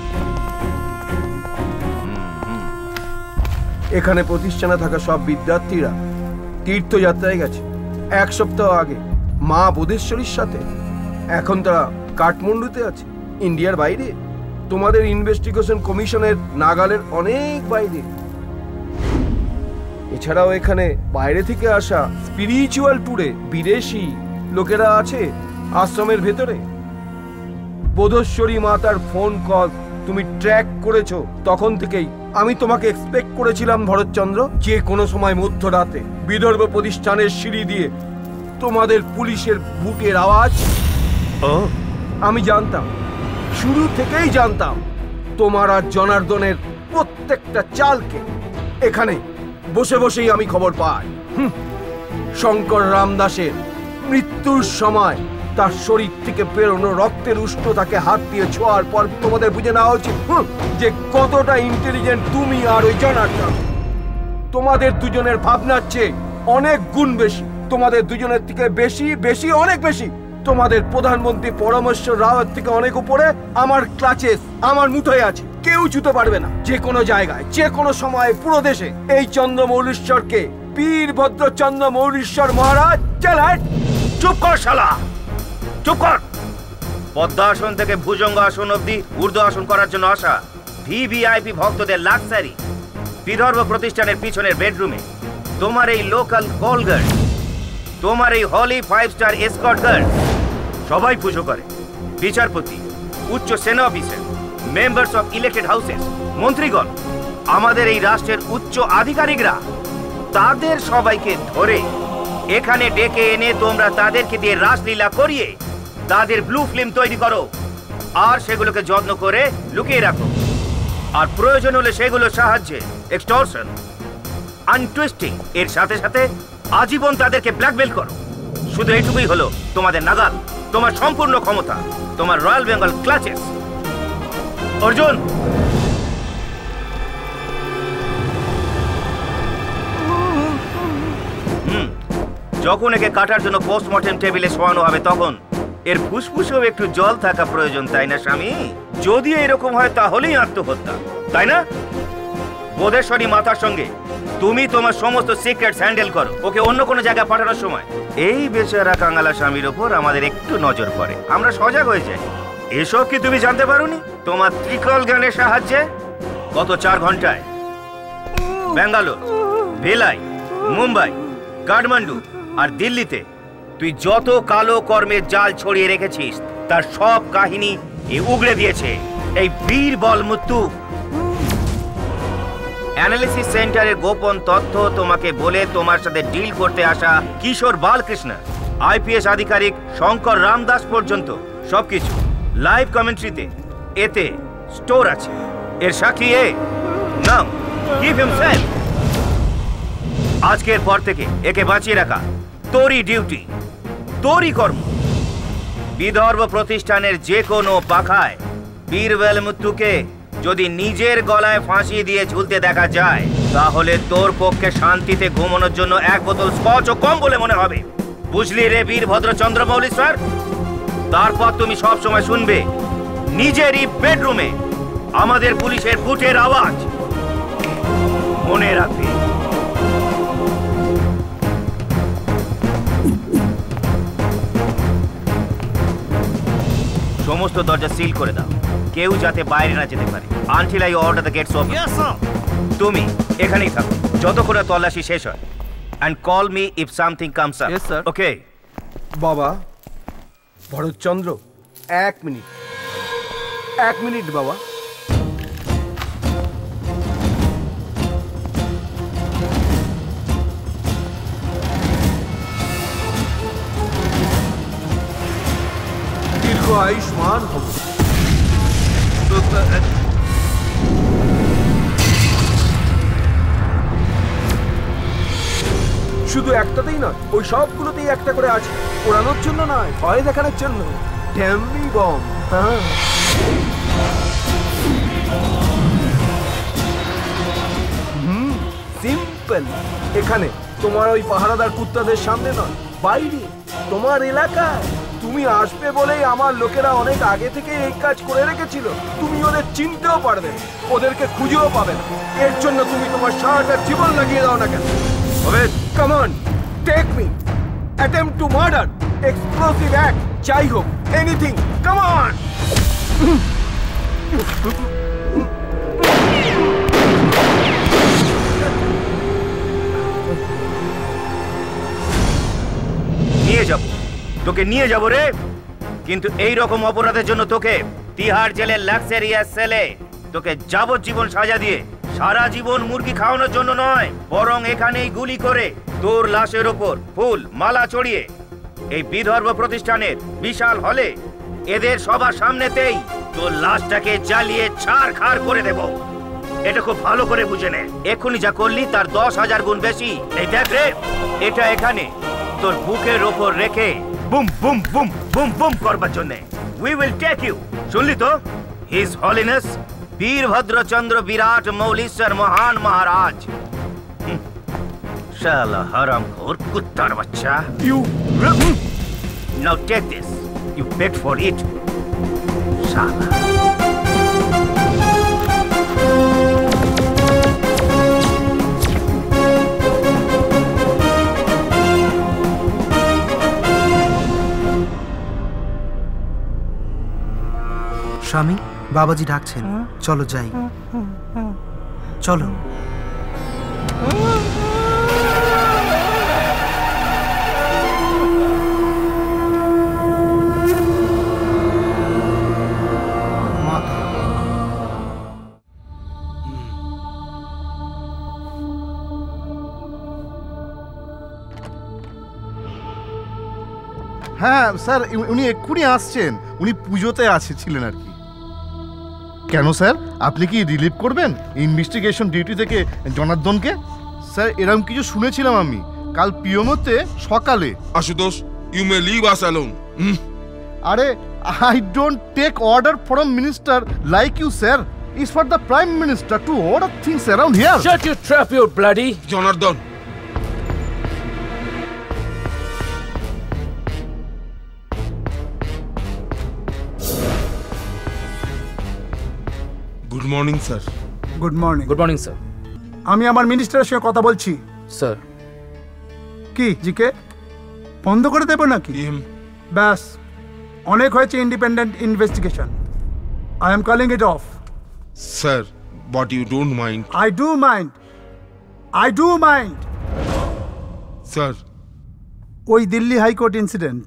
এখানে প্রতিষ্ঠানে থাকা সব বিদ্যার্থীরা তীর্থযাত্রায় গেছে এক সপ্তাহ আগে মা বোধেশ্বরীর সাথে। এখন তারা কাঠমান্ডুতে আছে, ইন্ডিয়ার বাইরে। তোমাদের ইনভেস্টিগেশন কমিশনের নাগালের অনেক বাইরে। এছাড়াও এখানে বাইরে থেকে আসা স্পিরিচুয়াল ট্যুরে বিদেশি লোকেরা আছে আশ্রমের ভেতরে। বোধেশ্বরী মাতার ফোন কল তুমি ট্র্যাক করেছো তখন থেকেই আমি তোমাকে এক্সপেক্ট করেছিলাম ভরতচন্দ্র, যে কোনো সময় মধ্যরাতে বিদর্ভ প্রতিষ্ঠানের সিঁড়ি দিয়ে তোমাদের পুলিশের বুটের আওয়াজ। আমি জানতাম, শুরু থেকেই জানতাম তোমার আর জনার্দনের প্রত্যেকটা চালকে। এখানে বসে বসেই আমি খবর পাই শঙ্কর রামদাসের মৃত্যুর সময় তার শরীর থেকে বেরোনো রক্তের উষ্ণতাকে হাত দিয়ে ছোঁয়ার পর তোমাদের বুঝে নেওয়া উচিত যে কতটা ইন্টেলিজেন্ট তুমি আর ওই জনার্দন। তোমাদের দুজনের ভাবনার চেয়ে অনেক গুণ বেশি, তোমাদের দুজনের থেকে বেশি বেশি অনেক বেশি। তোমাদের প্রধানমন্ত্রী পরমেশ্বর রাওয়ের থেকে অনেক উপরে আমার ক্লাচেস, আমার মুঠোয় আছে। কেউ ছুতে পারবে না। যে কোনো জায়গায়, যে কোনো সময়ে, পুরো দেশে এই চন্দ্রমৌলীশ্বরকে বীরভদ্র চন্দ্রমৌলীশ্বর মহারাজ চালায়। চুপ কর শালা, চুপ কর। পদ্মা আসন থেকে ভুজঙ্গ আসন অব্দি ঊর্ধ্ব আসন করার জন্য আসা ভিভিআইপি ভক্তদের লাক্সারি বিদর্ভ প্রতিষ্ঠানের পিছনের বেডরুমে তোমার এই লোকাল কল গার্ড, তোমার এই holy five star escort guard সবাই পুজো করে। বিচারপতি, উচ্চ সেনা officer, members of elected houses, মন্ত্রীগণ, আমাদের এই রাষ্ট্রের উচ্চ আধিকারিকরা, তাদের সবাইকে ধরে এখানে ডেকে এনে তোমরা তাদেরকে দিয়ে রাসলীলা করিয়ে তাদের ব্লু ফিল্ম তৈরি করো আর সেগুলোকে যত্ন করে লুকিয়ে রাখো। আর প্রয়োজন হলে সেগুলো সাহায্যে এক্সটর্শন, আনটুইস্টিং এর সাথে সাথে আজীবন তাদেরকে ব্ল্যাকমেল করো। শুধু এইটুকুই হলো তোমাদের নাগাল, তোমার সম্পূর্ণ ক্ষমতা, তোমার রয়্যাল বেঙ্গল ক্লাচেস। অর্জুন, হুম যখন একে কাটার জন্য পোস্টমর্টেম টেবিলে শোয়ানো হবে তখন এর ফুসফুসেও একটু জল থাকা প্রয়োজন, তাই না স্বামী? যদি এরকম হয় তাহলেই আত্মহত্যা, তাই না? বোধেশ্বরী মাতার সঙ্গে তুমি তোমার সমস্ত সিক্রেটস হ্যান্ডেল করো, ওকে অন্য কোনো জায়গায় পাঠানোর সময় এই বেচারা কাঙ্গালা স্বামীর ওপর আমাদের একটু নজর পড়ে, আমরা সজাগ হয়ে যাই। এসব কি তুমি জানতে পারোনি? তোমার ত্রিকল জ্ঞানের সাহায্যে গত চার ঘন্টায় ব্যাঙ্গালোর, ভেলাই, মুম্বাই, কাঠমান্ডু আর দিল্লিতে তুই যত কালো কর্মের জাল ছড়িয়ে রেখেছিস তার সব কাহিনী এ উগড়ে দিয়েছে এই বীরবল মুত্তু। অ্যানালিসিস সেন্টারের গোপন তথ্য তোমাকে বলে তোমার সাথে ডিল করতে আসা কিশোর বালকৃষ্ণ, আইপিএস আধিকারিক শঙ্কর রামদাস পর্যন্ত সবকিছু লাইভ কমেন্ট্রিতে এতে স্টোর আছে। এর সাক্ষী এ নাও, গিভ হিমসেলফ। আজকের পর থেকে একে বাঁচিয়ে রাখা তোরই ডিউটি, তোরই কর্ম। বিদর্ভ প্রতিষ্ঠানের যে কোনো পাখায় বীরবল মুত্তুকে যদি নিজের গলায় ফাঁসি দিয়ে ঝুলতে দেখা যায় তাহলে তোর পক্ষে শান্তিতে ঘুমানোর জন্য এক বোতল স্কচও কম বলে মনে হবে। বুঝলি রে বীরভদ্র চন্দ্রমৌলি স্যার? তারপর তুমি সব সময় শুনবে নিজেরই বেডরুমে আমাদের পুলিশের বুটের আওয়াজ। মনে রাখবে। সমস্ত দরজা সিল করে দাও, কেউ যাতে বাইরে না যেতে পারে। Until I order the gates open. Yes sir. তুমি এখানেই থাকো যতক্ষণ তল্লাশি শেষ হয়। And call me if something comes up. Yes sir. Okay বাবা। ভরতচন্দ্র, এক মিনিট, এক মিনিট বাবা। দীর্ঘ আয়ুষ্মান হব। শুধু একটাতেই নয়, ওই সবগুলোতেই একটা করে আছে। ওড়ানোর জন্য নয়, ভয় দেখানোর জন্য। Dummy bomb. হ্যাঁ, হুম, সিম্পল। এখানে তোমার ওই পাহারাদার কুত্তাদের সামনে নয়, বাইরে তোমার এলাকায়। তুমি আসবে বলেই আমার লোকেরা অনেক আগে থেকে এই কাজ করে রেখেছিল। তুমি ওদের চিনতেও পারবে, ওদেরকে খুঁজেও পাবে না। এর জন্য তুমি তোমার সারাটা জীবন লাগিয়ে দাও না কেন? Come on, take me. Attempt to murder, explosive act, যাই হোক, anything. Come on. নিয়ে যাব, তোকে নিয়ে যাব রে। কিন্তু এই রকম অপরাধের জন্য তোকে তিহাড় জেলের লাক্সারিয়াস সেলে তোকে যাবজ্জীবন সাজা দিয়ে সারা জীবন মুরগি খাওয়ানোর জন্য নয়, বরং এখানেই গুলি করে তোর লাশের ওপর ফুল মালা চড়িয়ে এই বিদর্ভ প্রতিষ্ঠানের বিশাল হলে এদের সবার সামনেতেই তোর লাশটাকে জ্বালিয়ে ছাড়খাড় করে দেব। এটা খুব ভালো করে বুঝে নে। এক্ষুনি যা করলি তার দশ হাজার গুণ বেশি। এই দেখ রে, এটা এখানে তোর বুকের ওপর রেখে boom boom boom boom boom করবার জন্য। We will take you. শুনলি তো? হিজ হলিনেস বীরভদ্রচন্দ্র বিরাট মৌলীশ্বর মহান মহারাজ। শালা হারামখোর কুত্তার বাচ্চা। You now take this, you beg for it. শালা স্বামী, বাবাজি ডাকছেন, চলো যাই। চলো। হ্যাঁ স্যার, উনি এক্ষুনি আসছেন। উনি পুজোতে আসছিলেন আর কি। কেন স্যার, আপনি কি রিলিভ করবেন ইনভেস্টিগেশন ডিউটি থেকে জনার্দনকে? স্যার, এরকম কিছু শুনেছিলাম আমি কাল পিএমওতে সকালে। Ashutosh, you may leave us alone. আরে, I don't take order from minister like you sir. It's for the prime minister to order things around here. Shut your trap, you bloody Janardan. Good morning sir. Good morning. Good morning sir. আমি আমার মিনিস্টারের সঙ্গে কথা বলছি। Sir. কি GK বন্ধ করে দেব নাকি? ব্যাস, অনেক হয়েছে independent investigation. I am calling it off. Sir, but you don't mind? I do mind, I do mind. Sir, ওই দিল্লি হাইকোর্ট ইনসিডেন্ট,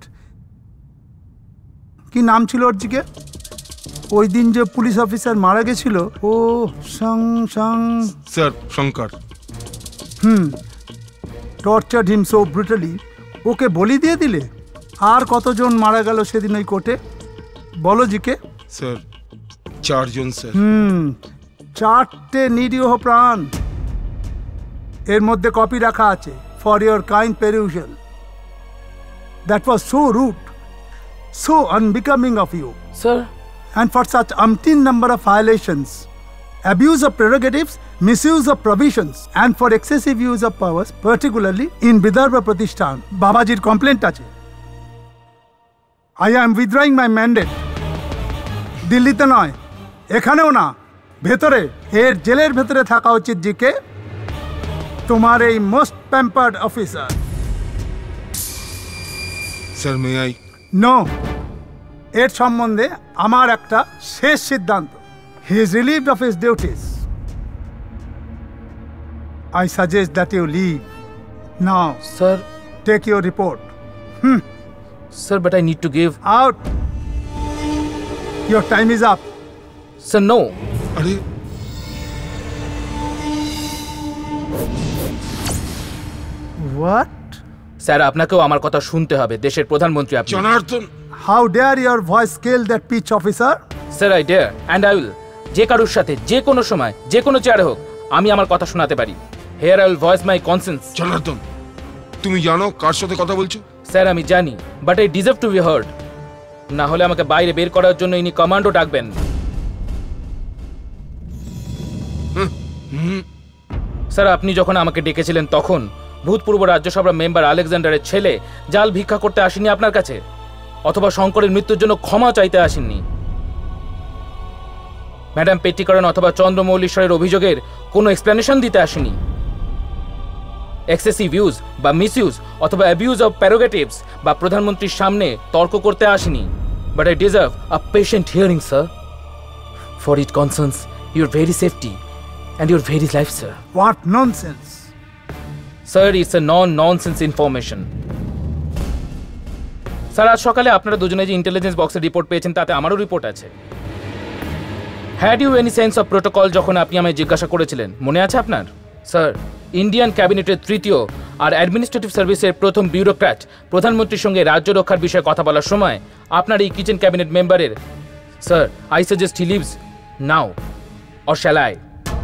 কি নাম ছিল ওর জিকে? ওই দিন যে পুলিশ অফিসার মারা গেছিল, ও সং সং স্যার শঙ্কর। হুম, টর্চার্ড হিম সো ব্রুটালি, ওকে বলি দিয়ে দিলে? আর কতজন মারা গেল সেদিন ওই কোর্টে বলো জিকে? স্যার চারজন স্যার। হুম, চারটে নিরীহ প্রাণ। এর মধ্যে কপি রাখা আছে for your kind perusal. That was so rude, so unbecoming of you, sir, and for such umpteen number of violations, abuse of prerogatives, misuse of provisions, and for excessive use of powers, particularly in Vidarbha Pratishthan, Babajir complaint ache. I am withdrawing my mandate. দিল্লিতে নয়, এখানেও না, ভেতরে, এর জেলের ভেতরে থাকা উচিত জিকে তোমার এই most pampered officer. Sir may I? No, এর সম্বন্ধে আমার একটা শেষ সিদ্ধান্ত। He is relieved of his duties. I suggest that you leave now. Sir, take your report. Hmm sir, but I need to give out. Your time is up. Sir no. আরে what? Sir, আপনাকেও আমার কথা শুনতে হবে। দেশের প্রধানমন্ত্রী আপনি। Janardan, how dare your voice scale that pitch officer? Sir, I dare and I will. যে কারোর সাথে যে কোনো সময় যে কোনো চেয়ারে হোক আমি আমার কথা শোনাতে পারি। Here I will voice my conscience. Janardan, তুমি জানো কার সাথে কথা বলছো? স্যার, আমি জানি, but I deserve to be heard. না হলে আমাকে বাইরে বের করার জন্য ইনি কমান্ডো ডাকবেন। স্যার, আপনি যখন আমাকে ডেকেছিলেন তখন ভূতপূর্ব রাজ্যসভার মেম্বার আলেকজান্ডারের ছেলে জাল ভিক্ষা করতে আসেননি আপনার কাছে, অথবা শঙ্করের মৃত্যুর জন্য ক্ষমা চাইতে আসেননি। ম্যাডাম পেট্টিকরণ অথবা চন্দ্রমৌলীশ্বরের অভিযোগের কোনো এক্সপ্লেনেশন দিতে আসেনি। এক্সেসিভ ইউজ বা মিসইউজ অথবা অ্যাবিউজ অফ প্রেরোগেটিভস বা প্রধানমন্ত্রীর সামনে তর্ক করতে আসেনি। But I deserve a patient hearing sir, for it concerns your very safety and your very life sir. What nonsense? Sir, it's a non nonsense information. Sir, আজ সকালে আপনারা দুজনে যে ইন্টেলিজেন্স বক্সের রিপোর্ট পেয়েছেন তাতে আমারও রিপোর্ট আছে। Had you any sense of protocol যখন আপনি আমায় জিজ্ঞাসা করেছিলেন, মনে আছে আপনার? স্যার, ইন্ডিয়ান ক্যাবিনেটের তৃতীয় আর অ্যাডমিনিস্ট্রেটিভ সার্ভিসের প্রথম ব্যুরোক্র্যাট প্রধানমন্ত্রীর সঙ্গে রাজ্য রক্ষার বিষয়ে কথা বলার সময় আপনার এই কিচেন ক্যাবিনেট মেম্বারের, sir, I suggest he leaves now or shall I?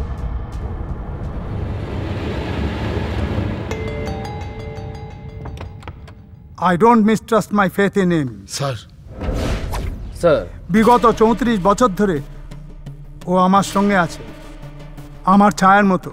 I don't mistrust my faith in him. Sir. Sir, বিগত চৌত্রিশ বছর ধরে ও আমার সঙ্গে আছে, আমার ছায়ার মতো।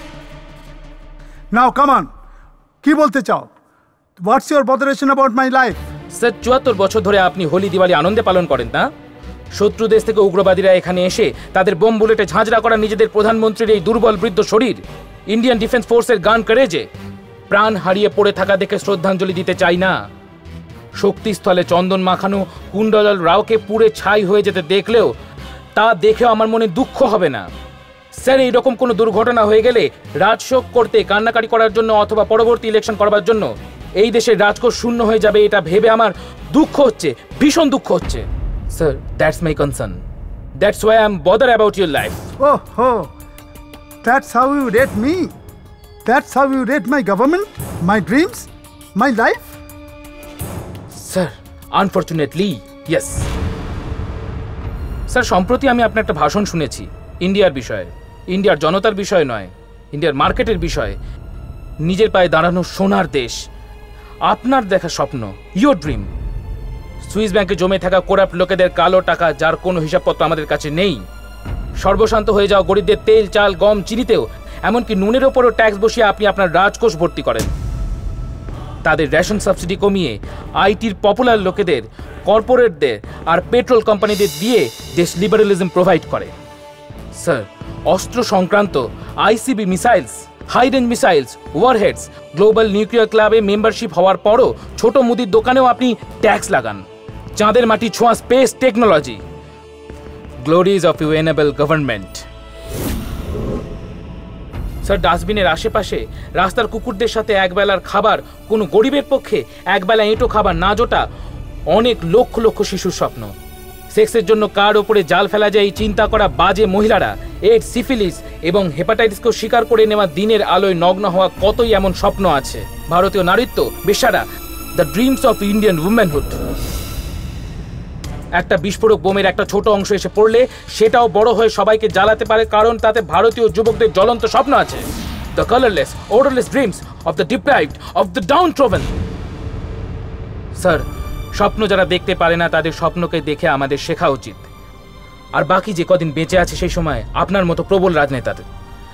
নাও কাম অন, কি বলতে চাও? What's your botheration about my life? Sir, চুয়াত্তর বছর ধরে আপনি হোলি দিওয়ালি আনন্দে পালন করেন না? শত্রু দেশ থেকে উগ্রবাদীরা এখানে এসে তাদের বোম বুলেটে ঝাঁঝরা করা নিজেদের প্রধানমন্ত্রীর এই দুর্বল বৃদ্ধ শরীর ইন্ডিয়ান ডিফেন্স ফোর্সের গান করেজে প্রাণ হারিয়ে পড়ে থাকা দেখে শ্রদ্ধাঞ্জলি দিতে চাই না। শক্তিস্থলে চন্দন মাখানো কুণ্ডলাল রাওকে পুড়ে ছাই হয়ে যেতে দেখলেও তা দেখেও আমার মনে দুঃখ হবে না। স্যার, এইরকম কোনো দুর্ঘটনা হয়ে গেলে রাজশোক করতে, কান্নাকাটি করার জন্য অথবা পরবর্তী ইলেকশন করবার জন্য এই দেশের রাজকোষ শূন্য হয়ে যাবে, এটা ভেবে আমার দুঃখ হচ্ছে, ভীষণ দুঃখ হচ্ছে। Sir, that's my concern. That's why I am bother about your life. Oh, oh, that's how you rate me? That's how you rate my government, my dreams, my life? Sir, unfortunately yes. Sir, সম্প্রতি আমি আপনার একটা ভাষণ শুনেছি ইন্ডিয়ার বিষয়ে, ইন্ডিয়ার জনতার বিষয় নয়, ইন্ডিয়ার মার্কেটের বিষয়ে। নিজের পায়ে দাঁড়ানো সোনার দেশ, আপনার দেখা স্বপ্ন, ইয়োর ড্রিম। সুইস ব্যাংকে জমে থাকা করাপ্ট লোকেদের কালো টাকা, যার কোনো হিসাবপত্র আমাদের কাছে নেই। সর্বশান্ত হয়ে যাওয়া গরিবদের তেল, চাল, গম, চিনিতেও, এমনকি নুনের ওপরও ট্যাক্স বসিয়ে আপনি আপনার রাজকোষ ভর্তি করেন। তাদের রেশন সাবসিডি কমিয়ে আইটির পপুলার লোকেদের, কর্পোরেটদের আর পেট্রোল কোম্পানিদের দিয়ে দেশ লিবারেলিজম প্রোভাইড করে। স্যার, অস্ত্র সংক্রান্ত ICB missiles, high range missiles, warheads, global nuclear ক্লাবে মেম্বারশিপ হওয়ার পরও ছোট মুদির দোকানেও আপনি ট্যাক্স লাগান। চাঁদের মাটি ছোঁয়া space technology, glories of you enable government. Sir, ডাস্টবিনের আশেপাশে রাস্তার কুকুরদের সাথে একবেলার খাবার কোনো গরিবের পক্ষে একবেলা এঁটো খাবার না জোটা অনেক লক্ষ লক্ষ শিশুর স্বপ্ন। সেক্সের জন্য কার ওপরে জাল ফেলা যায় এই চিন্তা করা বাজে মহিলারা, এইডস, সিফিলিস এবং হেপাটাইটিসকেও স্বীকার করে নেওয়া দিনের আলোয় নগ্ন হওয়া কতই এমন স্বপ্ন আছে। ভারতীয় নারীত্ব, বেশ্যারা, the dreams of Indian womanhood. একটা বিস্ফোরক বোমের একটা ছোট অংশ এসে পড়লে সেটাও বড় হয়ে সবাইকে জ্বালাতে পারে, কারণ তাতে ভারতীয় যুবকদের জ্বলন্ত স্বপ্ন আছে। The colourless, odourless dreams of the deprived, of the downtrodden. Sir, স্বপ্ন যারা দেখতে পারে না তাদের স্বপ্নকে দেখে আমাদের শেখা উচিত। আর বাকি যে কদিন বেঁচে আছে সেই সময় আপনার মতো প্রবল রাজনেতাদের।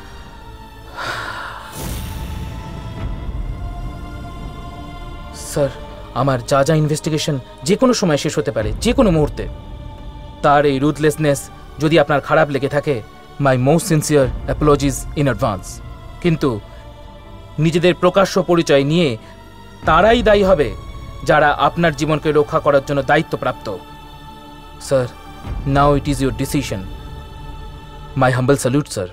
স্যার, আমার যা যা ইনভেস্টিগেশন যে কোনো সময় শেষ হতে পারে, যে কোনো মুহূর্তে। তার এই রুথলেসনেস যদি আপনার খারাপ লেগে থাকে, my most sincere apologies in advance. কিন্তু নিজেদের প্রকাশ্য পরিচয় নিয়ে তারাই দায়ী হবে যারা আপনার জীবনকে রক্ষা করার জন্য দায়িত্বপ্রাপ্ত। Sir, now it is your decision. My humble salute, sir.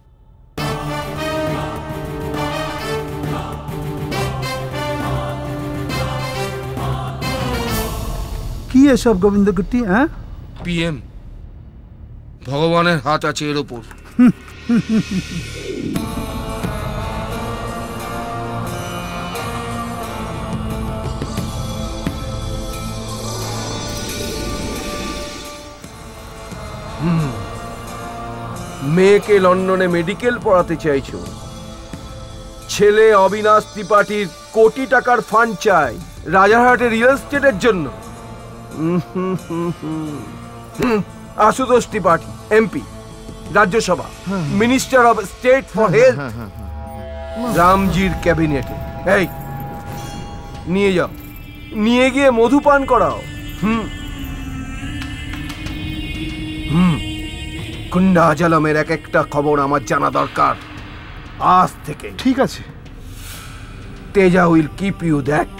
কি এসব গোবিন্দকুট্টি? হ্যাঁ, পিএম, ভগবানের হাত আছে এর ওপর। মেয়েকে লন্ডনে মেডিকেল পড়াতে চাইছো, ছেলে অবিনাশ ত্রিপাঠীর কোটি টাকার ফান্ড চাই রাজারহাটে রিয়েল এস্টেটের জন্য। Ashutosh Tripathi, MP, Rajya Sabha, minister of state for health, রামজির ক্যাবিনেটে। এই নিয়ে যাও, নিয়ে গিয়ে মধুপান করাও। হুম হুম কুন্ডা জলমের এক একটা খবর আমার জানা দরকার আজ থেকে। ঠিক আছে। Teja will keep you that.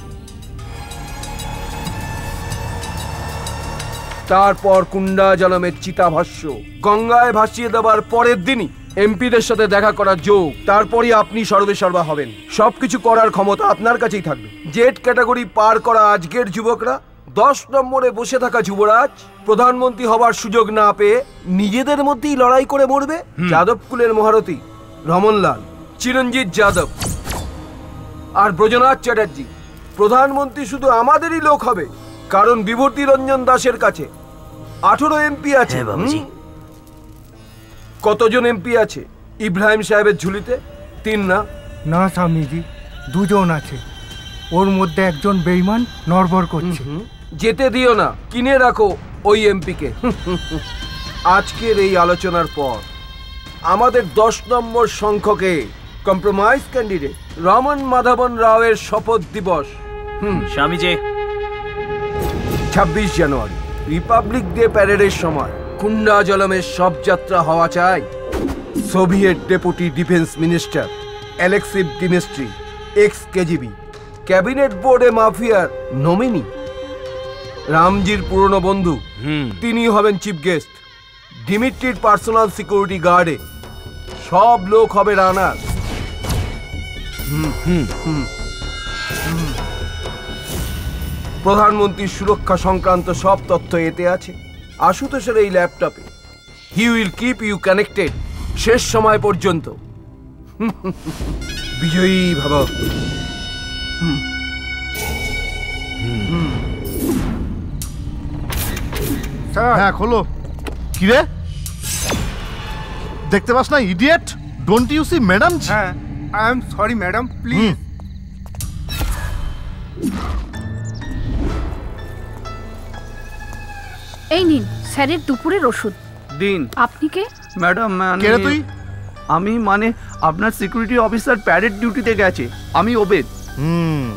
তারপর কুন্ডা জলমের চিতাভাষ্য গঙ্গায় ভাসিয়ে দেওয়ার পরের দিনই এমপিদের সাথে দেখা করার যোগ, তারপরই আপনি সর্বে সর্বা হবেন। সবকিছু করার ক্ষমতা আপনার কাছেই থাকবে। জেড ক্যাটাগরি পার করা আজকের যুবকরা দশ নম্বরে বসে থাকা যুবরাজ প্রধানমন্ত্রী হবার সুযোগ না পেয়ে নিজেদের মধ্যেই লড়াই করে মরবে। যাদব কুলের মহারথী রমনলাল, চিরঞ্জিত যাদব আর ব্রজনাথ চ্যাটার্জি প্রধানমন্ত্রী শুধু আমাদেরই লোক হবে, কারণ বিভূতি রঞ্জন দাসের কাছে আঠারো এমপি আছে। কতজন এমপি আছে ইব্রাহিম সাহেবের ঝুলিতে? তিন না? না স্বামীজি, দুজন আছে। ওর মধ্যে একজন বেঈমান নড়বড় করছে। যেতে দিও না, কিনে রাখো ওই এমপিকে। আজকের এই আলোচনার পর আমাদের দশ নম্বর সংখ্যকে কম্প্রোমাইজ ক্যান্ডিডেট রমন মাধবন রাওয়ের শপথ দিবস। স্বামীজি, ছাব্বিশ জানুয়ারি রিপাবলিক ডে প্যারেডের সময় কুন্ডা জলমের সব যাত্রা হওয়া চাই। Soviet deputy defence minister Alexeev Dmitri, ex KGB, cabinet বোর্ডে মাফিয়ার নমিনি, রামজির পুরনো বন্ধু, তিনি হবেন চিফ গেস্ট। ডিমিট্রির পার্সোনাল সিকিউরিটি গার্ডে সব লোক হবে রানার। প্রধানমন্ত্রীর সুরক্ষা সংক্রান্ত সব তথ্য এতে আছে আশুতোষের এই ল্যাপটপে। He will keep you connected শেষ সময় পর্যন্ত। বিজয়ী ভাব। হ্যাঁ, খোলো। কিরে, দেখতে পাস না idiot? Don't you see madam? হ্যাঁ, I am sorry madam, please. এই নিন স্যারের দুপুরের ওষুধ দিন। আপনি কে? ম্যাডাম, মানে কে রে তুই? আমি মানে আপনার সিকিউরিটি অফিসার প্যারেড ডিউটিতে গেছে, আমি ওবেদ। হুম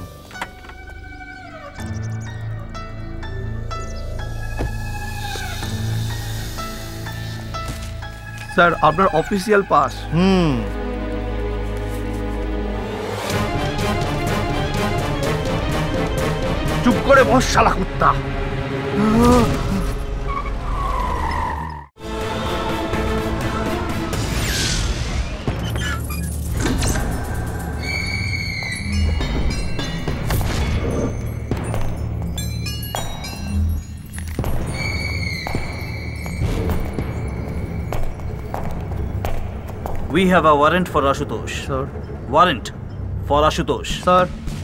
স্যার আপনার অফিসিয়াল পাস। হুম চুপ করে বস শালা কুত্তা। We have a warrant for Ashutosh. Sir. Warrant for Ashutosh. Sir.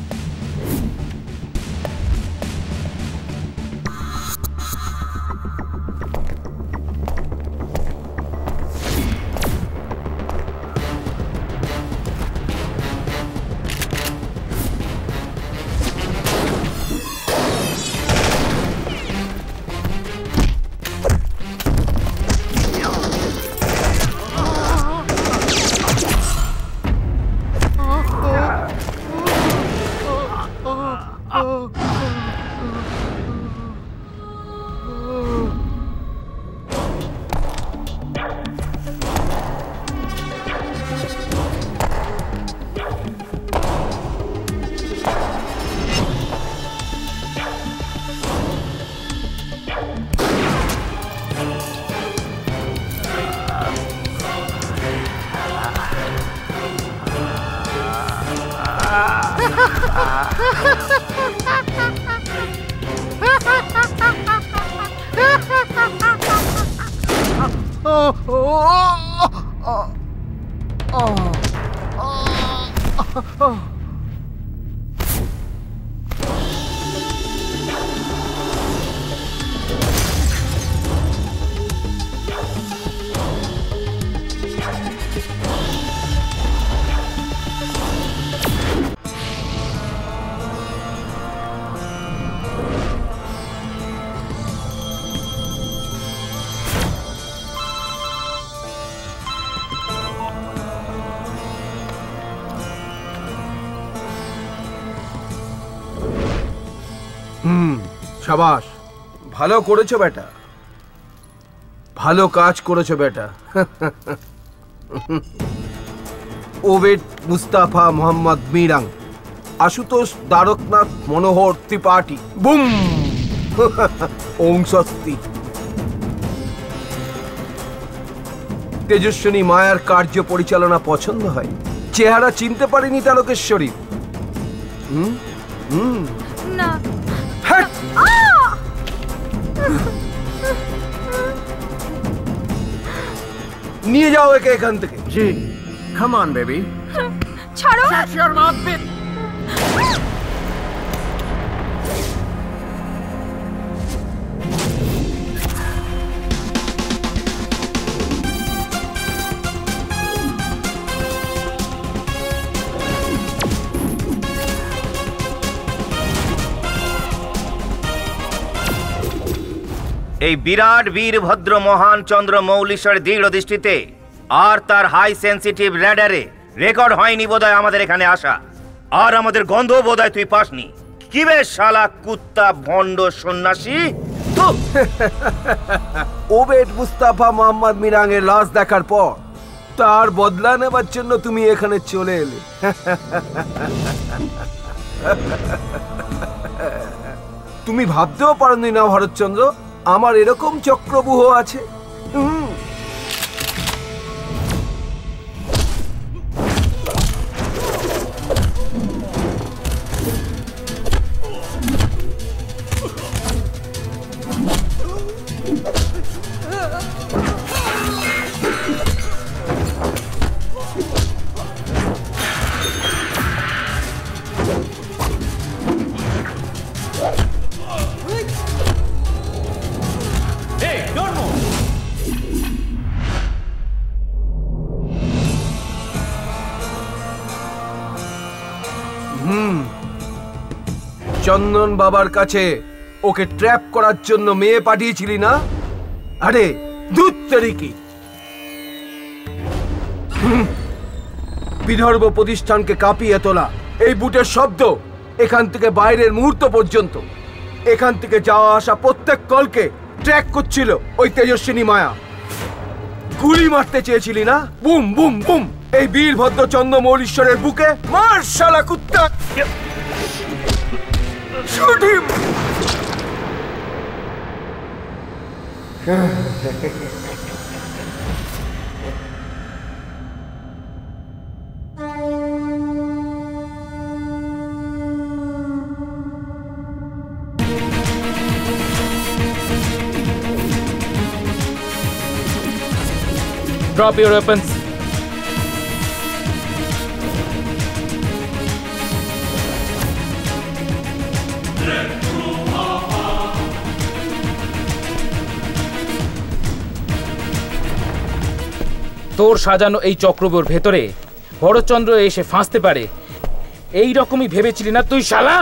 হুম শাবাশ, ভালো করেছো বেটা, ভালো কাজ করেছো বেটা। ওবেদ মুস্তাফা মোহাম্মদ মিরাং, আশুতোষ দ্বারকনাথ মনোহর ত্রিপাঠী, বুম। ওং স্বস্তি। তেজস্বিনী মায়ার কার্য পরিচালনা পছন্দ হয়, চেহারা চিনতে পারিনি তারকেশ্বরী। হুম হুম না নিয়ে যাও একে এখান থেকে। জি, কাম অন বেবি। ছাড়ো। Shut your mouth, bitch. এই বিরাট বীরভদ্র মহান চন্দ্র মৌলীশ্বর দৃঢ় দৃষ্টিতে আর তার হাই সেন্সিটিভ র্যাডারে রেকর্ড হয়নি বোধহয় আমাদের এখানে আসা, আর আমাদের গন্ধ বোধহয় তুই পাসনি। কি বেশ শালা কুত্তা ভণ্ড সন্ন্যাসী। ওবেদ মুস্তাফা মোহাম্মদ মিরাং এর লাশ দেখার পর তার বদলা নেবার জন্য তুমি এখানে চলে এলে। তুমি ভাবতেও পারোনি না ভরতচন্দ্র আমার এরকম চক্রব্যূহ আছে। হুম চন্দন বাবার কাছে ওকে ট্র্যাপ করার জন্য মেয়ে পাঠিয়েছিলি না? আরে দুধ তরিকি বিদর্ভ প্রতিষ্ঠানকে কাঁপিয়ে তোলা এই বুটের শব্দ এখান থেকে বাইরের মুহূর্ত পর্যন্ত এখান থেকে যাওয়া আসা প্রত্যেক কলকে ট্র্যাক করছিল ওই তেজস্বিনী মায়া। গুলি মারতে চেয়েছিলি না? Boom boom boom. এই বীরভদ্র চন্দ্রমৌলীশ্বরের বুকে মার শালা কুত্তা। Shoot him. Drop your weapons. তোর সাজানো এই চক্রব্যূহের ভেতরে ভরতচন্দ্র এসে ফাঁসতে পারে এই রকমই ভেবেছিলি না তুই শালা?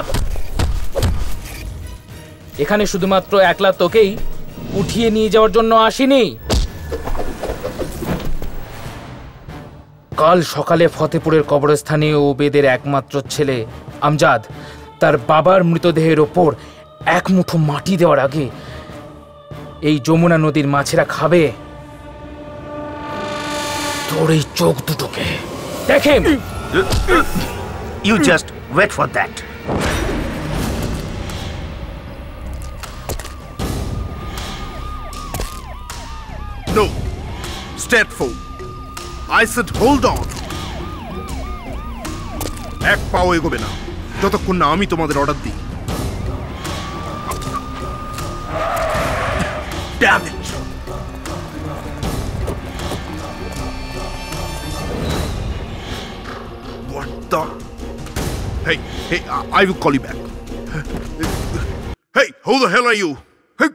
এখানে শুধুমাত্র একলা তোকেই উঠিয়ে নিয়ে যাওয়ার জন্য আসিনি। কাল সকালে ফতেপুরের কবরস্থানে ওবেদের একমাত্র ছেলে আমজাদ তার বাবার মৃতদেহের ওপর এক মুঠো মাটি দেওয়ার আগে এই যমুনা নদীর মাছেরা খাবে তোর এই চোখ দুটোকে। দেখে you just wait for that. No, step forward. I said hold on. এক পাও এগোবে না যতক্ষণ না আমি তোমাদের অর্ডার দিই। Damn it! What the? Hey, hey, I will call you back. Hey, who the hell are you? Hey.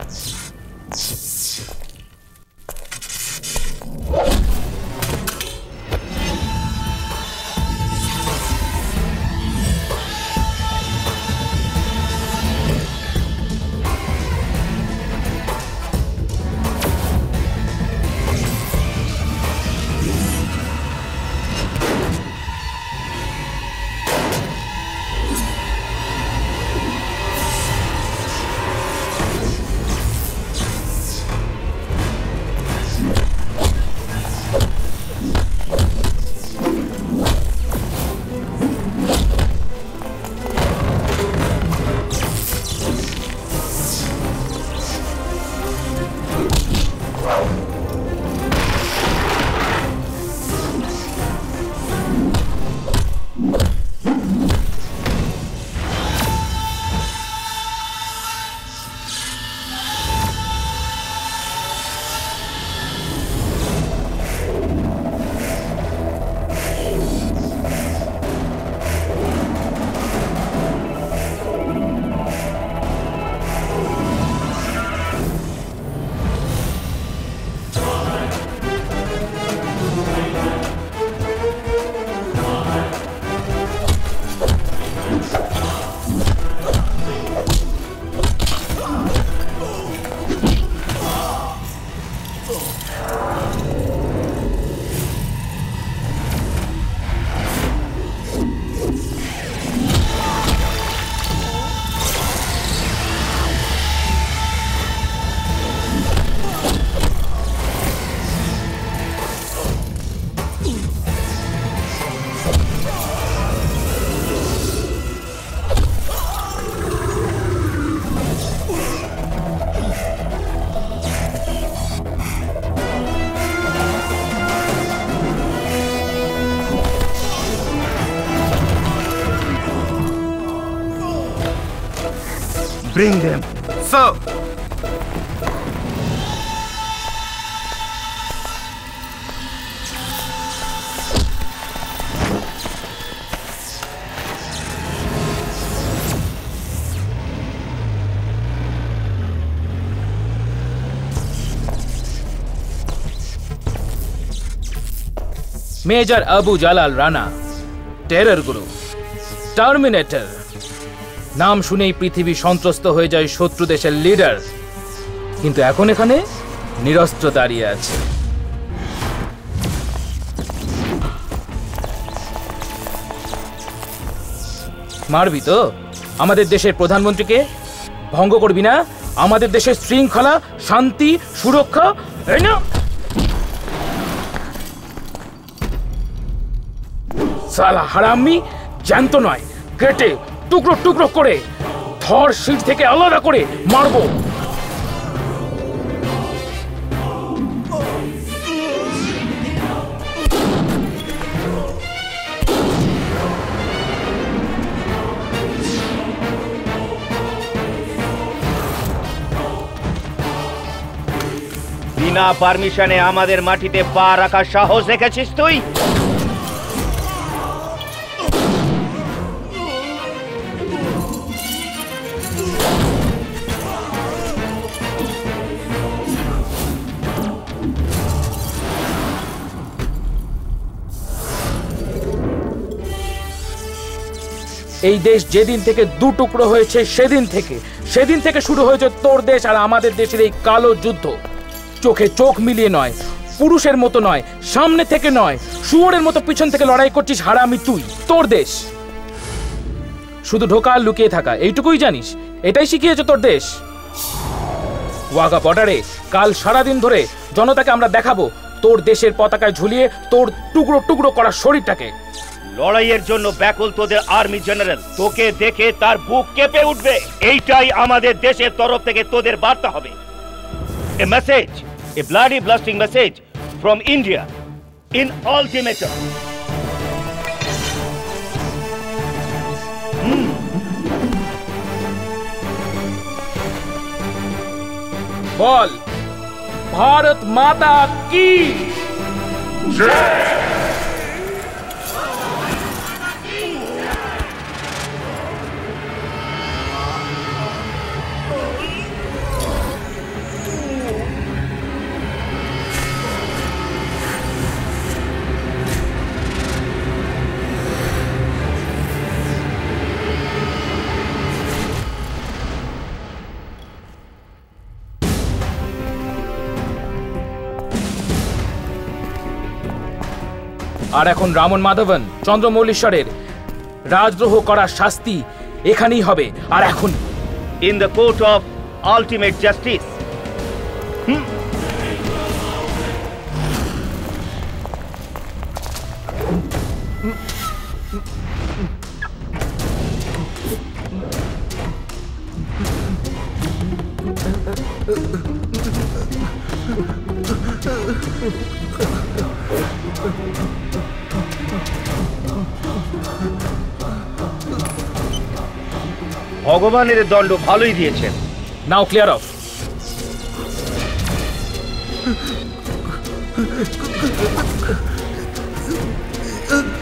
Bring them. Sir! Major Abu Jalal Rana, terror guru, terminator. নাম শুনেই পৃথিবী সন্ত্রস্ত হয়ে যায় শত্রু দেশের লিডার, কিন্তু এখন এখানে নিরস্ত্র দাঁড়িয়ে আছে। মারবি তো আমাদের দেশের প্রধানমন্ত্রীকে? ভঙ্গ করবি না আমাদের দেশের শৃঙ্খলা, শান্তি, সুরক্ষা? এই না সালা হারামি, জ্যান্ত নয়, কেটে টুকরো টুকরো করে ধর, শীত থেকে আলাদা করে মারবো। বিনা পারমিশনে আমাদের মাটিতে পা রাখার সাহস রেখেছিস তুই? এই দেশ যেদিন থেকে দু টুকরো হয়েছে সেদিন থেকে সেদিন থেকে শুরু হয়েছে তোর দেশ আর আমাদের দেশের এই কালো যুদ্ধ। চোখে চোখ মিলিয়ে নয়, পুরুষের মতো নয়, সামনে থেকে নয়, শুয়োরের মতো পিছন থেকে লড়াই করছিস হারামি তুই। তোর দেশ শুধু ঢোকা আর লুকিয়ে থাকা, এইটুকুই জানিস, এটাই শিখিয়েছে তোর দেশ। ওয়াঘা বর্ডারে কাল সারাদিন ধরে জনতাকে আমরা দেখাবো তোর দেশের পতাকায় ঝুলিয়ে তোর টুকরো টুকরো করা শরীরটাকে। লড়াইয়ের জন্য ব্যাকুল তোদের আর্মি জেনারেল, তোকে দেখে তার বুক কেঁপে উঠবে। এইটাই আমাদের দেশের তরফ থেকে তোদের বার্তা হবে। A message, a bloody blasting message from India in ultimatum. Hmm. বল, ভারত মাতা কি জয়। আর এখন রামন মাধবন চন্দ্রমৌলীশ্বরের রাজদ্রোহ করার শাস্তি এখানেই হবে, আর এখন in the court of ultimate justice. ভগবানের দণ্ড ভালোই দিয়েছেন। নাও ক্লিয়ার অফ। Uh